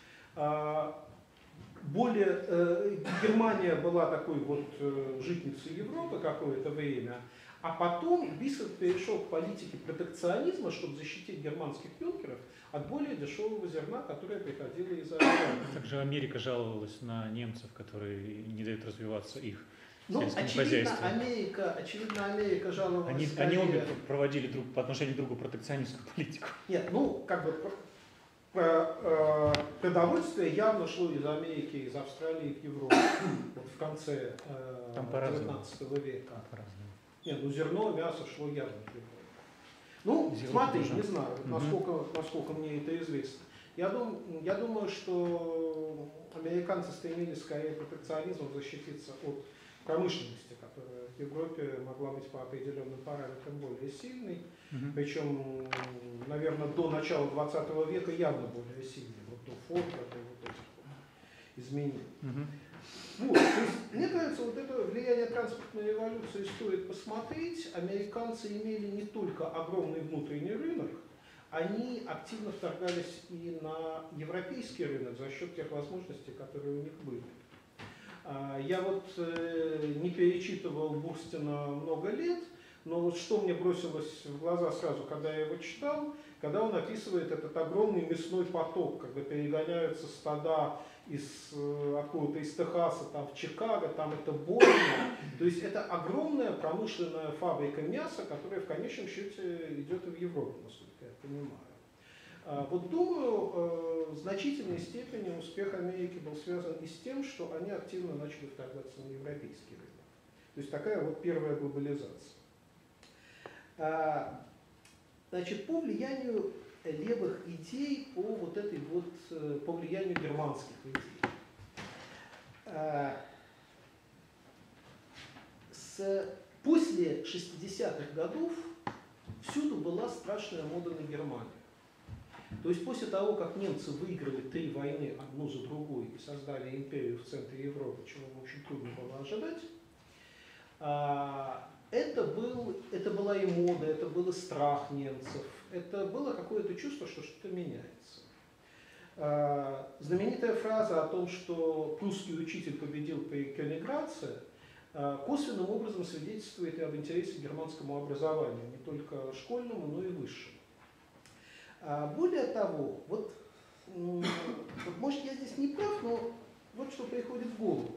Более, э, Германия была такой вот э, житницей Европы какое-то время, а потом Бисмарк перешел к политике протекционизма, чтобы защитить германских юнкеров от более дешевого зерна, которое приходило из океана. Также Америка жаловалась на немцев, которые не дают развиваться их Ну, сельскому очевидно, хозяйству. Америка, очевидно, Америка жаловалась. Они, скорее... они обе проводили друг, по отношению друг к другу протекционистскую политику. Нет, ну, как бы продовольствие явно шло из Америки, из Австралии в Европу вот в конце девятнадцатого века. Нет, ну зерно, мясо шло явно в Европу. Ну, Зерно смотри, тоже. не знаю, насколько, угу. насколько мне это известно. Я, дум, я думаю, что американцы стремились скорее протекционизмом защититься от промышленности, которая в Европе могла быть по определенным параметрам более сильной. Uh-huh. Причем, наверное, до начала двадцатого века явно более сильной. Вот до Форда, до вот этих вот изменений. Uh-huh. Вот, то есть, мне кажется, вот это влияние транспортной революции стоит посмотреть. Американцы имели не только огромный внутренний рынок, они активно вторгались и на европейский рынок за счет тех возможностей, которые у них были. Я вот не перечитывал Бурстина много лет, но вот что мне бросилось в глаза сразу, когда я его читал, когда он описывает этот огромный мясной поток, когда перегоняются стада из, откуда-то из Техаса там, в Чикаго, там это больно. То есть это огромная промышленная фабрика мяса, которая в конечном счете идет и в Европу, насколько я понимаю. Вот думаю, в значительной степени успех Америки был связан и с тем, что они активно начали вторгаться на европейский рынок. То есть такая вот первая глобализация. Значит, по влиянию левых идей, по вот этой вот, по влиянию германских идей. С, после шестидесятых годов всюду была страшная мода на Германию. То есть после того, как немцы выиграли три войны одну за другой и создали империю в центре Европы, чего, в общем, трудно было ожидать, это, был, это была и мода, это был и страх немцев, это было какое-то чувство, что что-то меняется. Знаменитая фраза о том, что прусский учитель победил при Кёнигградце, косвенным образом свидетельствует и об интересе к германскому образованию, не только школьному, но и высшему. Более того, вот, может, я здесь не прав, но вот что приходит в голову.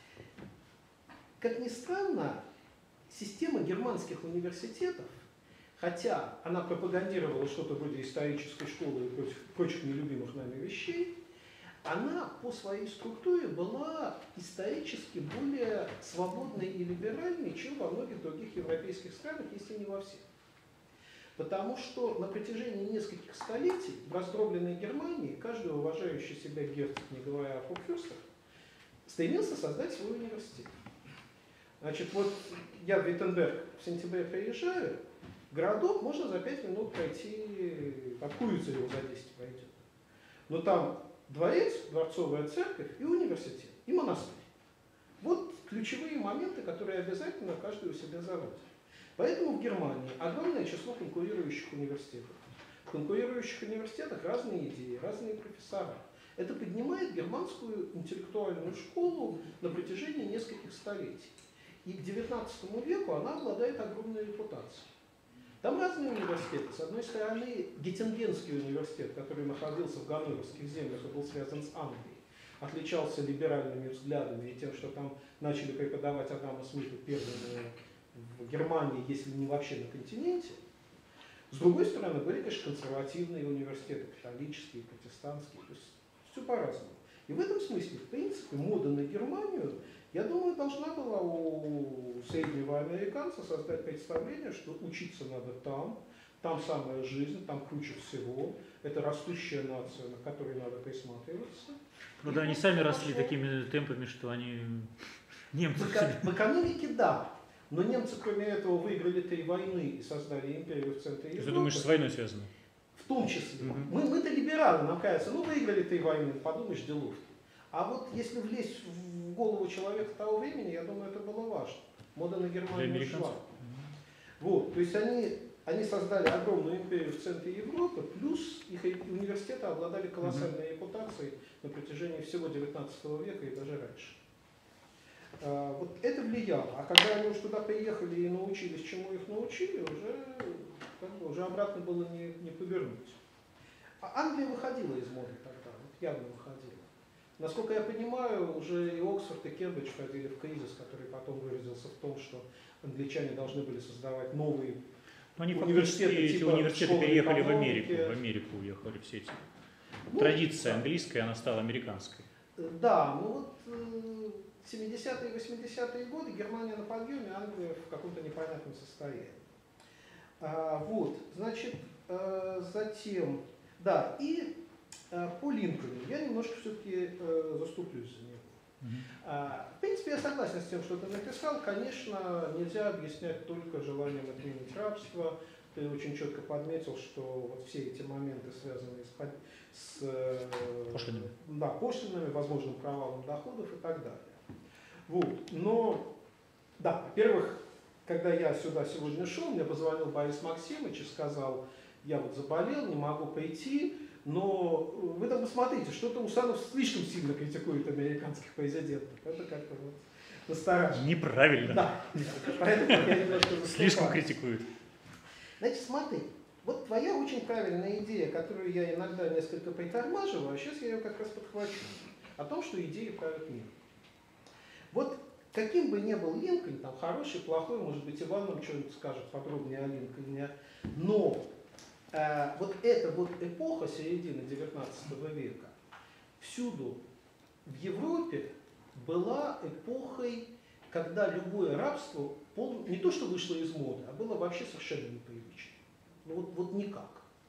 Как ни странно, система германских университетов, хотя она пропагандировала что-то вроде исторической школы и против, прочих нелюбимых нами вещей, она по своей структуре была исторически более свободной и либеральной, чем во многих других европейских странах, если не во всех. Потому что на протяжении нескольких столетий в раздробленной Германии каждый уважающий себя герцог, не говоря о фурфюрстах, стремился создать свой университет. Значит, вот я в Виттенберг в сентябре приезжаю, городок можно за пять минут пройти, под Куицерево за десять пройдет. Но там дворец, дворцовая церковь и университет, и монастырь. Вот ключевые моменты, которые обязательно каждый у себя заводит. Поэтому в Германии огромное число конкурирующих университетов. В конкурирующих университетах разные идеи, разные профессора. Это поднимает германскую интеллектуальную школу на протяжении нескольких столетий. И к девятнадцатому веку она обладает огромной репутацией. Там разные университеты. С одной стороны, Геттингенский университет, который находился в ганноверских землях и был связан с Англией, отличался либеральными взглядами и тем, что там начали преподавать Адама Смита первыми в Германии, если не вообще на континенте. С другой стороны, были, конечно, консервативные университеты, католические, протестантские, то есть все по-разному. И в этом смысле, в принципе, мода на Германию, я думаю, должна была у среднего американца создать представление, что учиться надо там, там самая жизнь, там куча всего. Это растущая нация, на которой надо присматриваться. Ну да, они сами росли такими темпами, что они немцы. В, эко- в экономике да, но немцы кроме этого выиграли три войны и создали империю в центре Европы. Ты думаешь, с войной связано? В том числе. Мгм. Мы, мы-то либералы, нам кажется, ну выиграли три войны, подумаешь, делов. А вот если влезть в голову человека того времени, я думаю, это было важно. Мода на Для Германию американцев? шла. Вот, то есть они, они создали огромную империю в центре Европы, плюс их университеты обладали колоссальной репутацией на протяжении всего девятнадцатого века и даже раньше. А, вот это влияло. А когда они уж туда приехали и научились, чему их научили, уже, как бы, уже обратно было не, не повернуть. А Англия выходила из моды тогда, вот явно выходила. Насколько я понимаю, уже и Оксфорд, и Кембридж входили в кризис, который потом выразился в том, что англичане должны были создавать новые Они университеты, фактически, эти типа университеты школы переехали в экономики. Америку. В Америку уехали все эти. Ну, Традиция да. английская, она стала американской. Да, ну вот э, семидесятые и восьмидесятые годы Германия на подъеме, Англия в каком-то непонятном состоянии. А, вот, значит, э, затем, да, и э, по Линкольну я немножко все-таки э, заступлюсь за него. Мгм. А, в принципе, я согласен с тем, что ты написал. Конечно, нельзя объяснять только желанием отменить рабство. Ты очень четко подметил, что вот все эти моменты, связанные с, под- с э, Пошлинами. да, пошлинами, возможным провалом доходов и так далее. Вот. Но, да, во-первых, когда я сюда сегодня шел, мне позвонил Борис Максимович и сказал, я вот заболел, не могу прийти, но вы там посмотрите, что-то Усанов слишком сильно критикует американских президентов. Это как-то вот настораживает. Неправильно. Да, поэтому я немножко Слишком заступаю. критикуют. Значит, смотри, вот твоя очень правильная идея, которую я иногда несколько притормаживаю, а сейчас я ее как раз подхвачу, о том, что идеи правят мир. Вот каким бы ни был Линкольн, там хороший, плохой, может быть, Иван нам что-нибудь скажет подробнее о Линкольне, но э, вот эта вот эпоха середины девятнадцатого века всюду в Европе была эпохой, когда любое рабство пол, не то что вышло из моды, а было вообще совершенно непривычно. Ну вот, вот никак.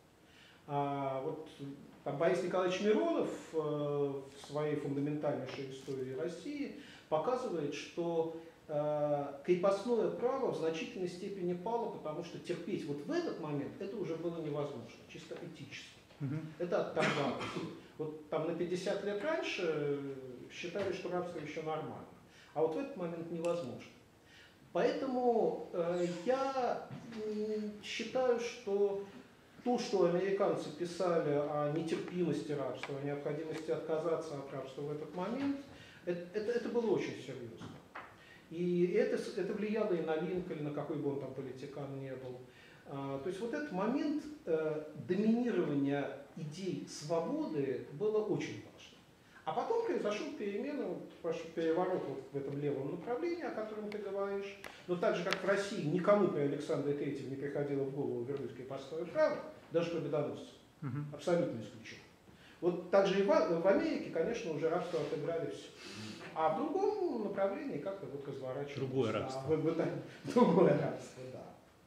А, вот там Борис Николаевич Миронов э, в своей фундаментальнейшей истории России показывает, что э, крепостное право в значительной степени пало, потому что терпеть вот в этот момент это уже было невозможно, чисто этически. Мгм. Это оторвалось. Вот там на пятьдесят лет раньше считали, что рабство еще нормально. А вот в этот момент невозможно. Поэтому э, я м, считаю, что то, что американцы писали о нетерпимости рабства, о необходимости отказаться от рабства в этот момент, это, это, это было очень серьезно. И это, это влияло и на Линкольна, какой бы он там политикан не был. А, то есть вот этот момент э, доминирования идей свободы было очень важно. А потом произошел перемена, пошел переворот вот в этом левом направлении, о котором ты говоришь. Но так же, как в России, никому при Александре Третьем не приходило в голову вернуть крепостное право, даже победоносцам. Мгм. Абсолютно исключено. Вот так же и в, в Америке, конечно, уже рабство отыграли все. А в другом направлении как-то вот разворачивается. Другое рабство. Да, в- в- да, другое рабство, да.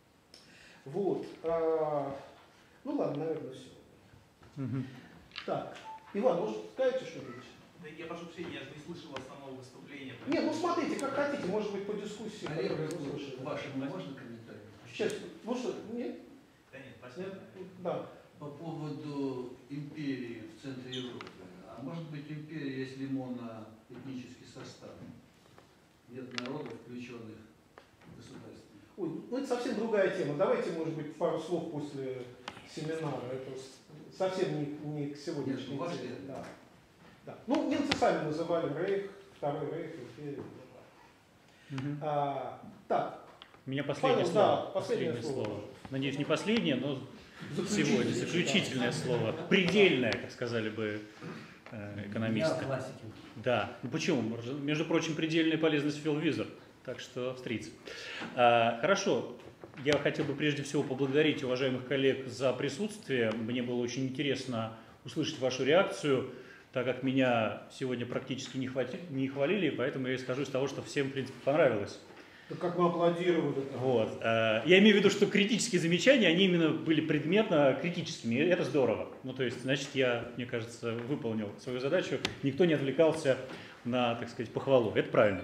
Вот. а, ну ладно, наверное, все. Мгм. Так, Иван, может, скажете что-нибудь? Да я прошу прощения, я же не слышал основного выступления. Нет, ну смотрите, как хотите, может быть, по дискуссии. Олег, которую вы слышали. вашему можно комментарий? Сейчас, ну что, нет? Да нет, спасибо. Нет? Да. По поводу империи в центре Европы. А может быть империя, если моноэтнический состав? Нет народов, включенных в государство. Ой, ну это совсем другая тема. Давайте, может быть, пару слов после семинара. Это с- совсем не, не к сегодняшней Нет, у вас теме. нет. Да. Да. Ну, немцы сами называли Рейх, Второй Рейх, империю. Мгм. А, так, У меня последнее Павел, слово. да, последнее Последнее слово. Надеюсь, не последнее, но заключительное, сегодня заключительное слово. Предельное, как сказали бы э, экономисты. Классики. Да. Ну почему? Между прочим, предельная полезность ввел визор. Так что встретиться. А, хорошо. Я хотел бы прежде всего поблагодарить уважаемых коллег за присутствие. Мне было очень интересно услышать вашу реакцию, так как меня сегодня практически не, хвати... не хвалили, поэтому я исхожу из того, что всем, в принципе, понравилось. Да как мы аплодировали. Вот. Я имею в виду, что критические замечания, они именно были предметно критическими, и это здорово. Ну, то есть, значит, я, мне кажется, выполнил свою задачу, никто не отвлекался на, так сказать, похвалу. Это правильно.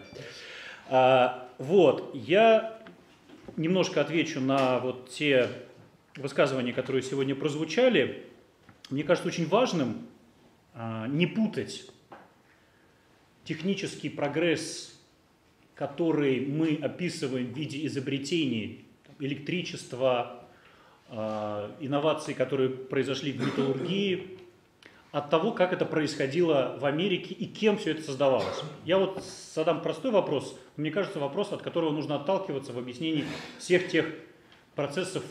Вот. Я немножко отвечу на вот те высказывания, которые сегодня прозвучали. Мне кажется, очень важным не путать технический прогресс, который мы описываем в виде изобретений, электричества, инноваций, которые произошли в металлургии, от того, как это происходило в Америке и кем все это создавалось. Я вот задам простой вопрос, мне кажется, вопрос, от которого нужно отталкиваться в объяснении всех тех процессов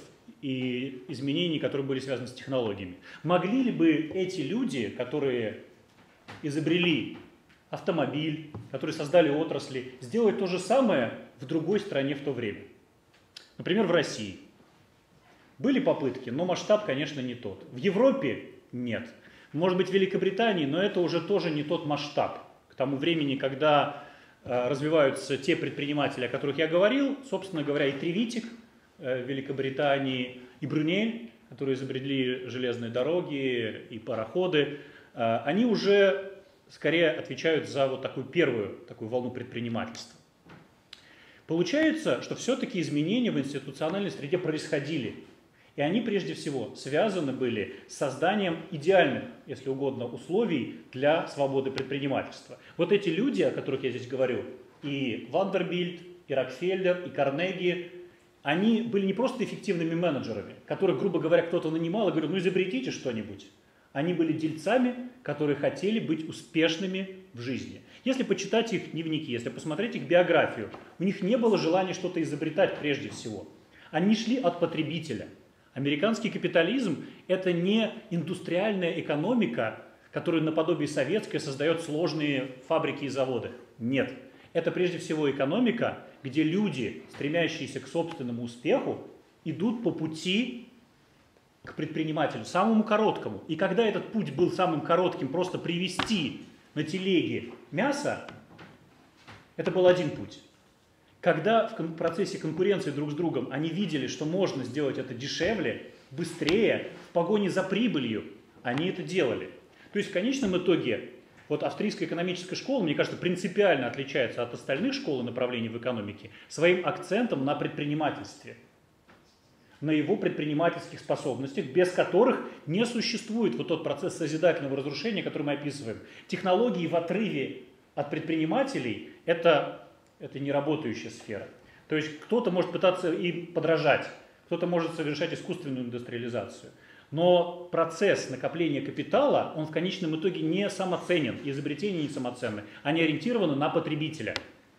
и изменений, которые были связаны с технологиями. Могли ли бы эти люди, которые изобрели автомобиль, которые создали отрасли, сделать то же самое в другой стране в то время? Например, в России. Были попытки, но масштаб, конечно, не тот. В Европе нет. Может быть, в Великобритании, но это уже тоже не тот масштаб. К тому времени, когда э, развиваются те предприниматели, о которых я говорил, собственно говоря, и Тревитик э, в Великобритании, и Брюнель, которые изобрели железные дороги и пароходы, э, они уже скорее отвечают за вот такую первую такую волну предпринимательства. Получается, что все-таки изменения в институциональной среде происходили. И они прежде всего связаны были с созданием идеальных, если угодно, условий для свободы предпринимательства. Вот эти люди, о которых я здесь говорю, и Вандербильт, и Рокфеллер, и Карнеги, они были не просто эффективными менеджерами, которых, грубо говоря, кто-то нанимал и говорил, ну изобретите что-нибудь. Они были дельцами, которые хотели быть успешными в жизни. Если почитать их дневники, если посмотреть их биографию, у них не было желания что-то изобретать прежде всего. Они шли от потребителя. Американский капитализм – это не индустриальная экономика, которая наподобие советской создает сложные фабрики и заводы. Нет. Это прежде всего экономика, где люди, стремящиеся к собственному успеху, идут по пути к предпринимателю, самому короткому. И когда этот путь был самым коротким, просто привезти на телеге мясо, это был один путь. Когда в процессе конкуренции друг с другом они видели, что можно сделать это дешевле, быстрее, в погоне за прибылью, они это делали. То есть в конечном итоге вот австрийская экономическая школа, мне кажется, принципиально отличается от остальных школ и направлений в экономике своим акцентом на предпринимательстве, на его предпринимательских способностях, без которых не существует вот тот процесс созидательного разрушения, который мы описываем. Технологии в отрыве от предпринимателей – это, это не работающая сфера. То есть кто-то может пытаться им подражать, кто-то может совершать искусственную индустриализацию. Но процесс накопления капитала, он в конечном итоге не самоценен, изобретения не самоценны, они ориентированы на потребителя.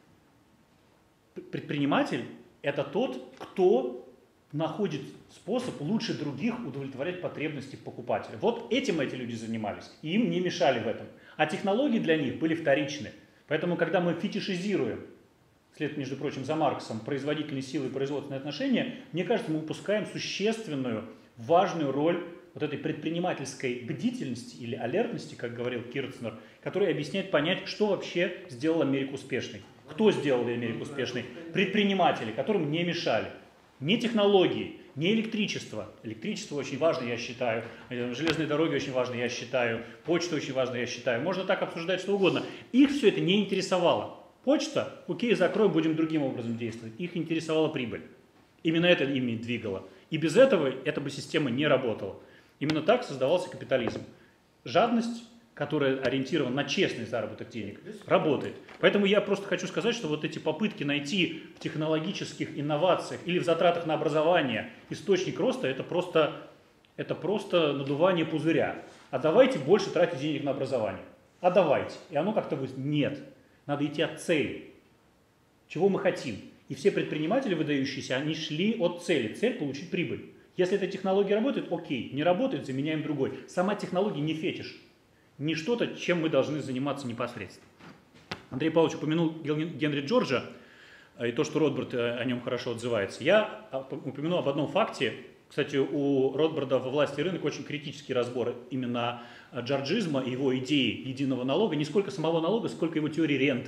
Предприниматель – это тот, кто находит способ лучше других удовлетворять потребности покупателя. Вот этим эти люди занимались, и им не мешали в этом. А технологии для них были вторичны. Поэтому, когда мы фетишизируем, вслед, между прочим, за Марксом, производительные силы и производственные отношения, мне кажется, мы упускаем существенную, важную роль вот этой предпринимательской бдительности или алертности, как говорил Кирцнер, которая объясняет понять, что вообще сделал Америку успешной. Кто сделал Америку успешной? Предприниматели, которым не мешали. Не технологии, не электричество. Электричество очень важно, я считаю. Железные дороги очень важны, я считаю. Почта очень важна, я считаю. Можно так обсуждать что угодно. Их все это не интересовало. Почта, окей, закроем, будем другим образом действовать. Их интересовала прибыль. Именно это ими двигало. И без этого эта бы система не работала. Именно так создавался капитализм. Жадность, которая ориентирована на честный заработок денег, работает. Поэтому я просто хочу сказать, что вот эти попытки найти в технологических инновациях или в затратах на образование источник роста, это просто, это просто надувание пузыря. А давайте больше тратить денег на образование. А давайте. И оно как-то будет, нет. Надо идти от цели. Чего мы хотим? И все предприниматели выдающиеся, они шли от цели. Цель – получить прибыль. Если эта технология работает, окей. Не работает, заменяем другой. Сама технология не фетиш. Не что-то, чем мы должны заниматься непосредственно. Андрей Павлович упомянул Генри Джорджа и то, что Ротбард о нем хорошо отзывается. Я упомяну об одном факте. Кстати, у Ротбарда во «Власти и рынок» очень критический разбор именно джорджизма и его идеи единого налога. Не сколько самого налога, сколько его теории ренты.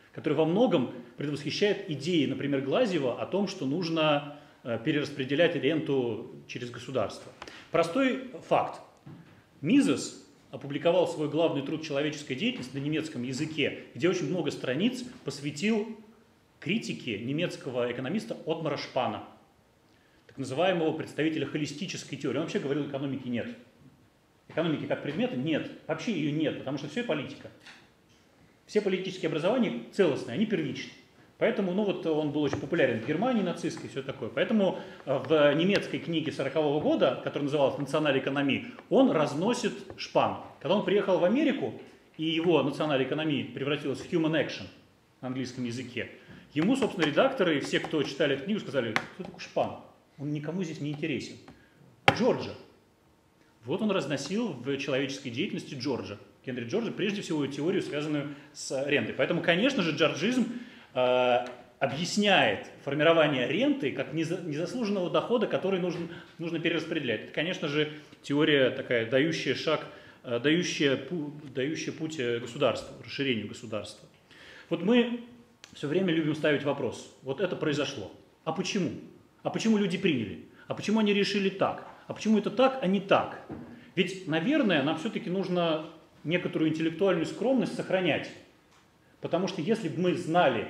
который во многом предвосхищает идеи, например, Глазьева о том, что нужно перераспределять ренту через государство. Простой факт. Мизес опубликовал свой главный труд «Человеческая деятельность» на немецком языке, где очень много страниц посвятил критике немецкого экономиста Оттмара Шпана, так называемого представителя холистической теории. Он вообще говорил, экономики нет. Экономики как предмета нет. Вообще ее нет, потому что все политика. Все политические образования целостные, они первичны. Поэтому, ну вот он был очень популярен в Германии нацистской и все такое. Поэтому в немецкой книге сорокового года, которая называлась «Национальная экономия», он разносит Шпан. Когда он приехал в Америку, и его национальная экономия превратилась в human action на английском языке, ему, собственно, редакторы и все, кто читали эту книгу, сказали: кто такой Шпан? Он никому здесь не интересен. Джорджа. Вот он разносил в «Человеческой деятельности» Джорджа. Генри Джорджа, прежде всего, теорию, связанную с рентой. Поэтому, конечно же, джорджизм э, объясняет формирование ренты как незаслуженного дохода, который нужно, нужно перераспределять. Это, конечно же, теория такая, дающая шаг, э, дающая, пу, дающая путь государству, расширению государства. Вот мы все время любим ставить вопрос: вот это произошло. А почему? А почему люди приняли? А почему они решили так? А почему это так, а не так? Ведь, наверное, нам все-таки нужно некоторую интеллектуальную скромность сохранять. Потому что если бы мы знали,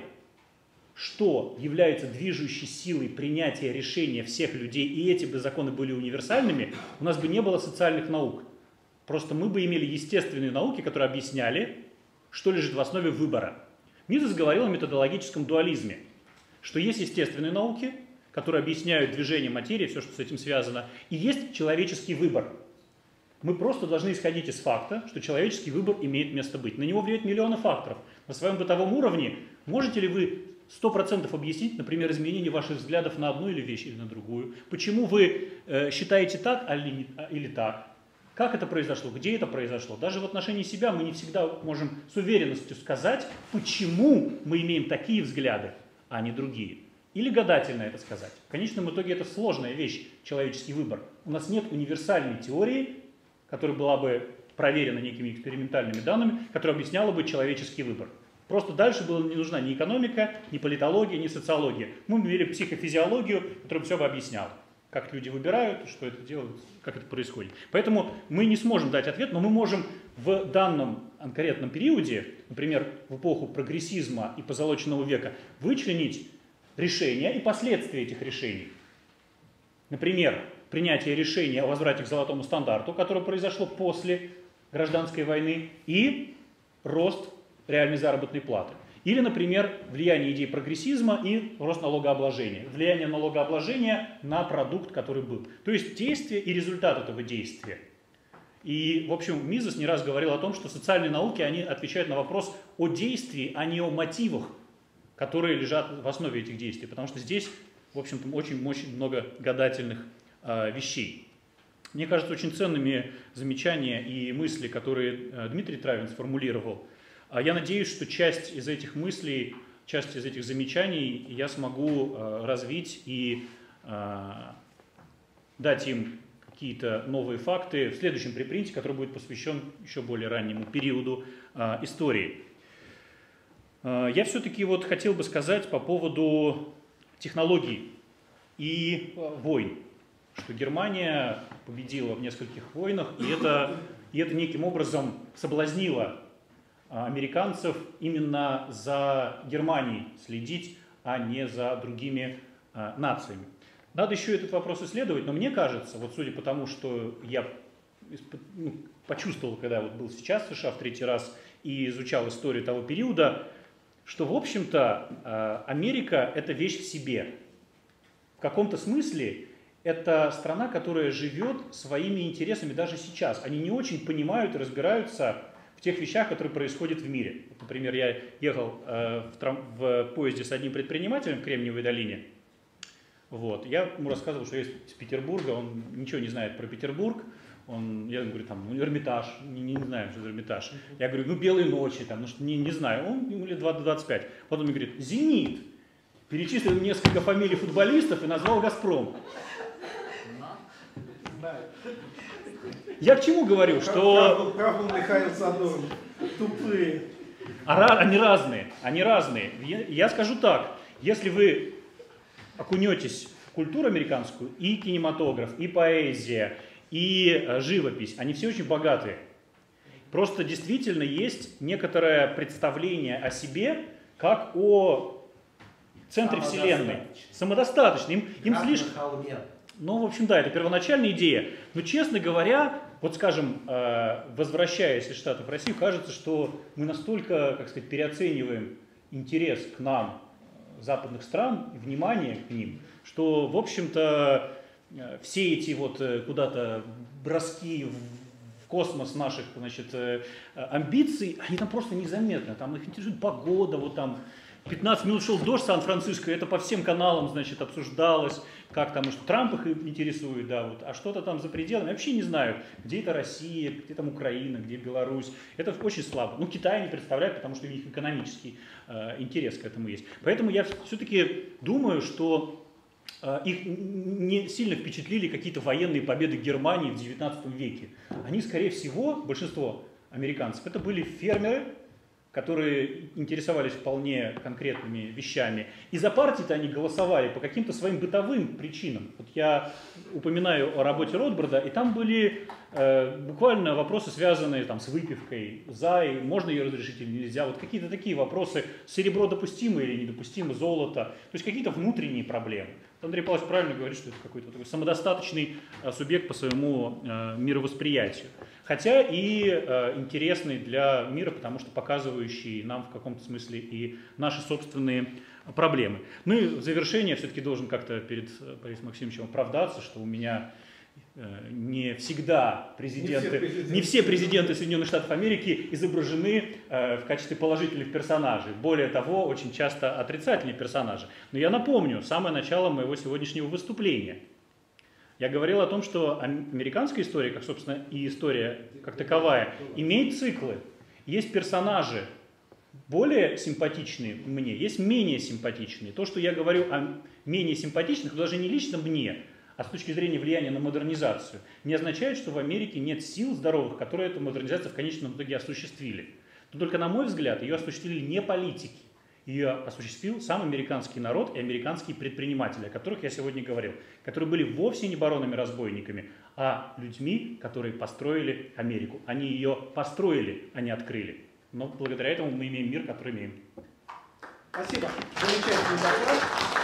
что является движущей силой принятия решения всех людей, и эти бы законы были универсальными, у нас бы не было социальных наук. Просто мы бы имели естественные науки, которые объясняли, что лежит в основе выбора. Мизес говорил о методологическом дуализме, что есть естественные науки, которые объясняют движение материи, все, что с этим связано, и есть человеческий выбор. Мы просто должны исходить из факта, что человеческий выбор имеет место быть. На него влияют миллионы факторов. На своем бытовом уровне можете ли вы сто процентов объяснить, например, изменение ваших взглядов на одну или вещь, или на другую? Почему вы э, считаете так или, или так? Как это произошло? Где это произошло? Даже в отношении себя мы не всегда можем с уверенностью сказать, почему мы имеем такие взгляды, а не другие. Или гадательно это сказать. В конечном итоге это сложная вещь, человеческий выбор. У нас нет универсальной теории, которая была бы проверена некими экспериментальными данными, которая объясняла бы человеческий выбор. Просто дальше была не нужна ни экономика, ни политология, ни социология. Мы имели психофизиологию, которая все бы объясняла, как люди выбирают, что это делают, как это происходит. Поэтому мы не сможем дать ответ, но мы можем в данном конкретном периоде, например, в эпоху прогрессизма и позолоченного века, вычленить решения и последствия этих решений. Например, принятие решения о возврате к золотому стандарту, которое произошло после гражданской войны, и рост реальной заработной платы. Или, например, влияние идей прогрессизма и рост налогообложения. Влияние налогообложения на продукт, который был. То есть действие и результат этого действия. И, в общем, Мизес не раз говорил о том, что социальные науки, они отвечают на вопрос о действии, а не о мотивах, которые лежат в основе этих действий. Потому что здесь, в общем-то, очень-очень много гадательных э, вещей. Мне кажется, очень ценными замечания и мысли, которые э, Дмитрий Травин сформулировал. А я надеюсь, что часть из этих мыслей, часть из этих замечаний я смогу э, развить и э, дать им какие-то новые факты в следующем препринте, который будет посвящен еще более раннему периоду э, истории. Э, я все-таки вот хотел бы сказать по поводу технологий и э, войн, что Германия победила в нескольких войнах, и это, и это неким образом соблазнило американцев именно за Германией следить, а не за другими а, нациями. Надо еще этот вопрос исследовать, но мне кажется, вот судя по тому, что я ну, почувствовал, когда вот был сейчас в США в третий раз и изучал историю того периода, что, в общем-то, а, Америка – это вещь в себе. В каком-то смысле это страна, которая живет своими интересами даже сейчас. Они не очень понимают и разбираются в тех вещах, которые происходят в мире. Например, я ехал э, в, трам- в поезде с одним предпринимателем в Кремниевой долине. Вот. Я ему рассказывал, что я из Петербурга, он ничего не знает про Петербург. Он, я говорю, там, ну, Эрмитаж, не, не знаю, что это Эрмитаж. Я говорю, ну, Белые ночи, там, ну, что, не, не знаю. Он, ему лет двадцать пять. Потом он мне говорит, Зенит. Перечислил несколько фамилий футболистов и назвал Газпром. Я к чему говорю, что... Прав был Михаил Задорнов. Тупые. А, они разные, они разные. Я, я скажу так, если вы окунетесь в культуру американскую, и кинематограф, и поэзия, и живопись, они все очень богатые. Просто действительно есть некоторое представление о себе, как о центре Вселенной. Самодостаточно. Им, им слишком... Ну, в общем, да, это первоначальная идея. Но, честно говоря, вот, скажем, возвращаясь из Штатов в Россию, кажется, что мы настолько, как сказать, переоцениваем интерес к нам западных стран и внимание к ним, что, в общем-то, все эти вот куда-то броски в космос наших, значит, амбиций, они там просто незаметны. Там их интересует погода, вот там пятнадцать минут шел дождь в Сан-Франциско, это по всем каналам, значит, обсуждалось, как там, и что Трамп их интересует, да, вот, а что-то там за пределами, я вообще не знаю, где это Россия, где там Украина, где Беларусь, это очень слабо. Ну, Китай не представляет, потому что у них экономический э, интерес к этому есть. Поэтому я все-таки думаю, что э, их не сильно впечатлили какие-то военные победы Германии в девятнадцатом веке. Они, скорее всего, большинство американцев, это были фермеры, которые интересовались вполне конкретными вещами. И за партии-то они голосовали по каким-то своим бытовым причинам. Вот я упоминаю о работе Ротбарда, и там были э, буквально вопросы, связанные там, с выпивкой, за, и можно ее разрешить или нельзя. Вот какие-то такие вопросы, серебро допустимо или недопустимо, золото. То есть какие-то внутренние проблемы. Андрей Павлович правильно говорит, что это какой-то такой самодостаточный э, субъект по своему э, мировосприятию. Хотя и э, интересный для мира, потому что показывающий нам в каком-то смысле и наши собственные проблемы. Ну и в завершение все-таки должен как-то перед Борисом Максимовичем оправдаться, что у меня э, не всегда президенты, не все президенты, не все президенты Соединенных Штатов Америки изображены э, в качестве положительных персонажей. Более того, очень часто отрицательные персонажи. Но я напомню самое начало моего сегодняшнего выступления. Я говорил о том, что американская история, как, собственно, и история как таковая, имеет циклы. Есть персонажи более симпатичные мне, есть менее симпатичные. То, что я говорю о менее симпатичных, даже не лично мне, а с точки зрения влияния на модернизацию, не означает, что в Америке нет сил здоровых, которые эту модернизацию в конечном итоге осуществили. Но только, на мой взгляд, ее осуществили не политики. Ее осуществил сам американский народ и американские предприниматели, о которых я сегодня говорил, которые были вовсе не баронами-разбойниками, а людьми, которые построили Америку. Они ее построили, а не открыли. Но благодаря этому мы имеем мир, который имеем. Спасибо. Замечательный доклад.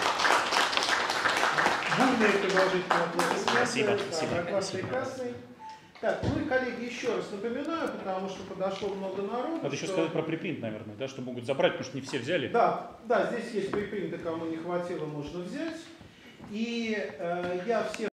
Бурные продолжительные аплодисменты. Спасибо. Спасибо. Доклад прекрасный. Так, ну и, коллеги, еще раз напоминаю, потому что подошло много народу. Надо еще что... сказать про препринт, наверное, да, что могут забрать, потому что не все взяли. Да, да, здесь есть препринты, кому не хватило, можно взять. И э, я всех